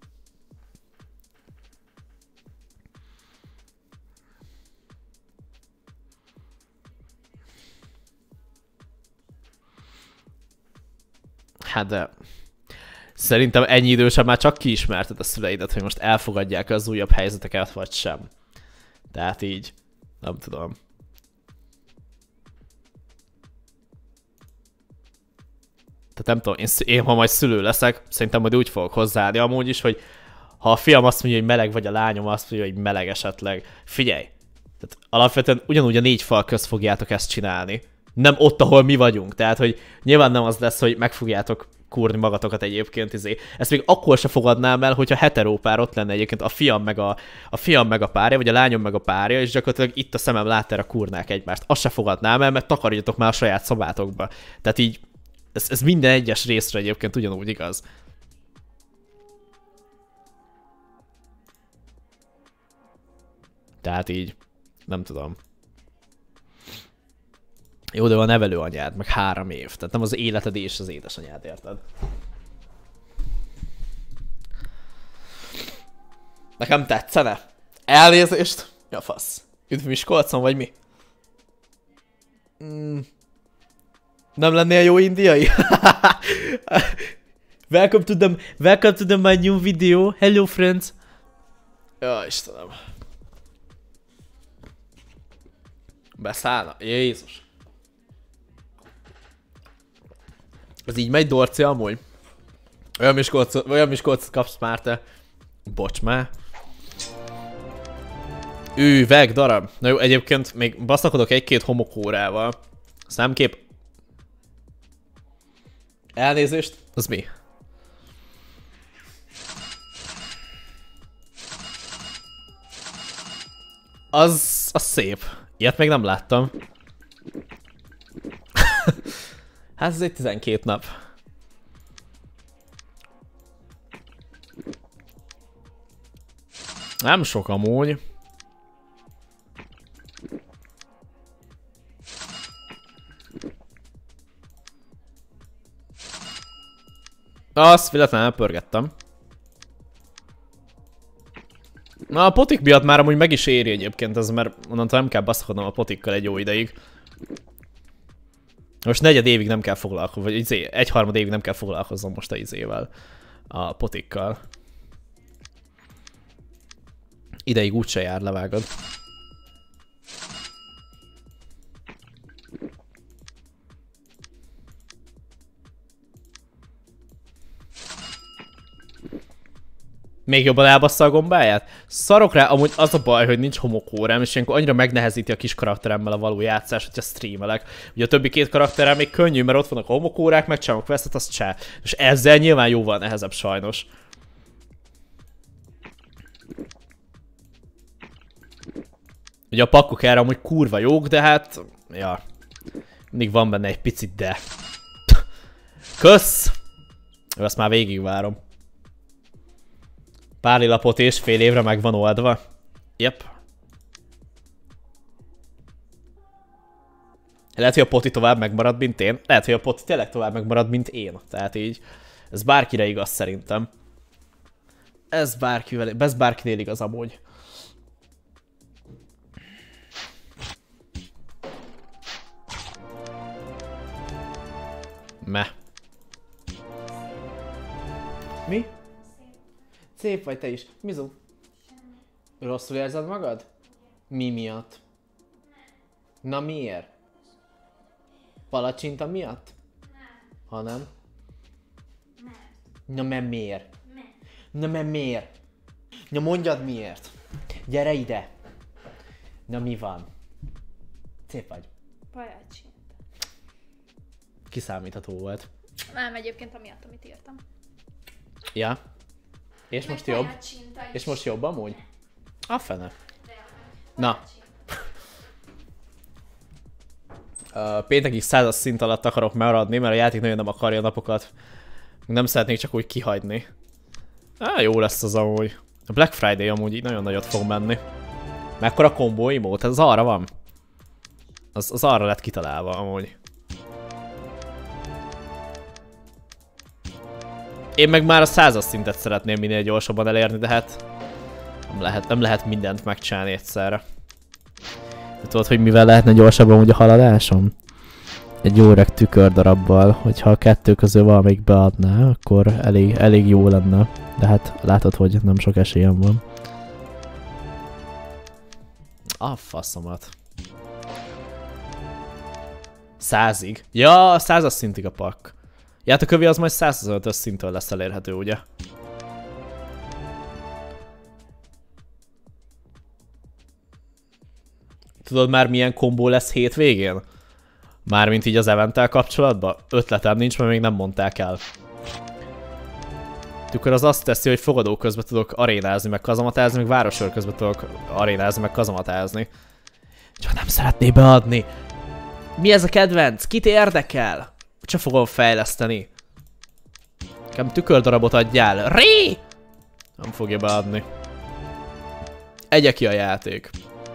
Speaker 1: Hát de... Szerintem ennyi idősen már csak kiismerted a szüleidet, hogy most elfogadják az újabb helyzeteket, vagy sem. Tehát így, nem tudom. Tehát nem tudom, én, én ha majd szülő leszek, szerintem majd úgy fogok hozzáállni amúgy is, hogy ha a fiam azt mondja, hogy meleg, vagy a lányom azt mondja, hogy meleg esetleg, figyelj! Tehát alapvetően ugyanúgy a négy fal közt fogjátok ezt csinálni. Nem ott, ahol mi vagyunk. Tehát, hogy nyilván nem az lesz, hogy meg fogjátok kurni magatokat egyébként, izé. Ezt még akkor se fogadnám el, hogyha heterópár ott lenne egyébként a fiam meg a, a fiam meg a párja, vagy a lányom meg a párja, és gyakorlatilag itt a szemem láttára kurnák egymást. Azt se fogadnám el, mert takarjatok már a saját szobátokba. Tehát így, ez, ez minden egyes részre egyébként ugyanúgy igaz. Tehát így, nem tudom. Jó, de van nevelőanyád, meg három év. Tehát nem az életed és az édesanyád, érted? Nekem tetszene? Elnézést? Ja, fasz. Üdv Miskolcon, vagy mi? Mm. Nem lennél jó indiai? Welcome to the, welcome to the my new video. Hello, friends. Ja, Istenem. Beszállna? Jézus. Ez így megy, Dorci, amúgy? Olyan Miskolcot, olyan Miskolcot kapsz már te. Bocs már. Üveg, darab. Na jó, egyébként még baszakodok egy-két homokórával. Számkép. Elnézést. Az mi? Az, az szép. Ilyet még nem láttam. Hát ez egy tizenkét nap. Nem sok amúgy. Azt véletlenül elpörgettem. Na a potik miatt már amúgy meg is éri egyébként ez, mert onnantól nem kell baszakodnom a potikkal egy jó ideig. Most negyed évig nem kell foglalkozni, vagy izé, egyharmad évig nem kell foglalkoznom most a izével, a potikkal. Ideig úgyse jár, levágod. Még jobban elbassza a gombáját? Szarok rá, amúgy az a baj, hogy nincs homokórám, és ilyenkor annyira megnehezíti a kis karakteremmel a való játszás, hogyha streamelek. Ugye a többi két karakterrel még könnyű, mert ott vannak a homokórák, megcsinálom a questet, azt csá. És ezzel nyilván jóval nehezebb sajnos. Ugye a pakkok erre amúgy kurva jók, de hát... Ja. Mindig van benne egy picit de. Kösz! Ezt már végigvárom. Pár lapot és fél évre meg van oldva. Yep. Lehet, hogy a poti tovább megmarad, mint én. Lehet, hogy a poti tényleg tovább megmarad, mint én. Tehát így, ez bárkire igaz szerintem. Ez bárkivel, ez bárkinél igaz amúgy. Meh. Mi? Szép vagy te is. Mizu? Rosszul érzed magad? Mi miatt? Na miért? Palacsinta miatt? Hanem? Na mert miért? Na mert miért? Na mondjad miért? Gyere ide! Na mi van? Szép vagy.
Speaker 2: Palacsinta.
Speaker 1: Kiszámítható volt.
Speaker 2: Nem, egyébként amiatt, amit írtam.
Speaker 1: Ja. És most jobb? És most jobb amúgy? A fene. Na. Uh, péntekig százas szint alatt akarok maradni, mert a játék nagyon nem akarja a napokat. Nem szeretnék csak úgy kihagyni. Á, jó lesz az amúgy. A Black Friday amúgy így nagyon nagyot fog menni. Mekkora kombó imót? Ez arra van? Az, az arra lett kitalálva amúgy. Én meg már a százas szintet szeretném minél gyorsabban elérni, de hát nem lehet, nem lehet mindent megcsinálni egyszerre. De tudod, hogy mivel lehetne gyorsabban úgy a haladásom? Egy jó öreg tükördarabbal, hogyha a kettő közül valamelyik beadná, akkor elég, elég jó lenne. De hát látod, hogy nem sok esélyem van. A faszomat. Százig? Ja, a százas szintig a pak. Ja, hát a kövi az majd százhuszonötös szinttől lesz elérhető, ugye? Tudod már milyen kombó lesz hétvégén? Mármint így az eventtel kapcsolatban? Ötletem nincs, mert még nem mondták el. Tükör az azt teszi, hogy fogadó közben tudok arénázni, meg kazamatázni, meg városőr közben tudok arénázni, meg kazamatázni. Csak nem szeretné beadni. Mi ez a kedvenc? Kit érdekel? Csak fogom fejleszteni. Nekem tükördarabot adjál. Ré! Nem fogja beadni. Egye ki a játék.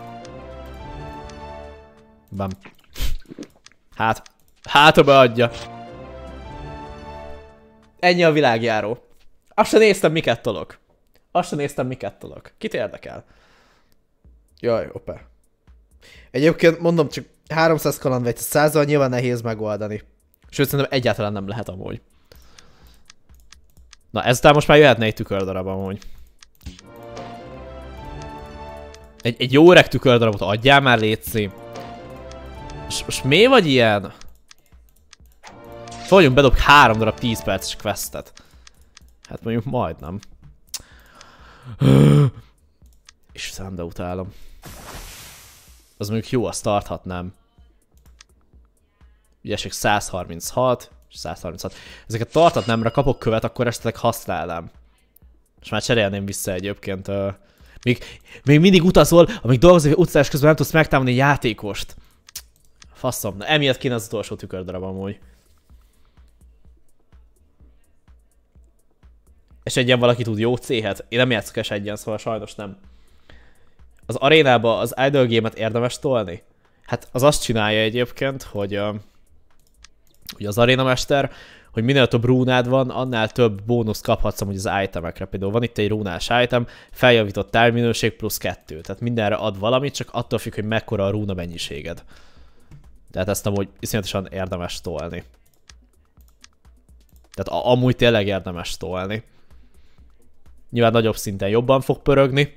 Speaker 1: Bam. Hát, hát ha beadja. Ennyi a világjáró. Azt sem néztem, miket tolok. Azt sem néztem, miket tolok. Kit érdekel? Jaj, opa. Egyébként mondom, csak háromszáz kalandvegy, százal nyilván nehéz megoldani. Sőt, szerintem egyáltalán nem lehet amúgy. Na, ezután most már jöhetne egy tükördarab amúgy. Egy, egy jó öreg tükördarabot adjál már, létszi. És most mi vagy ilyen? Fogjunk, bedob három darab tíz perces questet. Hát mondjuk majdnem. Istenem, de utálom. Az mondjuk jó, azt tarthatnám. Ügyesség száz harminchat és száz harminchat. Ezeket tartatnám, mert kapok követ, akkor esetleg használnám. És már cserélném vissza egyébként. Uh, még, még mindig utazol, amíg dolgozol utazás közben nem tudsz megtámadni játékost. Faszom, na emiatt kéne az utolsó tükördarab amúgy. És egyen valaki tud jó céhet? Én nem játszok es egyen, szóval sajnos nem. Az arénába az idle game-et érdemes tolni? Hát az azt csinálja egyébként, hogy, uh, hogy az arénamester, hogy minél több rúnád van, annál több bónuszt kaphatsz amúgy az itemekre. Például van itt egy rúnás item, feljavított tárgyminőség plusz kettő. Tehát mindenre ad valamit, csak attól függ, hogy mekkora a rúna mennyiséged. Tehát ezt amúgy iszonyatosan érdemes tolni. Tehát amúgy tényleg érdemes tolni. Nyilván nagyobb szinten jobban fog pörögni.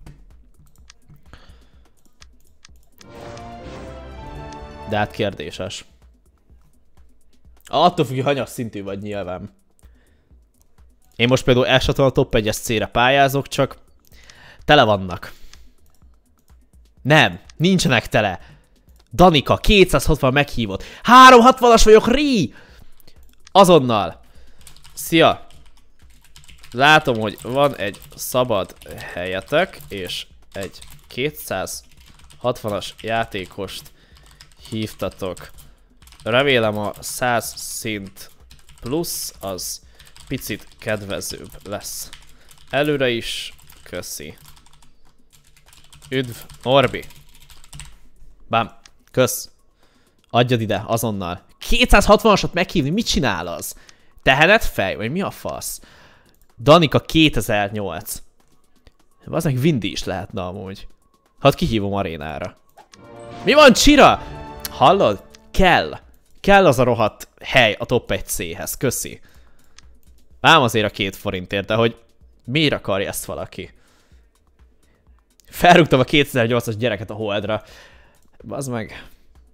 Speaker 1: De hát kérdéses. Attól függ, hogy hanyas szintű vagy nyilván. Én most például esetleg a top egyes cére pályázok, csak tele vannak. Nem, nincsenek tele. Danika, kétszázhatvan meghívott. háromszázhatvanas vagyok, ri! Azonnal. Szia! Látom, hogy van egy szabad helyetek, és egy kétszázhatvanas játékost hívtatok. Remélem a száz szint plusz az picit kedvezőbb lesz. Előre is, köszi. Üdv, Norbi. Bám, kösz. Adjad ide, azonnal. kétszázhatvanasat meghívni, mit csinál az? Tehenet fej, vagy mi a fasz? Danika kétezer-nyolc. Az meg Vindi is lehetne amúgy. Hadd kihívom arénára. Mi van, Csira? Hallod? Kell. Kell az a rohadt hely a top egy céhez. Köszi. Ám azért a két forintért, de hogy miért akarja ezt valaki? Felrúgtam a kétezer-nyolcas gyereket a holdra. Bazd meg.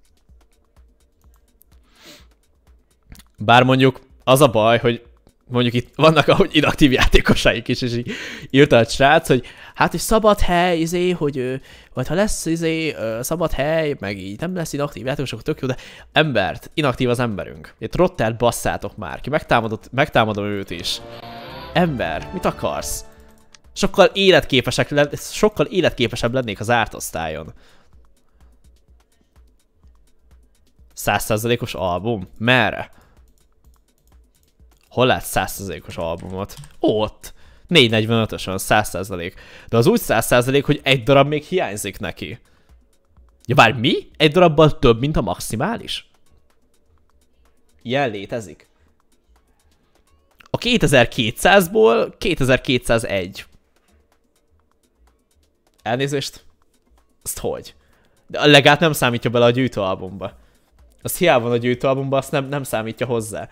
Speaker 1: Bár mondjuk az a baj, hogy mondjuk itt vannak ahogy inaktív játékosaik is, és így írta a srác, hogy hát is szabad hely, izé, hogy vagy ha lesz izé, szabad hely, meg így nem lesz inaktív játékos, akkor tök jó, de embert, inaktív az emberünk. Itt Rottert basszátok már ki, megtámadott, megtámadom őt is. Ember, mit akarsz? Sokkal életképesek, le, sokkal életképesebb lennék az ártosztályon. száz százalékos album? Merre? Hol látsz száz százalékos albumot? Ott! négyszáznegyvenötösön, száz százalék. De az úgy száz százalék, hogy egy darab még hiányzik neki. Ja bár mi? Egy darabbal több, mint a maximális? Ilyen létezik? A kétezer-kétszázból kétezer-kétszázegy. Elnézést? Azt hogy? De a legát nem számítja bele a gyűjtőalbumba. Az hiába van a gyűjtőalbumba, azt nem, nem számítja hozzá.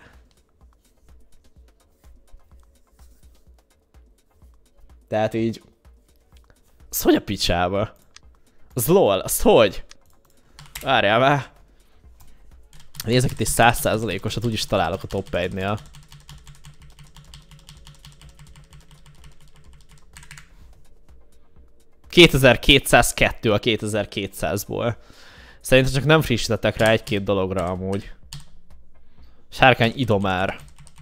Speaker 1: Tehát így... Az hogy a picsába? Az lol, az hogy? Várjál már. Nézzek itt egy száz százalékosat, úgyis találok a top egynél. kétezer-kétszázkettő a kétezer-kétszázból. Szerintem csak nem frissítettek rá egy-két dologra amúgy. Sárkány idomár.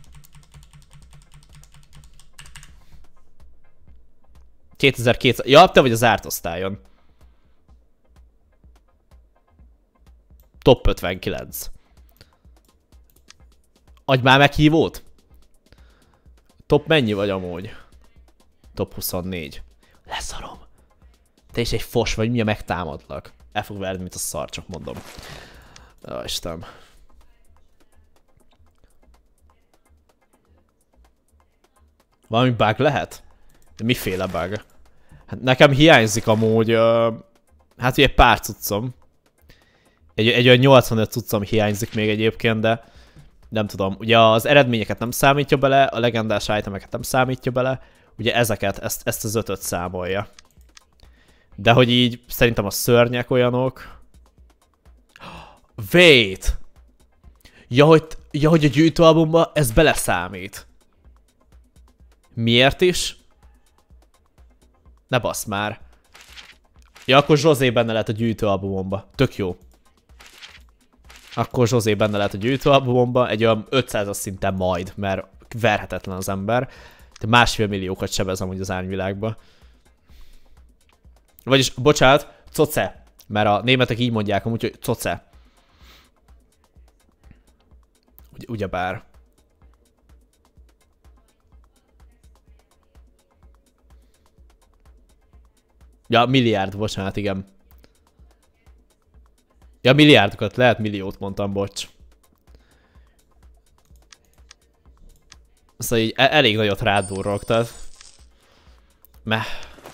Speaker 1: kétezer-kétszáz... Ja, te vagy az ártosztályon. Top ötvenkilenc. Adj már meghívót? Top mennyi vagy amúgy? Top huszonnégy. Leszarom. Te is egy fos vagy, mi a megtámadlak. El fog verni, mint a szar, csak mondom. Ó, Istenem. Valami bug lehet? De miféle bug? Hát nekem hiányzik amúgy, uh, hát ugye pár cuccom. Egy, egy olyan nyolcvanöt cuccom hiányzik még egyébként, de nem tudom. Ugye az eredményeket nem számítja bele, a legendás itemeket nem számítja bele. Ugye ezeket, ezt, ezt az ötöt számolja. De hogy így szerintem a szörnyek olyanok. Wait! Ja, hogy, ja, hogy a gyűjtőalbumba ez beleszámít. Miért is? Ne basz már. Ja, akkor Zsozé benne lehet a gyűjtőalbumomba. Tök jó. Akkor Zsozé benne lehet a gyűjtőalbumomba. Egy olyan ötszázas szinten majd, mert verhetetlen az ember. De másfél milliókat sebez amúgy az árnyvilágba. Vagyis, bocsánat, coce. Mert a németek így mondják amúgy, hogy coce. Ugy, ugyebár. Ja, milliárd, bocsánat, igen. Ja, milliárdokat, lehet milliót mondtam, bocs. Szóval így elég nagyot rád durrogtad. Meh.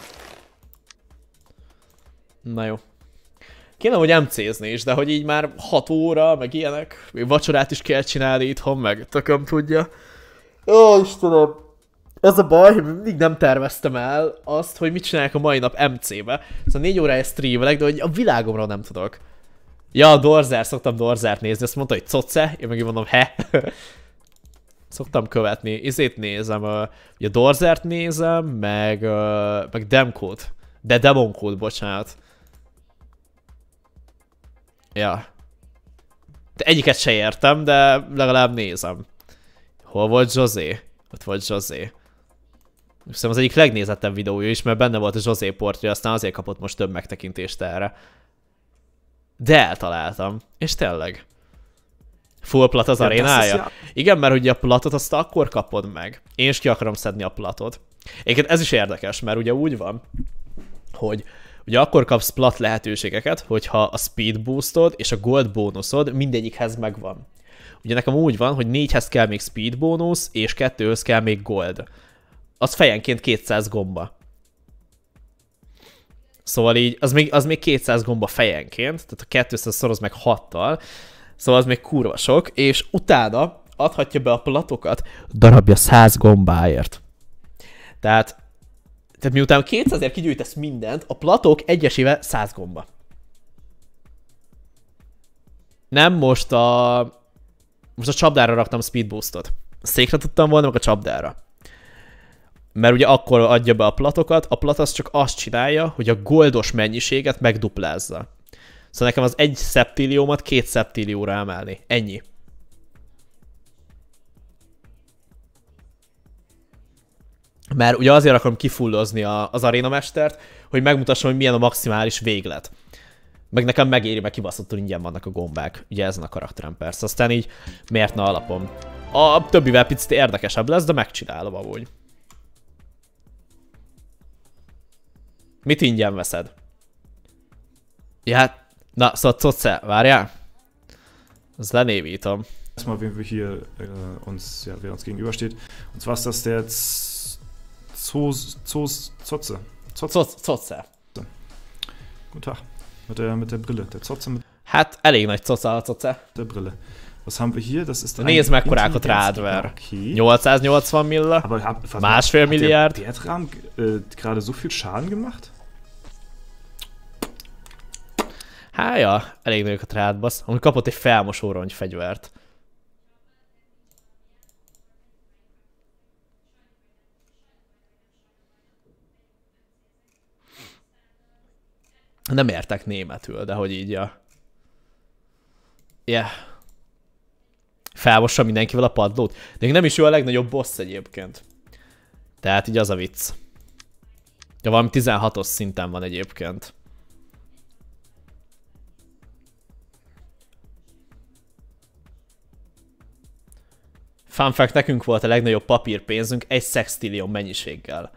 Speaker 1: Na jó. Kéne, hogy em cézni is, de hogy így már hat óra, meg ilyenek. Még vacsorát is kell csinálni itthon, meg tököm tudja. Ó, Istenem. Ez a baj, hogy mindig nem terveztem el azt, hogy mit csinálják a mai nap em cébe. Szóval négy órája streamelek, de hogy a világomra nem tudok. Ja, a Dorzer, szoktam Dorzert nézni, azt mondta, hogy coce, én meg így mondom, he. Szoktam követni, izét nézem, uh, ugye Dorzert nézem, meg, uh, meg Demcode. De Demoncode, bocsánat. Ja. De egyiket se értem, de legalább nézem. Hol volt Zsozé? Ott volt Zsozé. Szerintem az egyik legnézettebb videója is, mert benne volt a Zsozé portja, aztán azért kapott most több megtekintést erre. De eltaláltam. És tényleg. Full plat az arénája? Igen, mert ugye a platot azt akkor kapod meg. Én is ki akarom szedni a platot. Egyébként ez is érdekes, mert ugye úgy van, hogy ugye akkor kapsz plat lehetőségeket, hogyha a speed boostod és a gold bónuszod mindegyikhez megvan. Ugye nekem úgy van, hogy négyhez kell még speed bónusz, és kettőhöz kell még gold. Az fejenként kétszáz gomba. Szóval így, az még, az még kétszáz gomba fejenként, tehát a kettőszáz szoroz meg hattal, szóval az még kurva sok, és utána adhatja be a platokat darabja száz gombáért. Tehát, tehát miután kétszázért kigyűjtesz mindent, a platok egyesével száz gomba. Nem most a... Most a csapdára raktam speed boostot. Székre tudtam volna, meg a csapdára. Mert ugye akkor adja be a platokat, a plat az csak azt csinálja, hogy a goldos mennyiséget megduplázza. Szóval nekem az egy szeptilliómat két szeptillióra emelni. Ennyi. Mert ugye azért akarom kifullozni a, az arénamestert, hogy megmutassam, hogy milyen a maximális véglet. Meg nekem megéri, meg kibaszottul ingyen vannak a gombák. Ugye ezen a karakterem persze. Aztán így miért ne alapom. A többivel picit érdekesebb lesz, de megcsinálom amúgy. Mit ingyen veszed? Ja, hát... Na, szóval Coce, várjál? Az lenévítom.
Speaker 3: Erstmal, wen wir hier äh, uns, ja, wer uns gegenübersteht. Und zwar ist das der Zos, Zos, Zotze.
Speaker 1: Coce.
Speaker 3: Guten Tag. Mit der, mit der Brille. Der Zotze mit
Speaker 1: Hát elég nagy coca a Coce.
Speaker 3: der Brille. Was haben wir hier? Das ist ein
Speaker 1: Nézd mekkorákat rád ver.
Speaker 3: Okay.
Speaker 1: nyolcszáznyolcvan milla.
Speaker 3: Aber hab, was,
Speaker 1: Másfél
Speaker 3: hat
Speaker 1: milliárd.
Speaker 3: der Bertram äh, gerade so viel Schaden gemacht?
Speaker 1: Hája, elég nagyok a trádbasz. Amúgy kapott egy felmosó rongyfegyvert. Nem értek németül, de hogy így, ja. Yeah. Felmossa mindenkivel a padlót. De még nem is jó a legnagyobb boss egyébként. Tehát így az a vicc. Ja, valami tizenhatos szinten van egyébként. Fun fact, nekünk volt a legnagyobb papírpénzünk egy szextillion mennyiséggel.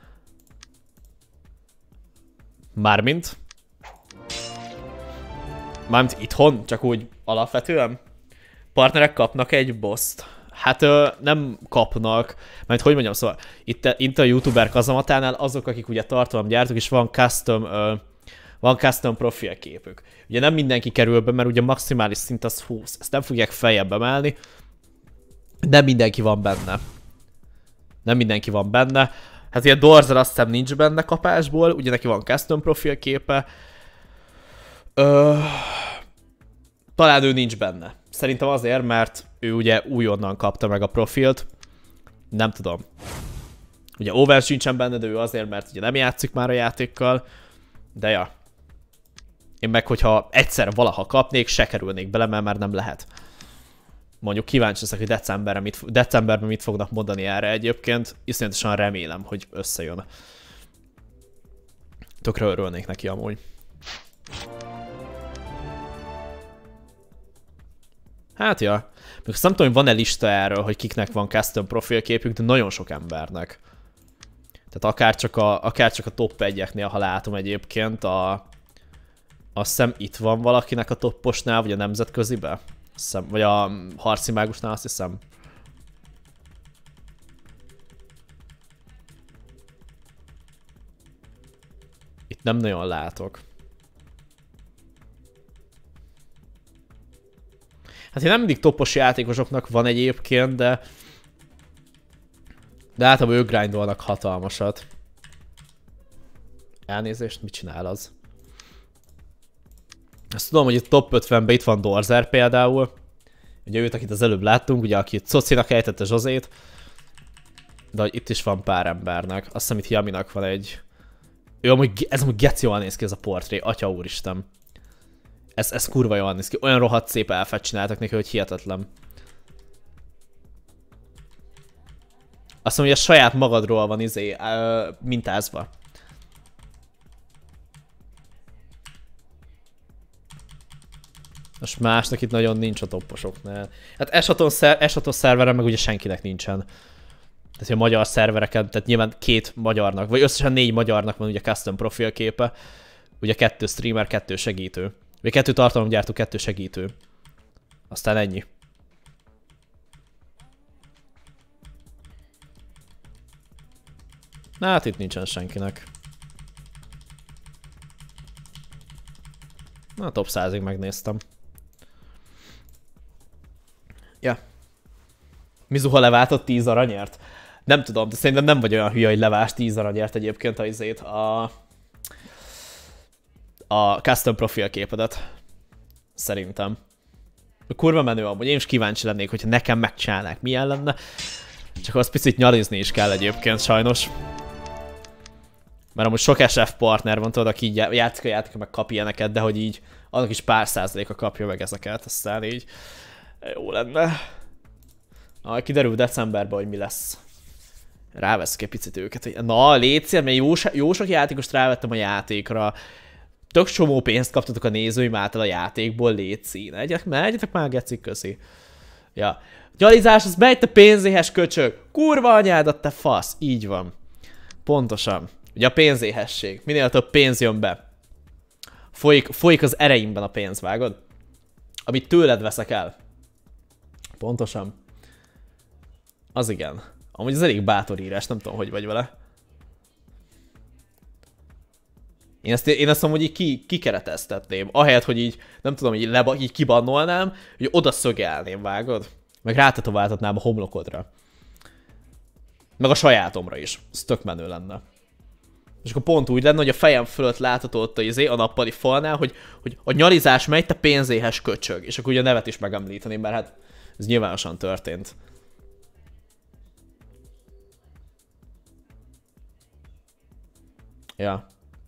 Speaker 1: Mármint? Mármint itthon, csak úgy alapvetően. Partnerek kapnak egy boszt. Hát ö, nem kapnak, mert hogy mondjam, szóval itt, itt a youtuber kazamatánál azok, akik ugye tartalomgyártók, és van custom, ö, van custom profilképük. Ugye nem mindenki kerül be, mert ugye maximális szint az húsz, ezt nem fogják feljebb emelni. Nem mindenki van benne. Nem mindenki van benne. Hát ilyen Dorzer azt hiszem nincs benne kapásból, ugye neki van custom profilképe. Ö... Talán ő nincs benne. Szerintem azért, mert ő ugye újonnan kapta meg a profilt. Nem tudom. Ugye Over sincsen benne, de ő azért, mert ugye nem játszik már a játékkal. De ja. Én meg, hogyha egyszer valaha kapnék, se kerülnék bele, mert már nem lehet. Mondjuk kíváncsi leszek, hogy decemberben mit, decemberben mit fognak mondani erre egyébként. Iszonyatosan remélem, hogy összejön. Tökre örülnék neki amúgy. Hát ja. Még azt nem tudom, hogy van-e lista erről, hogy kiknek van custom profilképük, de nagyon sok embernek. Tehát akár csak a, akár csak a top egyeknél, ha látom egyébként, a, azt hiszem itt van valakinek a topposnál, vagy a nemzetközibe. Azt hiszem, vagy a harci mágusnál, azt hiszem. Itt nem nagyon látok. Hát én nem mindig topos játékosoknak van egyébként, de... De általában ők grindolnak hatalmasat. Elnézést, mit csinál az? Azt tudom, hogy itt top ötvenben itt van Dorzer például. Ugye őt, akit az előbb láttunk, ugye aki Cocinak ejtette Zsozét. De hogy itt is van pár embernek. Azt hiszem itt Yaminak van egy... Ő amúgy, ez amúgy geci jól néz ki ez a portré, atya úristen. Ez, ez kurva jól néz ki. Olyan rohadt szép elfet csináltak neki, hogy hihetetlen. Azt mondom, hogy a saját magadról van izé, ö, mintázva. Most másnak itt nagyon nincs a topposoknál. Hát esatos szerveren meg ugye senkinek nincsen. Tehát a magyar szervereken, tehát nyilván két magyarnak, vagy összesen négy magyarnak van ugye custom profilképe. Ugye kettő streamer, kettő segítő. Vagy kettő tartalomgyártó, kettő segítő. Aztán ennyi. Na hát itt nincsen senkinek. Na, top százig megnéztem. Ja. Mizuha leváltott tíz aranyért? Nem tudom, de szerintem nem vagy olyan hülye, hogy leválts tíz aranyért egyébként a izét, a... a custom profil képedet. Szerintem. Kurva menő amúgy, én is kíváncsi lennék, hogyha nekem megcsinálnák, milyen lenne. Csak az picit nyalizni is kell egyébként, sajnos. Mert amúgy sok es ef partner van, tudod, aki így játszik a játék, meg kap ilyeneket, de hogy így annak is pár százaléka kapja meg ezeket, aztán így jó lenne. Ah, kiderül decemberben, hogy mi lesz. Ráveszek egy picit őket, hogy na, légy mert jó, jó sok játékost rávettem a játékra. Tök csomó pénzt kaptatok a nézőim által a játékból, légy szín. Egyetek, egyetek már, gecik, köszi. Ja. Gyalizás, az megy, te pénzéhes köcsög. Kurva anyádat, te fasz. Így van. Pontosan. Ugye a pénzéhesség. Minél több pénz jön be. Folyik, folyik az ereimben a pénz, vágod? Amit tőled veszek el. Pontosan. Az igen. Amúgy ez elég bátor írás, nem tudom, hogy vagy vele. Én ezt, én ezt amúgy így ki, kikereteztetném. Ahelyett, hogy így, nem tudom, így, leba, így kibannolnám, hogy oda szögelném, vágod? Meg rátetováltatnám a homlokodra. Meg a sajátomra is. Ez tök menő lenne. És akkor pont úgy lenne, hogy a fejem fölött látható ott a, izé, a nappali falnál, hogy, hogy a nyalizás megy, te pénzéhes köcsög. És akkor ugye a nevet is megemlíteném, mert hát ez nyilvánosan történt. Ja.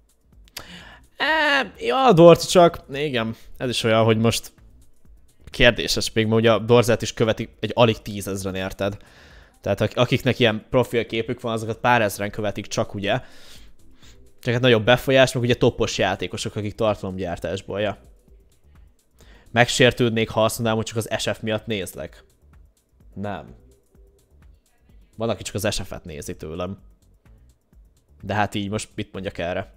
Speaker 1: E, ja, a Dorci csak, igen, ez is olyan, hogy most kérdéses még, mert ugye a Dorzát is követik egy alig tízezren, érted? Tehát akiknek ilyen profilképük van, azokat pár ezren követik csak, ugye? Csak hát nagyobb befolyás, meg ugye toppos játékosok, akik tartalomgyártásból, ja. Megsértődnék, ha azt mondanám, hogy csak az es ef miatt nézlek. Nem. Van, aki csak az es ef-et nézi tőlem. De hát így most mit mondjak erre?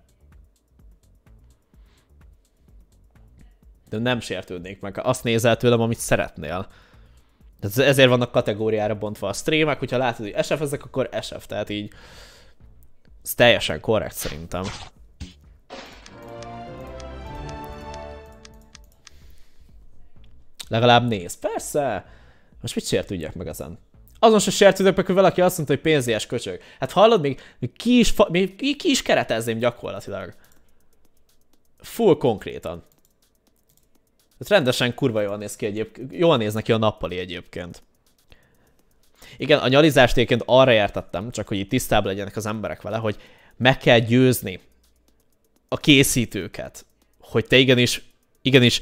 Speaker 1: De nem sértődnék meg. Azt nézel tőlem, amit szeretnél. Tehát ezért vannak kategóriára bontva a streamek, hogyha látod, hogy es ef ezek, akkor es ef. Tehát így... Ez teljesen korrekt szerintem. Legalább néz. Persze! Most mit sértődjek meg ezen? Azon se sértődök meg, hogy valaki azt mondta, hogy pénzéhes köcsög. Hát hallod, még, még, ki, is, még ki, ki is keretezném gyakorlatilag. Full konkrétan. Tehát rendesen kurva jól néz ki egyébként. Jól néz neki a nappali egyébként. Igen, a nyalizást egyébként arra értettem, csak hogy itt tisztában legyenek az emberek vele, hogy meg kell győzni a készítőket, hogy te igenis, igenis,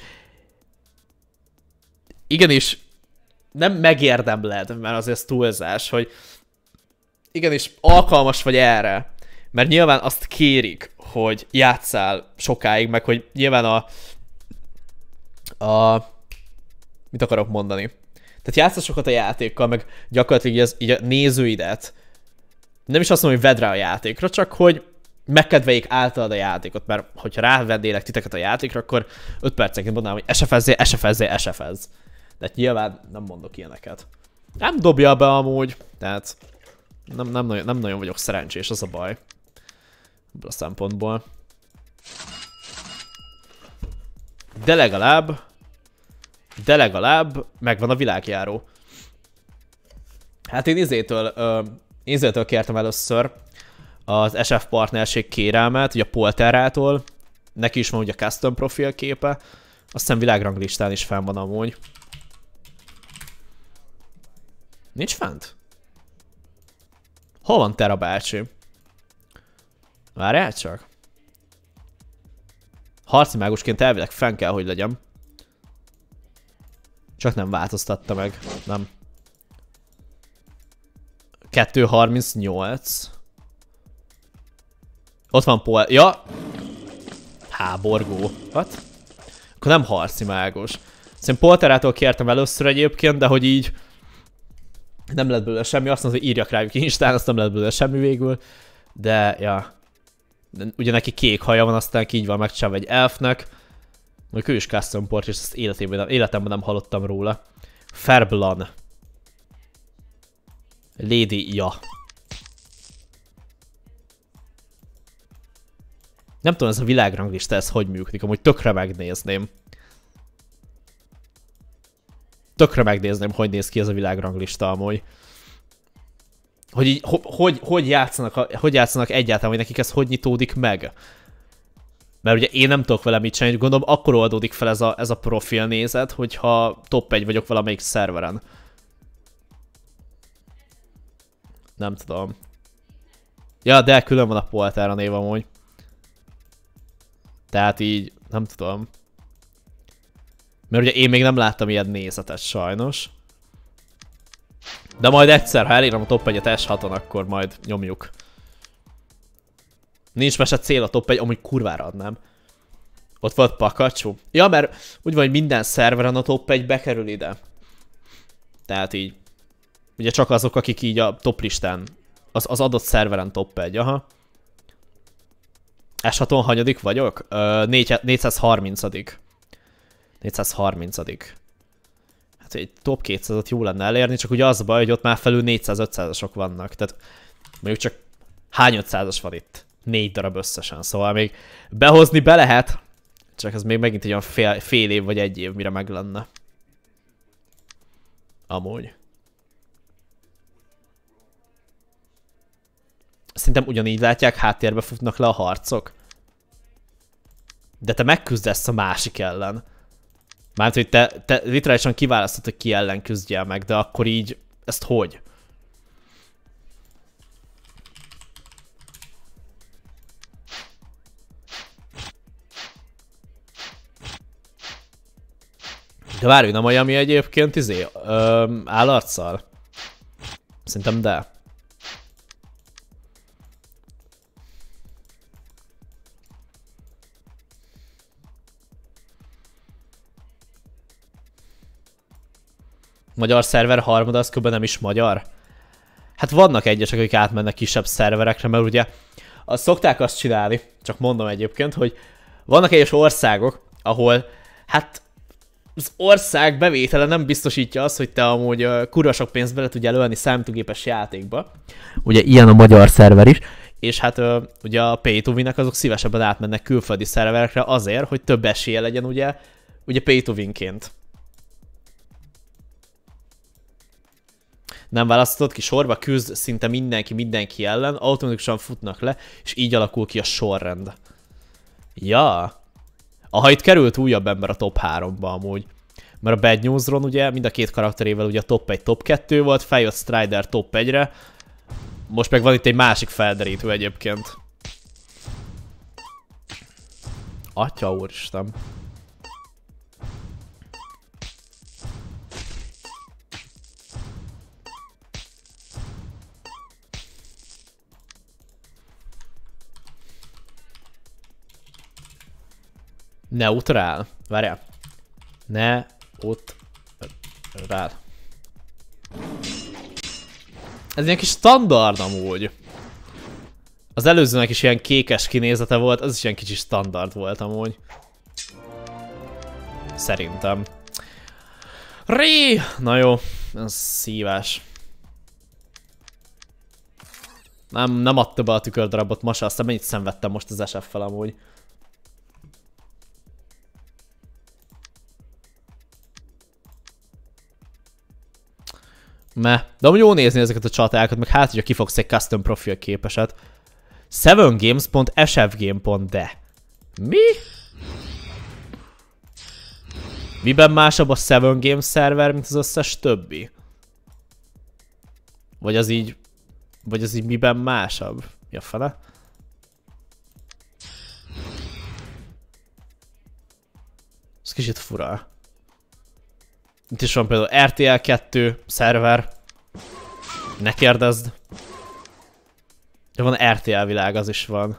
Speaker 1: igenis nem megérdemled, mert azért ez túlzás, hogy igenis alkalmas vagy erre, mert nyilván azt kérik, hogy játsszál sokáig, meg hogy nyilván a, a mit akarok mondani? Tehát játssza sokat a játékkal, meg gyakorlatilag ez, így a nézőidet, nem is azt mondom, hogy vedd rá a játékra, csak hogy megkedveljék általad a játékot, mert hogyha rávendélek titeket a játékra, akkor öt percenként mondanám, hogy es ef-ezzél, es ef-ezzél, es ef-ezz. De nyilván nem mondok ilyeneket. Nem dobja be amúgy, tehát nem, nem, nagyon, nem nagyon vagyok szerencsés, az a baj. Ebből a szempontból. De legalább, de legalább megvan a világjáró. Hát én izétől, ö, izétől kértem először az es ef partnerség kérelmet, ugye a Polterrától. Neki is van ugye a custom profil képe. Azt hiszem világranglistán is fenn van amúgy. Nincs fent? Hol van Tera bácsi? Várjál csak. Harci mágusként elvileg fenn kell, hogy legyen. Csak nem változtatta meg. Nem. kettő harmincnyolc. Ott van Pol... Ja! Háborgó. What? Akkor nem harci mágus. Szerintem Polterától kértem először egyébként, de hogy így... Nem lett belőle semmi. Azt mondta, hogy írjak rájuk Instán, azt nem lett belőle semmi végül. De, ja... De ugye neki kék haja van, aztán így van megcsinálva egy elfnek. Mondjuk ő is custom port, és ezt életemben, életemben nem hallottam róla. Ferblan. Lady, ja. Nem tudom, ez a világranglista, ez hogy működik, amúgy tökre megnézném. Tökre megnézném, hogy néz ki ez a világranglista amúgy. Hogy, így, ho, hogy, hogy, játszanak, hogy játszanak egyáltalán, hogy nekik ez hogy nyitódik meg. Mert ugye én nem tudok vele mit csinálni, gondolom akkor oldódik fel ez a, ez a profil nézet, hogyha top egy vagyok valamelyik szerveren. Nem tudom. Ja, de külön van a Polter a név amúgy. Tehát így, nem tudom. Mert ugye én még nem láttam ilyen nézetet sajnos. De majd egyszer, ha elírom a top egyet es haton, akkor majd nyomjuk. Nincs mese cél a top egy, amúgy kurvára adnám. Ott volt Pakachu. Ja, mert úgy van, hogy minden szerveren a top egy bekerül ide. Tehát így. Ugye csak azok, akik így a top listán. Az, az adott szerveren top egy, aha. es haton hanyadik vagyok? Ö, négy, négyszázharmincadik négyszázharmincadik Hát egy top kétszázat jó lenne elérni, csak ugye az a baj, hogy ott már felül négyszáz-ötszázasok vannak. Tehát mondjuk csak hány ötszázas van itt? Négy darab összesen, szóval még behozni be lehet. Csak ez még megint egy olyan fél, fél év vagy egy év, mire meg lenne. Amúgy. Szerintem ugyanígy látják, háttérbe futnak le a harcok. De te megküzdesz a másik ellen. Mármint, hogy te, te literálisan kiválasztod, hogy ki ellen küzdjél meg, de akkor így, ezt hogy? De várj, nem olyan, mi egyébként izé, ö, állarccal? Szerintem de. Magyar szerver harmada, az kb. Nem is magyar. Hát vannak egyesek, akik átmennek kisebb szerverekre, mert ugye azt szokták azt csinálni, csak mondom egyébként, hogy vannak egyes országok, ahol hát az ország bevétele nem biztosítja azt, hogy te amúgy uh, kurva sok pénzt bele tudjál ölni számítógépes játékba. Ugye ilyen a magyar szerver is. És hát uh, ugye a pay to win-ek azok szívesebben átmennek külföldi szerverekre azért, hogy több esélye legyen ugye, ugye pay to win-ként. Nem választod ki, sorba küzd szinte mindenki mindenki ellen, automatikusan futnak le, és így alakul ki a sorrend. Ja. Aha, itt került újabb ember a top háromba amúgy. Mert a Bad News-ron ugye mind a két karakterével ugye a top egy, top kettő volt, feljött Strider top egyre. Most meg van itt egy másik felderítő egyébként. Atya úristen. Neutrál? Várjál. Neutrál. Ez ilyen kis standard amúgy. Az előzőnek is ilyen kékes kinézete volt, az is ilyen kicsi standard volt amúgy. Szerintem. Ré! Na jó, ez szívás. Nem, nem adta be a tükördarabot ma se, aztán mennyit szenvedtem most az es ef-fel amúgy. Meh. De amúgy jó nézni ezeket a csatákat, meg hát, hogyha kifogsz egy custom profil képeset. seven games pont s f game pont d e Mi? Miben másabb a seven games szerver, mint az összes többi? Vagy az így... Vagy az így miben másabb? Mi a fele? Ez kicsit fura. Itt is van például er té el kettő szerver. Ne kérdezd. De van er té el világ, az is van.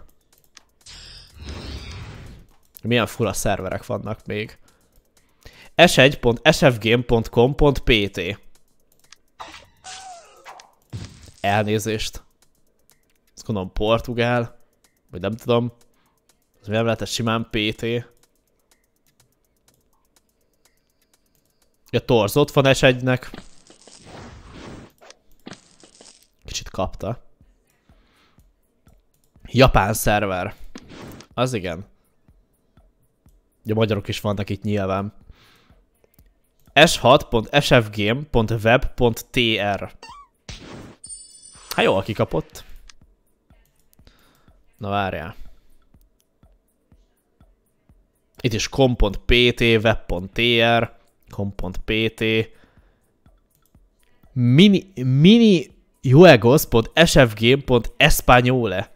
Speaker 1: Milyen fura szerverek vannak még. es one pont s f game pont com pont p t Elnézést. Azt gondolom portugál. Vagy nem tudom. Ez nem lehet simán pé té. A torz ott van es egynek. Kicsit kapta. Japán szerver. Az igen. Ugye magyarok is vannak itt nyilván. s six pont s f game pont web pont t r Hát jól kikapott. Na várjál. Itt is com pont p t, web pont t r, com pont p t, mini, mini juegos pont s f game pont españole,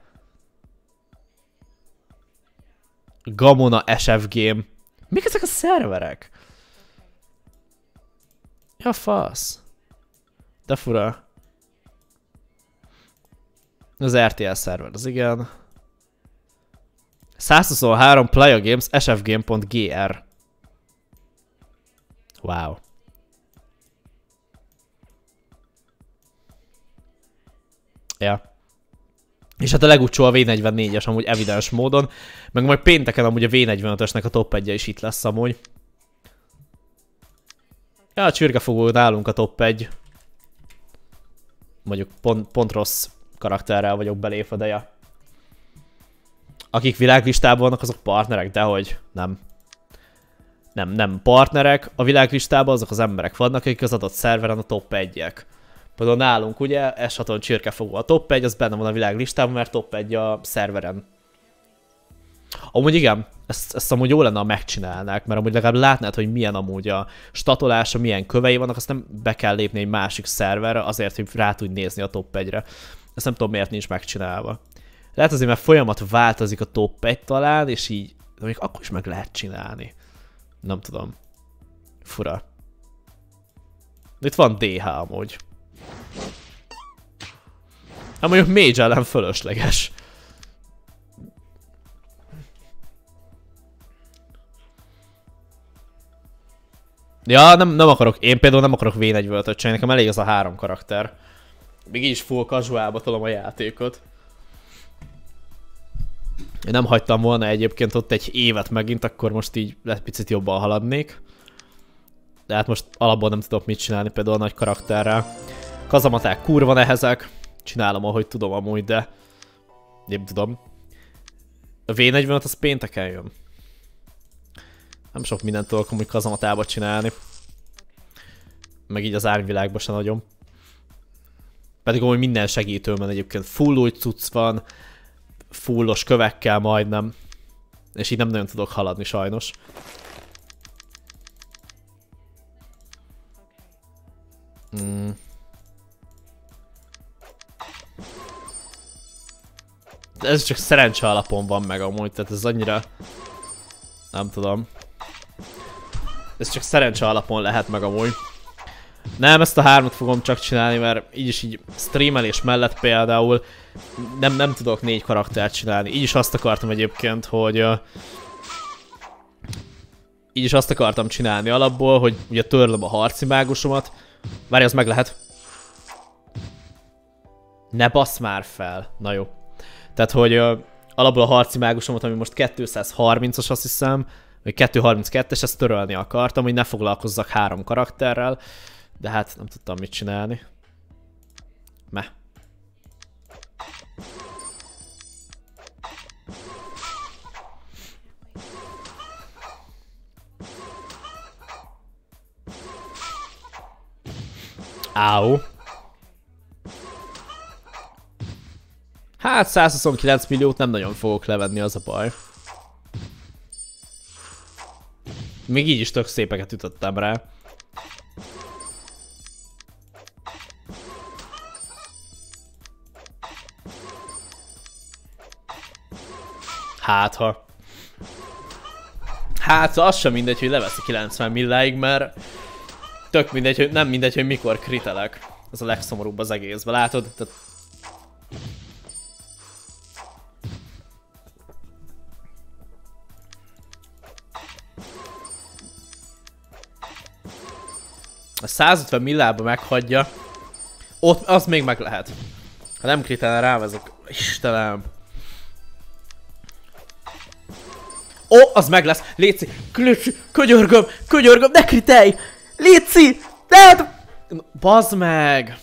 Speaker 1: Gamona es ef game. Mik ezek a szerverek? Ja, fasz. De fura. Az er té el szerver, az igen. százhuszonhárom Playa Games sfgame.gr. Wow. Ja. És hát a legutcsó a vé negyvennégyes amúgy evidens módon, meg majd pénteken amúgy a vé negyvenötösnek a top egy is itt lesz amúgy. Ja, a csirkefogó nálunk a top egy. Mondjuk pont, pont rossz karakterrel vagyok belépve, de ja. Akik világlistában vannak, azok partnerek, dehogy nem. Nem, nem partnerek. A világlistában azok az emberek vannak, akik az adott szerveren a top egyek. Például nálunk ugye, es haton csirkefogó a top egy, az benne van a világlistában, mert top egy a szerveren. Amúgy igen, ezt, ezt amúgy jó lenne, ha megcsinálnák, mert amúgy legalább látnád, hogy milyen amúgy a statolása, milyen kövei vannak, azt nem be kell lépni egy másik szerverre azért, hogy rá tudj nézni a top egyre. Ezt nem tudom, miért nincs megcsinálva. Lehet azért, mert folyamat változik a top egy talán, és így, de még akkor is meg lehet csinálni. Nem tudom. Fura. Itt van dé há amúgy. Hát mondjuk Mage ellen fölösleges. Ja, nem, nem akarok, én például nem akarok vé negyvenötöt csinálni, nekem elég az a három karakter. Még így is full casualba tolom a játékot. Én nem hagytam volna egyébként ott egy évet megint, akkor most így lehet picit jobban haladnék. De hát most alapból nem tudok mit csinálni például a nagy karakterrel. Kazamaták kurva nehezek. Csinálom ahogy tudom amúgy, de nem tudom. A vé negyvenöt az pénteken jön. Nem sok mindent tudok amúgy kazamatába csinálni. Meg így az árnyvilágban sem nagyon. Pedig amúgy minden segítőben egyébként full új cucc van. Fullos kövekkel majdnem. És így nem nagyon tudok haladni sajnos. Hmm. De ez csak szerencse alapon van meg amúgy, tehát ez annyira... Nem tudom. Ez csak szerencse alapon lehet meg amúgy. Nem, ezt a hármat fogom csak csinálni, mert így is így streamelés mellett például nem, nem tudok négy karaktert csinálni. Így is azt akartam egyébként, hogy... Uh, így is azt akartam csinálni alapból, hogy ugye törlöm a harci mágusomat. Várj, az meg lehet. Ne bassz már fel. Na jó. Tehát, hogy uh, alapból a harci mágusomat, ami most kétszázharmincas azt hiszem, vagy kétszázharminckettes, ezt törölni akartam, hogy ne foglalkozzak három karakterrel. De hát nem tudtam mit csinálni. Meh. Áú. Hát százhuszonkilenc milliót nem nagyon fogok levenni, az a baj. Még így is tök szépeket ütöttem rá. Hát ha. Hát az sem mindegy, hogy leveszi kilencven milláig, mert tök mindegy, hogy nem mindegy, hogy mikor kritelek. Ez a legszomorúbb az egészben, látod? Tehát... A százötven millába meghagyja. Ott az még meg lehet. Ha nem kritelne rávezek. Istenem. Ó, oh, az meg lesz! Léci! Léci! Könyörgöm! Könyörgöm! Ne kritelj! Léci! Ne! Bazd meg!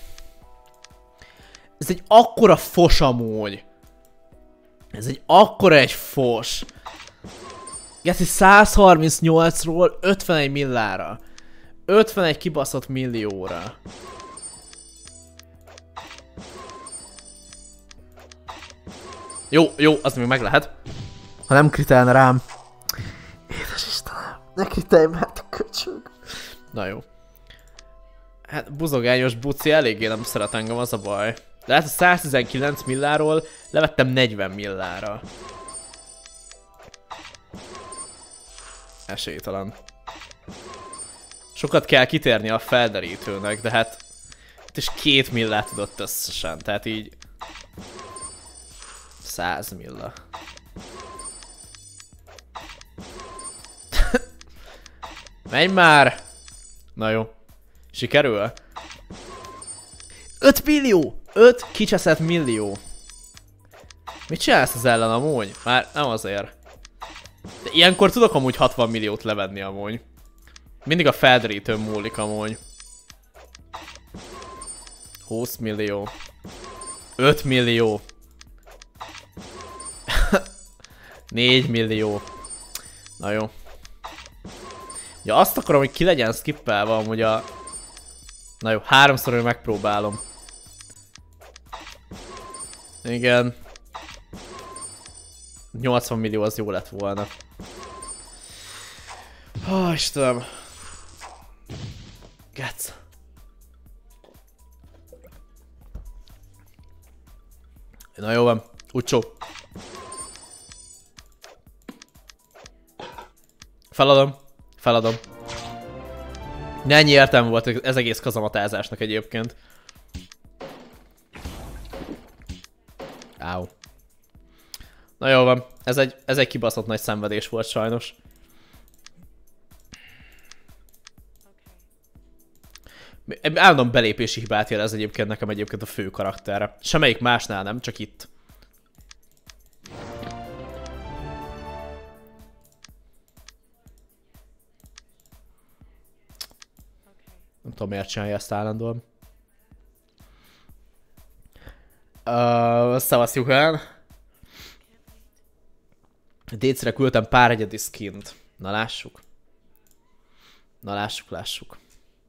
Speaker 1: Ez egy akkora fos amúgy. Ez egy akkora egy fos. Geci százharmincnyolcról ötvenegy millára. ötvenegy kibaszott millióra. Jó, jó, az még meg lehet. Ha nem kritelne rám. Édes Istenem, ne kritelj már, te köcsög. Na jó. Hát buzogányos buci eléggé nem szeret engem, az a baj. De hát a száztizenkilenc milláról levettem negyven millára. Esélytelen. Sokat kell kitérni a felderítőnek, de hát és két millát tudott összesen, tehát így... száz milla. Menj már! Na jó. Sikerül? öt millió! öt kicseszett millió. Mit csinálsz az ellen amúgy? Már nem azért. De ilyenkor tudok amúgy hatvan milliót levenni amúgy. Mindig a felderítőn múlik amúgy. húsz millió. öt millió. négy millió. Na jó. Ja, azt akarom, hogy ki legyen skippelve amúgy a... Na jó, háromszor megpróbálom. Igen. nyolcvan millió az jó lett volna. Ó, Istenem. Gec. Na jó van. Ucsó. Feladom. Feladom. Ennyi értelme volt ez egész kazamatázásnak egyébként. Áú. Na jó van. Ez egy, ez egy kibaszott nagy szenvedés volt sajnos. Állandóan belépési hibát jelez egyébként nekem egyébként a fő karakterre. Semmelyik másnál nem, csak itt. Nem tudom miért csinálja ezt állandóan. Uh, Szavasz Juhán. Décre küldtem pár egyedi skint. Na lássuk. Na lássuk, lássuk.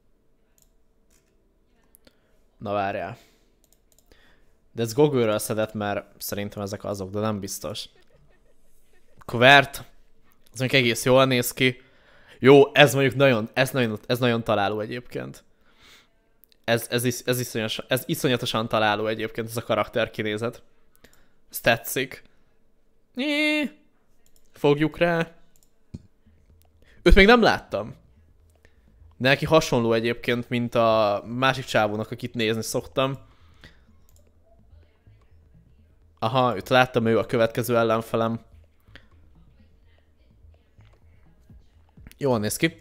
Speaker 1: Na várjál. De ez Google-ről szedett, mert szerintem ezek azok, de nem biztos. Quert. Ez mondjuk egész jól néz ki. Jó, ez mondjuk nagyon, ez nagyon, ez nagyon találó egyébként. Ez, ez, is, ez, iszonyatosan, ez iszonyatosan találó egyébként, ez a karakter kinézet. Ez tetszik. Nyí. Fogjuk rá. Őt még nem láttam. De neki hasonló egyébként, mint a másik csávónak, akit nézni szoktam. Aha, őt láttam, ő a következő ellenfelem. Jól néz ki.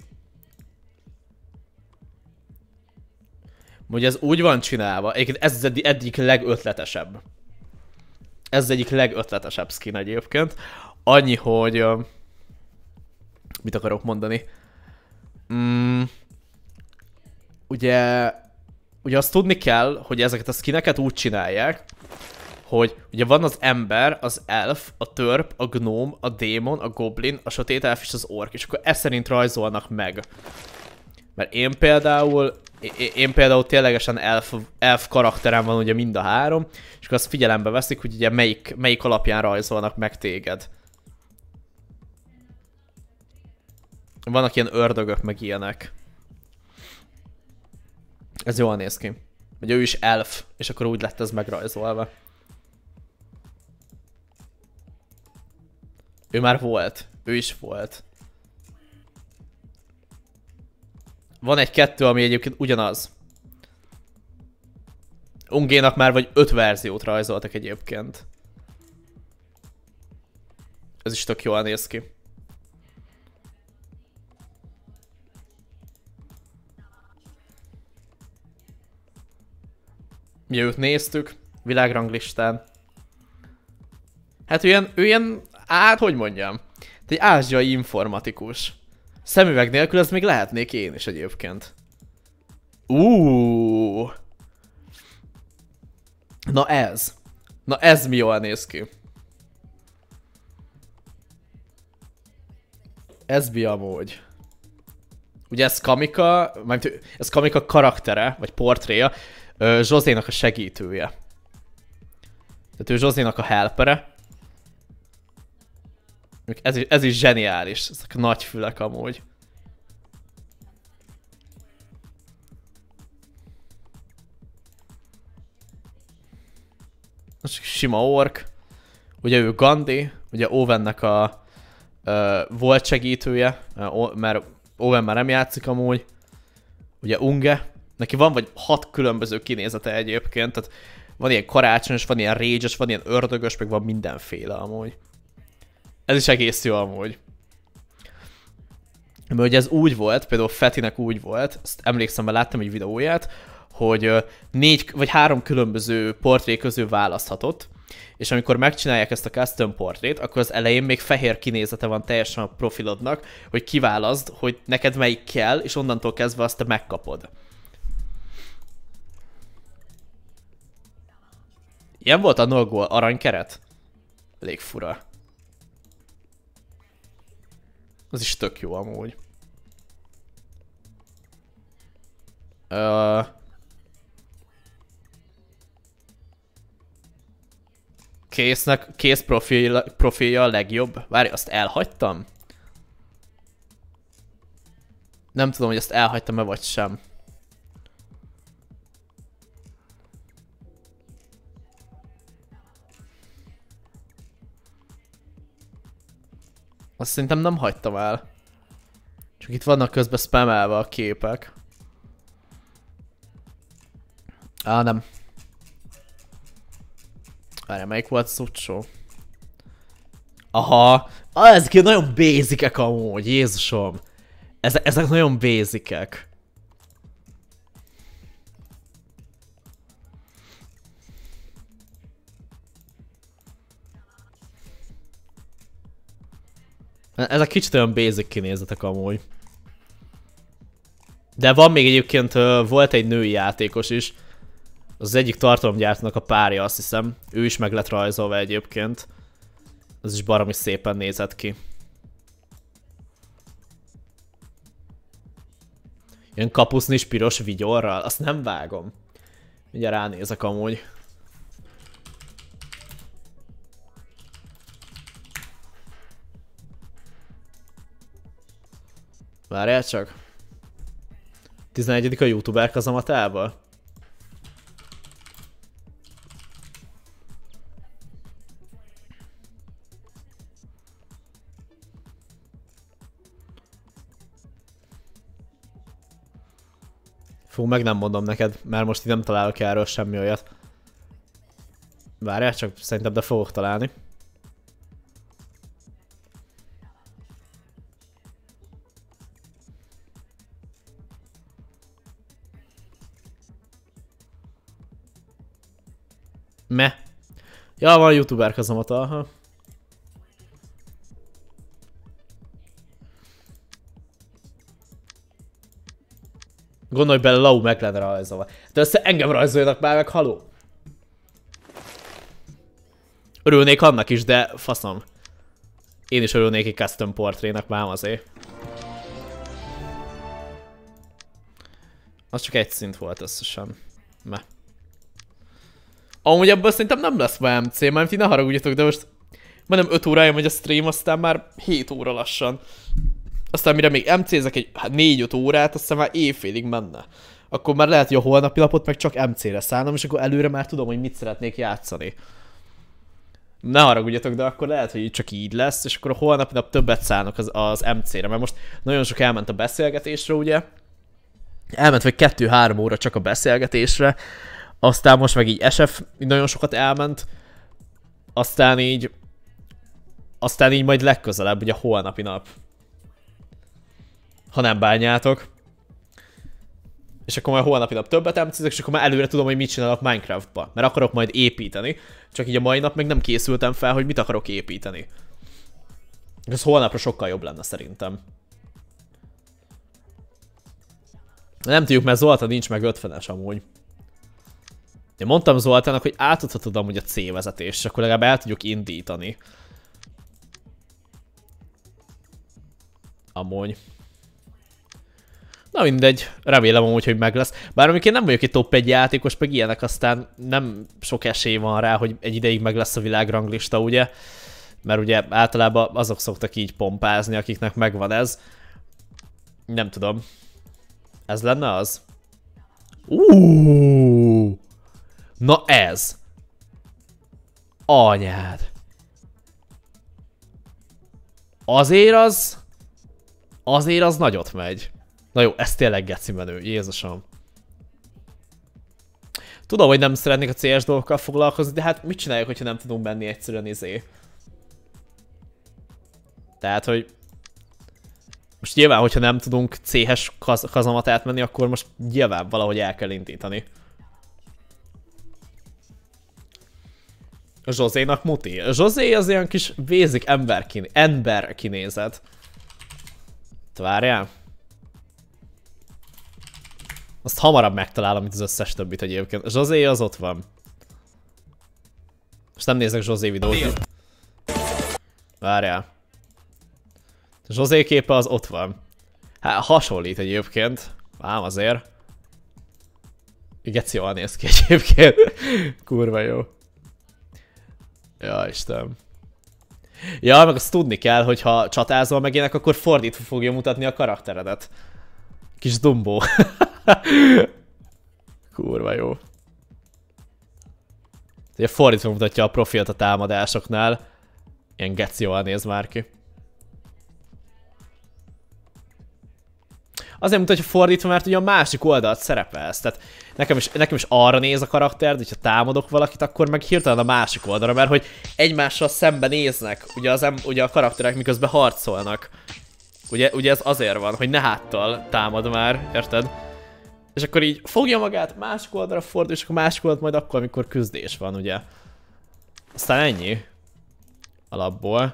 Speaker 1: Ugye ez úgy van csinálva, egyébként ez az eddig, eddig legötletesebb. Ez az egyik legötletesebb skin egyébként. Annyi, hogy... Uh, mit akarok mondani? Mm, ugye... Ugye azt tudni kell, hogy ezeket a skineket úgy csinálják, hogy ugye van az ember, az elf, a törp, a gnóm, a démon, a goblin, a sötét elf és az ork, és akkor ezt szerint rajzolnak meg. Mert én például, én például ténylegesen elf, elf karakterem van ugye mind a három, és akkor azt figyelembe veszik, hogy ugye melyik, melyik alapján rajzolnak meg téged. Vannak ilyen ördögök, meg ilyenek. Ez jól néz ki. Ugye ő is elf, és akkor úgy lett ez megrajzolva. Ő már volt. Ő is volt. Van egy-kettő, ami egyébként ugyanaz. Ungénak már vagy öt verziót rajzoltak egyébként. Ez is tök jól néz ki. Mi őt néztük világranglistán. Hát ő ilyen, ő ilyen, hát hogy mondjam, egy ázsiai informatikus. Szemüveg nélkül ez még lehetnék én is egyébként. Uuuuh. Na ez. Na ez mi jól néz ki. Ez mi amúgy. Ugye ez Kamika, ez Kamika karaktere, vagy portréja, Zsozénak a segítője. Tehát ő Zsozénak a helpere. Ez is, ez is zseniális, ezek a nagy fülek amúgy. Sima ork. Ugye ő Gandhi, ugye Owennek a uh, volt segítője, mert Owen már nem játszik amúgy. Ugye Unge, Neki van vagy hat különböző kinézete egyébként, tehát van ilyen karácsonyos, van ilyen rage-es, van ilyen ördögös, meg van mindenféle amúgy. Ez is egész jó amúgy. Mert ugye ez úgy volt, például Fetinek úgy volt, ezt emlékszem, mert láttam egy videóját, hogy négy vagy három különböző portré közül választhatott, és amikor megcsinálják ezt a custom portrét, akkor az elején még fehér kinézete van teljesen a profilodnak, hogy kiválaszd, hogy neked melyik kell, és onnantól kezdve azt te megkapod. Ilyen volt a no-gól aranykeret? Elég fura. Az is tök jó amúgy. Uh... Késznek, kész profil, profilja a legjobb. Várj, azt elhagytam? Nem tudom, hogy azt elhagytam-e vagy sem. Azt szerintem nem hagytam el. Csak itt vannak közben spamelve a képek. Á, nem. Várjál, melyik volt az utcsó? Aha. Ah, ezek nagyon basicek amúgy, Jézusom. Ezek, ezek nagyon basicek. Ezek kicsit olyan basic kinézetek amúgy. De van még egyébként, volt egy női játékos is. Az egyik tartalomgyártónak a párja, azt hiszem. Ő is meg lett rajzolva egyébként. Az is baromi szépen nézett ki. Ilyen kapusznis piros vigyorral? Azt nem vágom. Mindjárt ránézek amúgy. Várjál csak. tizenegyedik a youtuber kazamatában? Fú, meg nem mondom neked, mert most így nem találok erről semmi olyat. Várjál csak, szerintem de fogok találni. Me. Ja, van youtuber kazamata, aha. Gondolj bele, Lau meg lenne rajzolva. De össze engem rajzoljanak már meg, haló. Örülnék annak is, de faszom. Én is örülnék egy custom portrénak, már azért. Az csak egy szint volt összesen. Me. Amúgy ebből szerintem nem lesz ma em cé, mert ti ne haragudjatok, de most majdnem öt órája megy a stream, aztán már hét óra lassan. Aztán mire még em cézek egy négy-öt órát, aztán már éjfélig menne. Akkor már lehet, hogy a holnapi napot meg csak em cére szállnom, és akkor előre már tudom, hogy mit szeretnék játszani. Ne haragudjatok, de akkor lehet, hogy csak így lesz, és akkor a holnapi nap többet szállnak az, az em cére, mert most nagyon sok elment a beszélgetésre, ugye? Elment vagy kettő-három óra csak a beszélgetésre, aztán most meg így es ef nagyon sokat elment, aztán így, aztán így majd legközelebb, ugye a holnapi nap. Ha nem bánjátok. És akkor majd holnapi nap többet emcézek, és akkor már előre tudom, hogy mit csinálok Minecraftba. Mert akarok majd építeni. Csak így a mai nap meg nem készültem fel, hogy mit akarok építeni. Ez holnapra sokkal jobb lenne szerintem. Nem tudjuk, mert Zoltán nincs meg ötvenes amúgy. Én mondtam Zoltának, hogy átadhatod amúgy a C vezetést, és akkor legalább el tudjuk indítani. Amúgy. Na mindegy, remélem amúgy, hogy meg lesz. Bár amikor én nem vagyok egy top egy játékos, meg ilyenek, aztán nem sok esély van rá, hogy egy ideig meg lesz a világranglista, ugye? Mert ugye általában azok szoktak így pompázni, akiknek megvan ez. Nem tudom. Ez lenne az? Uuuuh! Na ez! Anyád! Azért az... Azért az nagyot megy. Na jó, ez tényleg geci menő, Jézusom. Tudom, hogy nem szeretnék a cé es dolgokkal foglalkozni, de hát mit csináljuk, hogyha nem tudunk menni egyszerűen izé. Tehát, hogy... Most nyilván, hogyha nem tudunk cé es kaz kazamatát menni, akkor most nyilván valahogy el kell indítani. A Zsozénak muti. A Zsozé az ilyen kis basic ember, kiné ember kinézet. Várjál. Azt hamarabb megtalálom, mint az összes többit egyébként. A Zsozé az ott van. Most nem nézek Zsozé videót. Várjál. A Zsozé képe az ott van. Hát hasonlít egyébként. Ám azért. Geci jól néz ki egyébként. Kurva jó. Ja, Isten. Ja, meg azt tudni kell, hogy ha csatázol meg ilyenek, akkor fordítva fogja mutatni a karakteredet. Kis Dumbo. Kurva jó. Ugye fordítva mutatja a profilt a támadásoknál. Ilyen geci jól néz már ki. Azért mutatja fordítva, mert ugye a másik oldalt szerepelsz. Tehát nekem is, nekem is arra néz a karakter, de hogyha támadok valakit, akkor meg hirtelen a másik oldalra, mert hogy egymással szemben néznek, ugye, az em, ugye a karakterek miközben harcolnak. Ugye, ugye ez azért van, hogy ne háttal támad már, érted? És akkor így fogja magát, másik oldalra fordul, és akkor másik oldalt majd akkor, amikor küzdés van, ugye. Aztán ennyi. Alapból.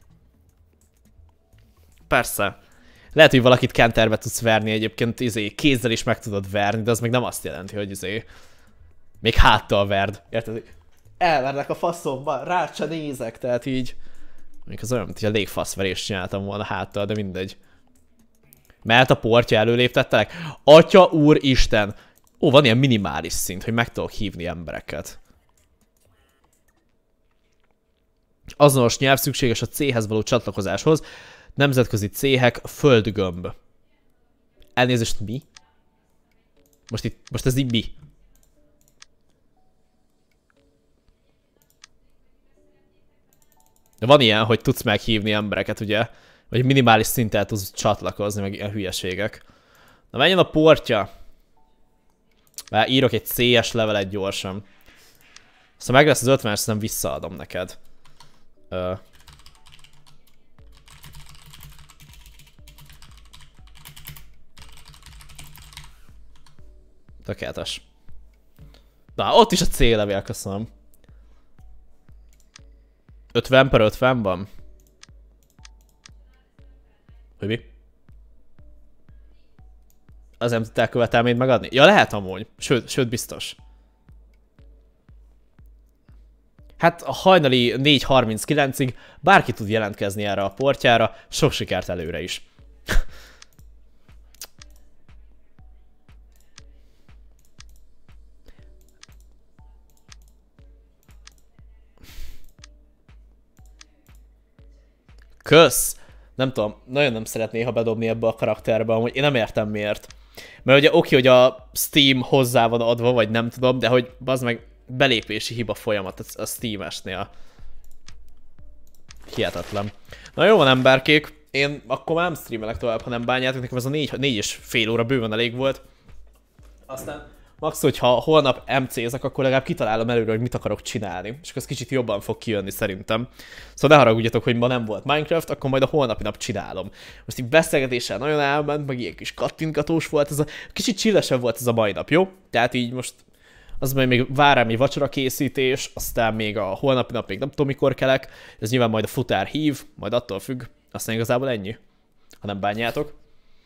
Speaker 1: Persze. Lehet, hogy valakit counterbe tudsz verni egyébként, izé, kézzel is meg tudod verni, de az még nem azt jelenti, hogy izé, még háttal verd. Érted? Elvernek a faszomba, rá se nézek, tehát így... Még az olyan, mint hogy a légfaszverést csináltam volna háttal, de mindegy. Mert a portja előléptettelek? Atya úristen! Ó, van ilyen minimális szint, hogy meg tudok hívni embereket. Azonos nyelv szükséges a céhez való csatlakozáshoz. Nemzetközi céhek, földgömb. Elnézést, mi? Most itt, most ez így mi? De van ilyen, hogy tudsz meghívni embereket, ugye? Vagy minimális szinten tudsz csatlakozni, meg ilyen hülyeségek. Na menjen a portja. Már írok egy cé es levelet gyorsan. Szóval meg lesz az ötven, ezt nem visszaadom neked. Ö... Tökéletes. Na, ott is a C-levél, köszönöm. ötven per ötven van? Hogy mi? Az nem tudtál követelményt megadni? Ja, lehet amúgy. Sőt, sőt biztos. Hát a hajnali négy harminckilencig bárki tud jelentkezni erre a portjára. Sok sikert előre is. Kösz! Nem tudom, nagyon nem szeretné, ha bedobni ebbe a karakterbe, amúgy én nem értem miért. Mert ugye oké, hogy a Steam hozzá van adva, vagy nem tudom, de hogy bazd meg belépési hiba folyamat a Steam-esnél. Hihetetlen. Na jó van, emberkék, én akkor már nem streamelek tovább, ha nem bánjátok, nekem ez a négy, négy és fél óra bőven elég volt. Aztán max, hogyha holnap em cé-zek, akkor legalább kitalálom előre, hogy mit akarok csinálni. És akkor ez kicsit jobban fog kijönni szerintem. Szóval ne haragudjatok, hogy ma nem volt Minecraft, akkor majd a holnapi nap csinálom. Most így beszélgetéssel nagyon elment, meg ilyen kis kattintgatós volt, ez a kicsit chillesebb volt ez a mai nap, jó? Tehát így most az majd még vár rám egy vacsora készítés, aztán még a holnapi nap még nem tudom mikor kelek, ez nyilván majd a futár hív, majd attól függ, aztán igazából ennyi, ha nem bánjátok.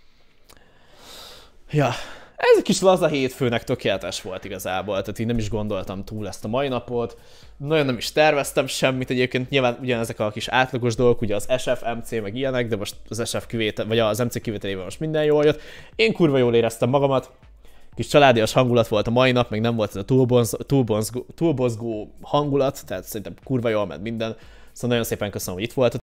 Speaker 1: Ja. Ez egy kis laza hétfőnek tökéletes volt igazából, tehát így nem is gondoltam túl ezt a mai napot. Nagyon nem is terveztem semmit egyébként, nyilván ugyanezek a kis átlagos dolgok, ugye az es ef, em cé meg ilyenek, de most az es ef kivétel, vagy az em cé kivételével most minden jól jött. Én kurva jól éreztem magamat, kis családias hangulat volt a mai nap, meg nem volt ez a túlbonzgó hangulat, tehát szerintem kurva jól ment minden. Szóval nagyon szépen köszönöm, hogy itt voltatok.